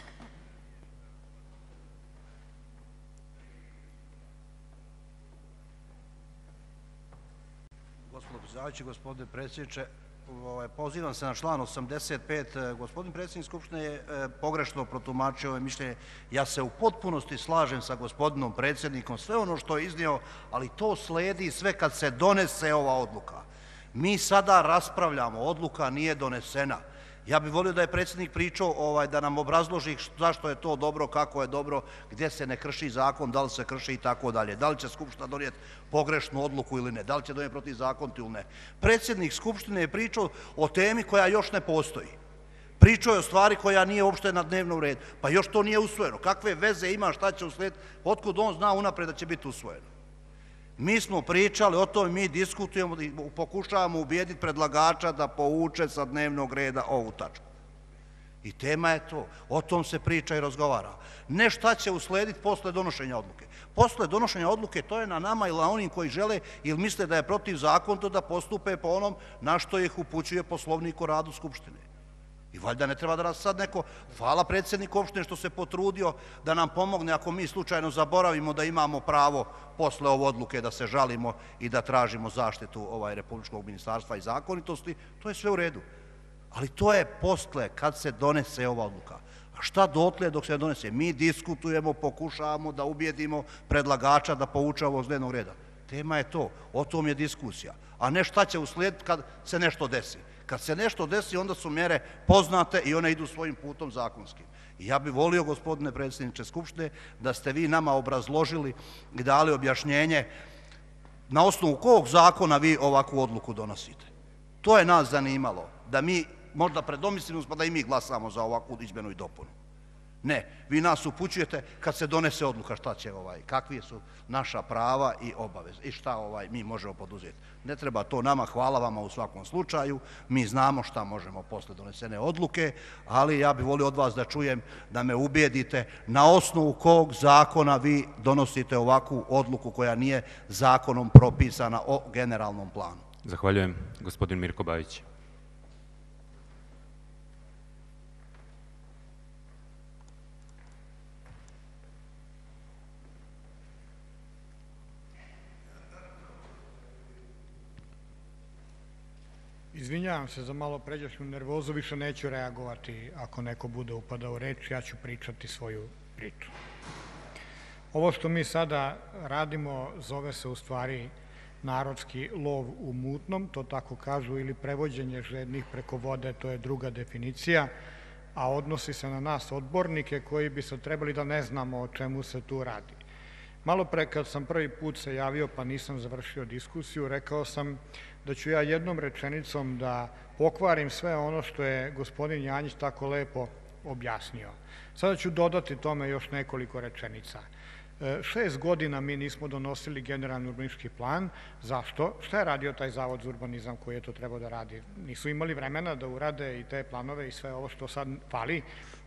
Gospodine predsjedavajući, gospodine predsjedniče, pozivam se na član osamdeset pet. Gospodin predsjednik Skupštine je pogrešno protumačio ove mišljenje. Ja se u potpunosti slažem sa gospodinom predsjednikom, sve ono što je iznio, ali to sledi sve kad se donese ova odluka. Mi sada raspravljamo, odluka nije donesena. Ja bih volio da je predsjednik pričao ovaj, da nam obrazloži zašto je to dobro, kako je dobro, gdje se ne krši zakon, da li se krši i tako dalje. Da li će Skupština donijeti pogrešnu odluku ili ne, da li će donijeti protivzakonito ili ne. Predsjednik Skupštine je pričao o temi koja još ne postoji. Pričao je o stvari koja nije uopšte na dnevnom redu. Pa još to nije usvojeno. Kakve veze ima, šta će uslijediti, otkud on zna unaprijed da će biti usvojeno. Mi smo pričali o tome, mi diskutujemo i pokušavamo ubijediti predlagača da povuče sa dnevnog reda ovu tačku. I tema je to. O tom se priča i razgovara. Ne šta će uslijediti posle donošenja odluke. Posle donošenja odluke to je na nama ili na onim koji žele ili misle da je protivzakonito da postupe po onom na što ih upućuje Poslovnik o radu Skupštine. I valjda ne treba da nas sad neko, hvala predsjedniku opštine što se potrudio da nam pomogne ako mi slučajno zaboravimo da imamo pravo posle ove odluke da se žalimo i da tražimo zaštitu ovaj Republičkog ministarstva i zakonitosti, to je sve u redu. Ali to je posle kad se donese ova odluka. A šta dotle dok se donese? Mi diskutujemo, pokušavamo da ubijedimo predlagača da povuče ovo s dnevnog reda. Tema je to, o tom je diskusija. A ne šta će uslijediti kad se nešto desi. Kad se nešto desi, onda su mjere poznate i one idu svojim putom zakonskim. I ja bih volio, gospodine predsjedniče Skupštine, da ste vi nama obrazložili i dali objašnjenje na osnovu kog zakona vi ovakvu odluku donosite. To je nas zanimalo, da mi možda predomislimo pa da i mi glasamo za ovakvu izmjenu i dopunu. Ne, vi nas upućujete kad se donese odluka šta će ovaj, kakvi su naša prava i obaveze i šta ovaj mi možemo poduzeti. Ne treba to nama, hvala vama u svakom slučaju, mi znamo šta možemo posle donesene odluke, ali ja bih volio od vas da čujem da me ubijedite na osnovu kog zakona vi donosite ovakvu odluku koja nije zakonom propisana o generalnom planu. Zahvaljujem. Gospodin Mirko Bajić. Izvinjavam se za malo pređašnju nervozu, više neću reagovati ako neko bude upadao reč, ja ću pričati svoju priču. Ovo što mi sada radimo zove se u stvari narodski lov u mutnom, to tako kažu, ili prevođenje žednih preko vode, to je druga definicija, a odnosi se na nas odbornike koji bi se trebali da ne znamo o čemu se tu radi. Malo pre kad sam prvi put se javio pa nisam završio diskusiju, rekao sam da ću ja jednom rečenicom da pokvarim sve ono što je gospodin Janjić tako lepo objasnio. Sada ću dodati tome još nekoliko rečenica. Šest godina mi nismo donosili generalni urbanistički plan. Zašto? Šta je radio taj Zavod za urbanizam koji je to trebao da radi? Nisu imali vremena da urade i te planove i sve ovo što sad fali.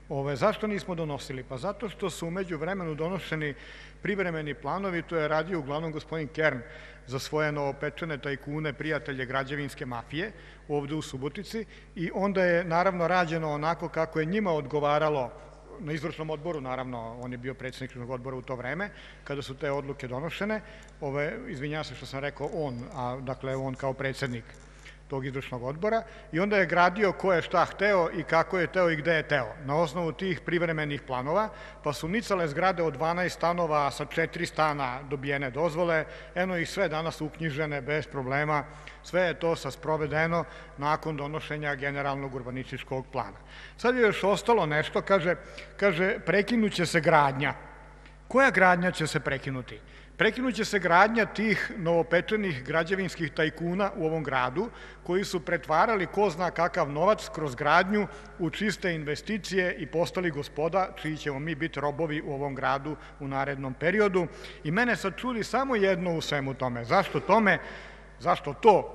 Ove, zašto nismo donosili? Pa zato što su umeđu vremenu donošeni privremeni planovi, to je radio uglavnom gospodin Kern za svoje novopečene tajkune, prijatelje građevinske mafije ovde u Subotici, i onda je naravno rađeno onako kako je njima odgovaralo na izvršnom odboru, naravno, on je bio predsjednik izvršnog odbora u to vreme, kada su te odluke donošene. Ove, izvinjavam se što sam rekao on, a dakle on kao predsjednik tog izvršnog odbora, i onda je gradio ko je šta hteo i kako je hteo i gde je hteo. Na osnovu tih privremenih planova, pa su nicale zgrade od dvanaest stanova sa četiri stana dobijene dozvole, eno ih sve danas uknjižene bez problema, sve je to sa sprovedeno nakon donošenja generalnog urbanističkog plana. Sad je još ostalo nešto, kaže, kaže prekinuće se gradnja. Koja gradnja će se prekinuti? Prekinuće se gradnja tih novopečenih građevinskih tajkuna u ovom gradu, koji su pretvarali ko zna kakav novac kroz gradnju u čiste investicije i postali gospoda, čiji ćemo mi biti robovi u ovom gradu u narednom periodu. I mene sad čudi samo jedno u svemu tome. Zašto tome, zašto to,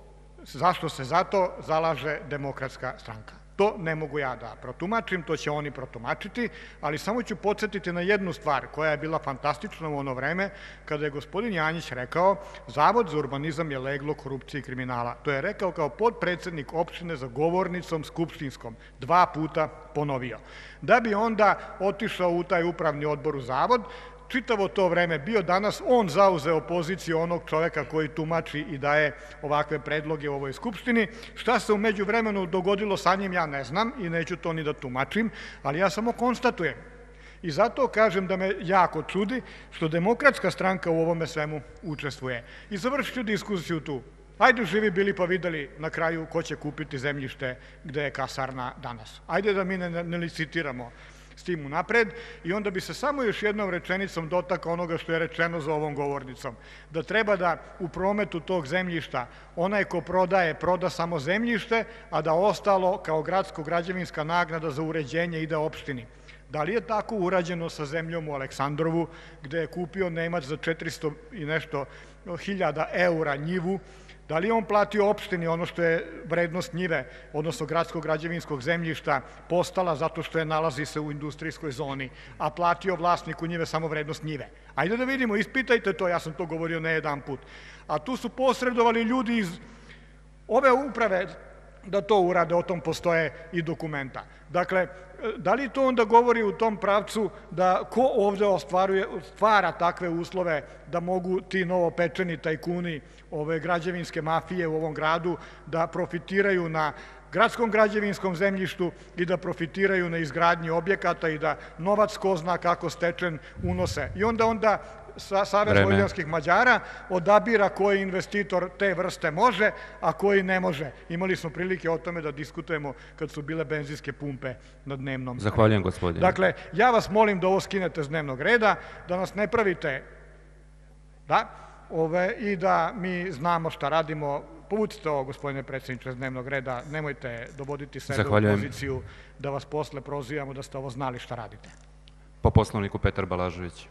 zašto se za to zalaže Demokratska stranka? To ne mogu ja da protumačim, to će oni protumačiti, ali samo ću podsjetiti na jednu stvar koja je bila fantastična u ono vreme, kada je gospodin Janjić rekao Zavod za urbanizam je leglo korupcije i kriminala. To je rekao kao podpredsednik opštine za govornicom skupštinskom, dva puta ponovio. Da bi onda otišao u taj upravni odbor u Zavod, čitavo to vreme bio danas on zauzeo poziciju onog čoveka koji tumači i daje ovakve predloge u ovoj skupštini. Šta se umeđu vremenu dogodilo sa njim, ja ne znam i neću to ni da tumačim, ali ja samo konstatujem. I zato kažem da me jako čudi što Demokratska stranka u ovome svemu učestvuje. I završit ću diskusiju tu. Ajde, živi bili pa videli na kraju ko će kupiti zemljište gde je kasarna danas. Ajde da mi ne, ne licitiramo s tim unapred, i onda bi se samo još jednom rečenicom dotakao onoga što je rečeno za ovom govornicom, da treba da u prometu tog zemljišta onaj ko prodaje, proda samo zemljište, a da ostalo kao gradsko-građevinska naknada za uređenje ide opštini. Da li je tako urađeno sa zemljom u Aleksandrovu, gde je kupio Nemac za četiristo i nešto hiljada eura njivu? Da li je on platio opštini ono što je vrednost njive, odnosno gradskog građevinskog zemljišta, postala zato što je nalazi se u industrijskoj zoni, a platio vlasniku njive samo vrednost njive? Ajde da vidimo, ispitajte to, ja sam to govorio ne jedan put. A tu su posredovali ljudi iz ove uprave da to urade, o tom postoje i dokumenta. Dakle, da li to onda govori u tom pravcu da ko ovde ostvaruje, stvara takve uslove da mogu ti novopečeni tajkuni ove građevinske mafije u ovom gradu da profitiraju na gradskom građevinskom zemljištu i da profitiraju na izgradnji objekata i da novac ko zna kako stečen unose. I onda onda Savez vojvođanskih Mađara odabira koji investitor te vrste može, a koji ne može. Imali smo prilike o tome da diskutujemo kad su bile benzinske pumpe na dnevnom redu. Zahvaljujem, gospodine. Dakle, ja vas molim da ovo skinete s dnevnog reda, da nas ne pravite, da, ove, i da mi znamo šta radimo. Povucite ovo, gospodine predsjedniče, s dnevnog reda, nemojte dovoditi sebe u poziciju da vas posle prozivamo da ste ovo znali šta radite. Po poslovniku Petar Balažević.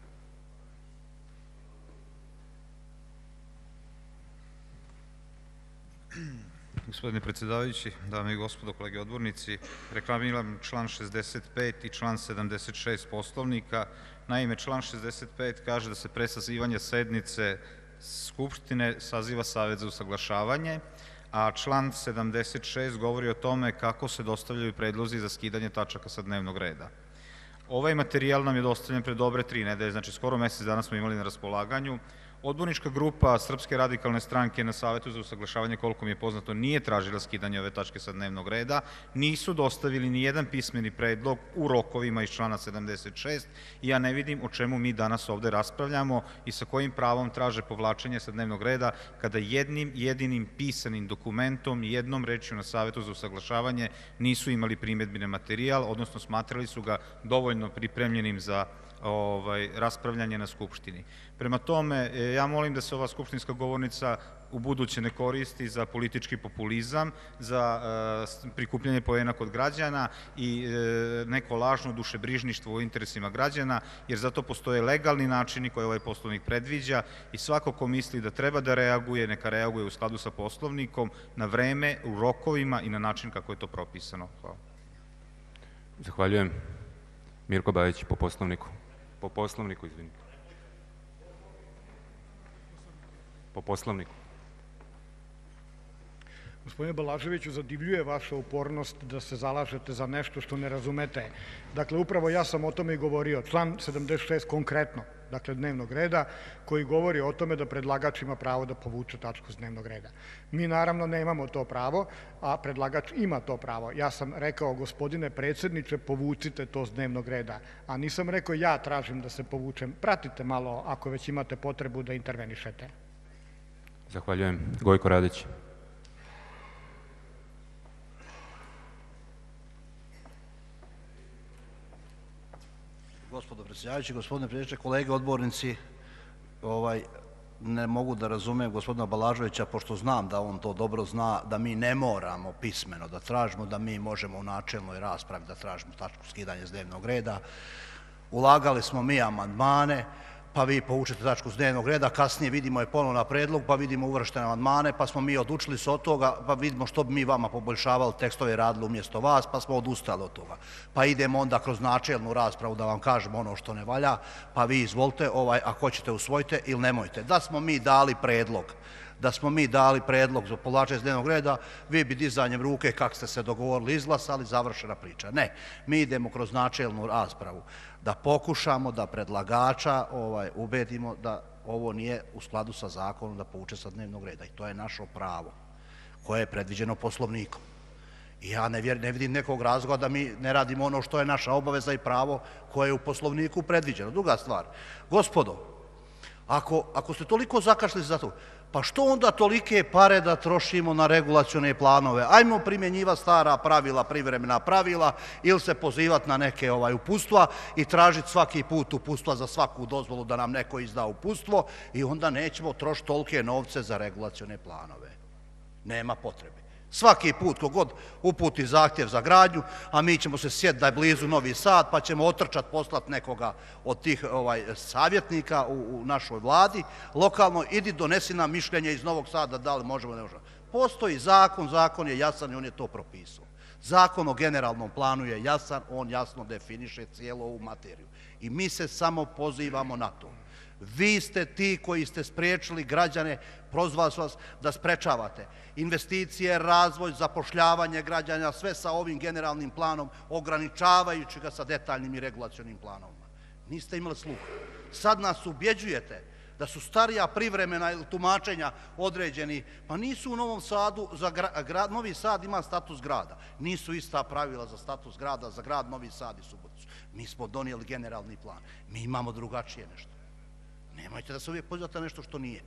Gospodine predsjedavajući, dame i gospodo, kolege odbornici, reklamiram član šezdeset pet i član sedamdeset šest Poslovnika. Naime, član šezdeset pet kaže da se pre sazivanja sednice Skupštine saziva Savet za usaglašavanje, a član sedamdeset šest govori o tome kako se dostavljaju predlozi za skidanje tačaka sa dnevnog reda. Ovaj materijal nam je dostavljen pre dobre tri nedelje, znači skoro mesec dana smo imali na raspolaganju. Odbornička grupa Srpske radikalne stranke na Savetu za usaglašavanje, koliko mi je poznato, nije tražila skidanje ove tačke sa dnevnog reda, nisu dostavili ni jedan pismeni predlog u rokovima iz člana sedamdeset šest i ja ne vidim o čemu mi danas ovde raspravljamo i sa kojim pravom traže povlačenje sa dnevnog reda kada jednim jedinim pisanim dokumentom i jednom rečju na Savetu za usaglašavanje nisu imali primedbi na materijal, odnosno smatrali su ga dovoljno pripremljenim za Ovaj, raspravljanje na Skupštini. Prema tome, ja molim da se ova skupštinska govornica u buduće ne koristi za politički populizam, za uh, prikupljanje poena kod građana i uh, neko lažno dušebrižništvo u interesima građana, jer zato postoje legalni načini koje ovaj Poslovnik predviđa i svako ko misli da treba da reaguje, neka reaguje u skladu sa Poslovnikom, na vreme, u rokovima i na način kako je to propisano. Hvala. Zahvaljujem. Mirko Bajić, po poslovniku. Po poslovniku, izvinite. Po poslovniku. Gospodine Balaževiću, zadivljuje vaša upornost da se zalažete za nešto što ne razumete. Dakle, upravo ja sam o tome i govorio. Član sedamdeset šest konkretno, dakle, dnevnog reda, koji govori o tome da predlagač ima pravo da povuče tačku s dnevnog reda. Mi naravno nemamo to pravo, a predlagač ima to pravo. Ja sam rekao, gospodine predsjedniče, povucite to s dnevnog reda, a nisam rekao ja tražim da se povučem. Pratite malo, ako već imate potrebu da intervenišete. Zahvaljujem. Gojko Radić. Gospodo predsjedavajući, gospodine predsjedniče, kolege odbornici, ovaj, ne mogu da razumem gospodina Balaževića, pošto znam da on to dobro zna, da mi ne moramo pismeno da tražimo, da mi možemo u načelnoj raspravi da tražimo tačku skidanja s dnevnog reda. Ulagali smo mi amandmane, pa vi povučete tačku s dnevnog reda, kasnije vidimo je ponovno na predlog, pa vidimo uvrštene amandmane, pa smo mi odlučili se od toga, pa vidimo što bi mi vama poboljšavali tekstove radili umjesto vas, pa smo odustali od toga. Pa idemo onda kroz načelnu raspravu da vam kažemo ono što ne valja, pa vi izvolite, ovaj, ako hoćete usvojite ili nemojte. Da smo mi dali predlog, da smo mi dali predlog za povlačenje s dnevnog reda, vi bi dizanjem ruke, kako ste se dogovorili, izglasali, završena priča. Ne, mi idemo kroz načelnu raspravu da pokušamo da predlagača ovaj, ubedimo da ovo nije u skladu sa zakonom da povuče sa dnevnog reda. I to je naše pravo koje je predviđeno poslovnikom. I ja ne, vjer, ne vidim nekog razloga da mi ne radimo ono što je naša obaveza i pravo koje je u poslovniku predviđeno. Druga stvar, gospodo, ako, ako ste toliko zakašli za to, pa što onda tolike pare da trošimo na regulacione planove? Ajmo primjenjivati stara pravila, privremena pravila, ili se pozivati na neke ovaj, upustva i tražiti svaki put upustva za svaku dozvolu da nam neko izda upustvo i onda nećemo trošiti tolike novce za regulacione planove. Nema potrebe. Svaki put kogod uputi zahtjev za gradnju, a mi ćemo se sjetiti da je blizu Novi Sad, pa ćemo otrčati, poslati nekoga od tih ovaj, savjetnika u, u našoj vladi, lokalno, idi donesi nam mišljenje iz Novog Sada, da li možemo, ne možemo. Postoji zakon, zakon je jasan i on je to propisao. Zakon o generalnom planu je jasan, on jasno definiše cijelu ovu materiju. I mi se samo pozivamo na to. Vi ste ti koji ste spriječili građane, prozvali su vas da sprečavate investicije, razvoj, zapošljavanje građana, sve sa ovim generalnim planom, ograničavajući ga sa detaljnim i regulacionim planovima. Niste imali sluha. Sad nas ubjeđujete da su starija privremena ili tumačenja određeni, pa nisu u Novom Sadu, za grad, Novi Sad ima status grada, nisu ista pravila za status grada, za grad Novi Sad i Suboticu. Mi smo donijeli generalni plan, mi imamo drugačije nešto. Nemojte da se uvijek pozivate nešto što nije.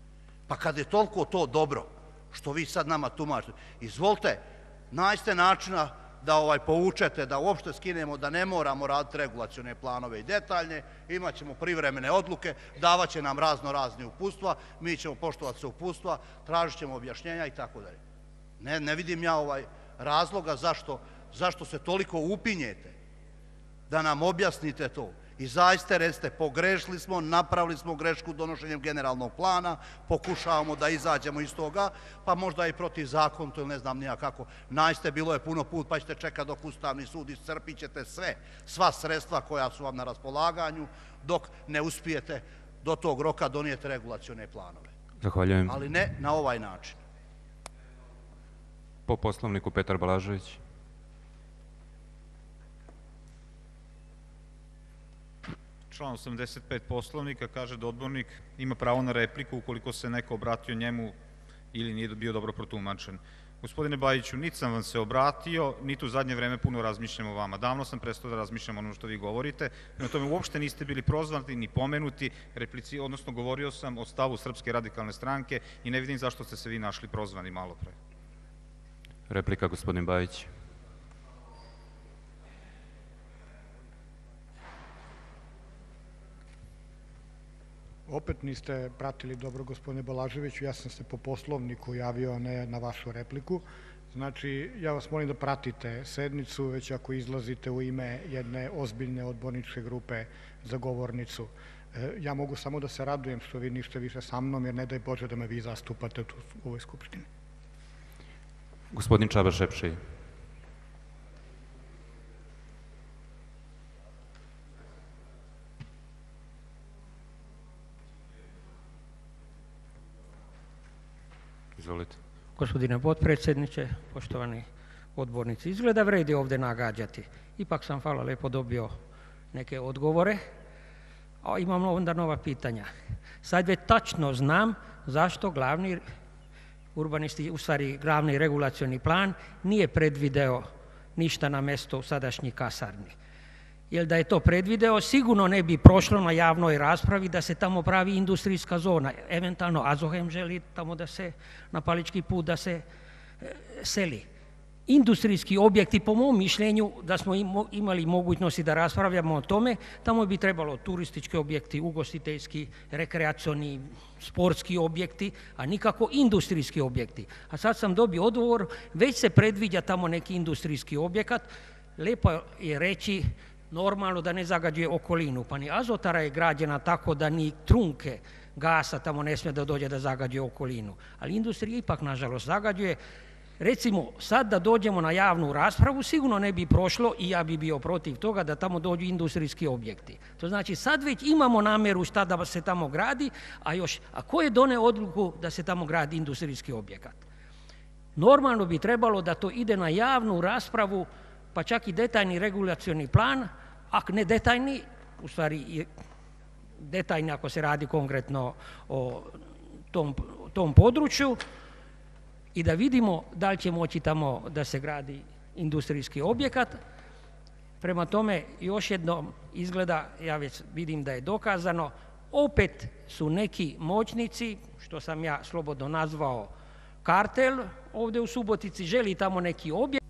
Pa kad je toliko to dobro, što vi sad nama tumačite, izvolite, nađite načina da ovaj povučete, da uopšte skinemo, da ne moramo raditi regulacione planove i detaljne, imat ćemo privremene odluke, davat će nam razno razni upustva, mi ćemo poštovati se upustva, tražit ćemo objašnjenja i tako dalje. Ne, ne vidim ja ovaj razloga zašto, zašto se toliko upinjete da nam objasnite to. I zaista recite, pogrešili smo, napravili smo grešku donošenjem generalnog plana, pokušavamo da izađemo iz toga, pa možda i protiv zakona, to ne znam nija kako. Naiste, bilo je puno put, pa ćete čekati dok Ustavni sud, iscrpit ćete sve, sva sredstva koja su vam na raspolaganju, dok ne uspijete do tog roka donijeti regulacione planove. Zahvaljujem. Ali ne na ovaj način. Po poslovniku Petar Balažević. Član osamdeset pet poslovnika kaže da odbornik ima pravo na repliku ukoliko se neko obratio njemu ili nije bio dobro protumačen. Gospodine Bajiću, niti sam vam se obratio, niti u zadnje vreme puno razmišljam o vama. Davno sam prestao da razmišljam ono što vi govorite. Na tome uopšte niste bili prozvani ni pomenuti, replici, odnosno govorio sam o stavu Srpske radikalne stranke i ne vidim zašto ste se vi našli prozvani malo pre. Replika, gospodin Bajić. Opet niste pratili dobro, gospodine Balaževiću, ja sam se po poslovniku javio, a ne na vašu repliku. Znači, ja vas molim da pratite sednicu, već ako izlazite u ime jedne ozbiljne odborničke grupe za govornicu. Ja mogu samo da se radujem što vi nište više sa mnom, jer ne daj Bože da me vi zastupate u ovoj skupštini. Gospodin Čaba Šepšej. Izvolite. Gospodine potpredsjedniče, poštovani odbornici, izgleda vredi ovdje nagađati. Ipak sam, hvala lijepo, dobio neke odgovore, a imam onda nova pitanja. Sad već tačno znam zašto glavni urbanisti, u stvari glavni regulacioni plan nije predvideo ništa na mjesto sadašnjih kasarni. Jer da je to predvideo, sigurno ne bi prošlo na javnoj raspravi da se tamo pravi industrijska zona. Eventualno Azohem želi tamo da se, na Palički put da se e, seli. Industrijski objekti, po mom mišljenju, da smo imali mogućnosti da raspravljamo o tome, tamo bi trebalo turistički objekti, ugostiteljski, rekreacioni, sportski objekti, a nikako industrijski objekti. A sad sam dobio odgovor, već se predviđa tamo neki industrijski objekat, lijepo je reći normalno da ne zagađuje okolinu, pa ni Azotara je građena tako da ni trunke gasa tamo ne smije da dođe da zagađuje okolinu, ali industrija ipak nažalost zagađuje. Recimo, sad da dođemo na javnu raspravu, sigurno ne bi prošlo i ja bi bio protiv toga da tamo dođu industrijski objekti. To znači, sad već imamo namjeru šta da se tamo gradi, a još, a ko je doneo odluku da se tamo gradi industrijski objekat? Normalno bi trebalo da to ide na javnu raspravu, pa čak i detaljni regulacioni plan, ako ne detaljni, u stvari detaljni ako se radi konkretno o tom, tom području, i da vidimo da li će moći tamo da se gradi industrijski objekat. Prema tome, još jednom izgleda, ja već vidim da je dokazano, opet su neki moćnici, što sam ja slobodno nazvao kartel, ovdje u Subotici želi tamo neki objekt,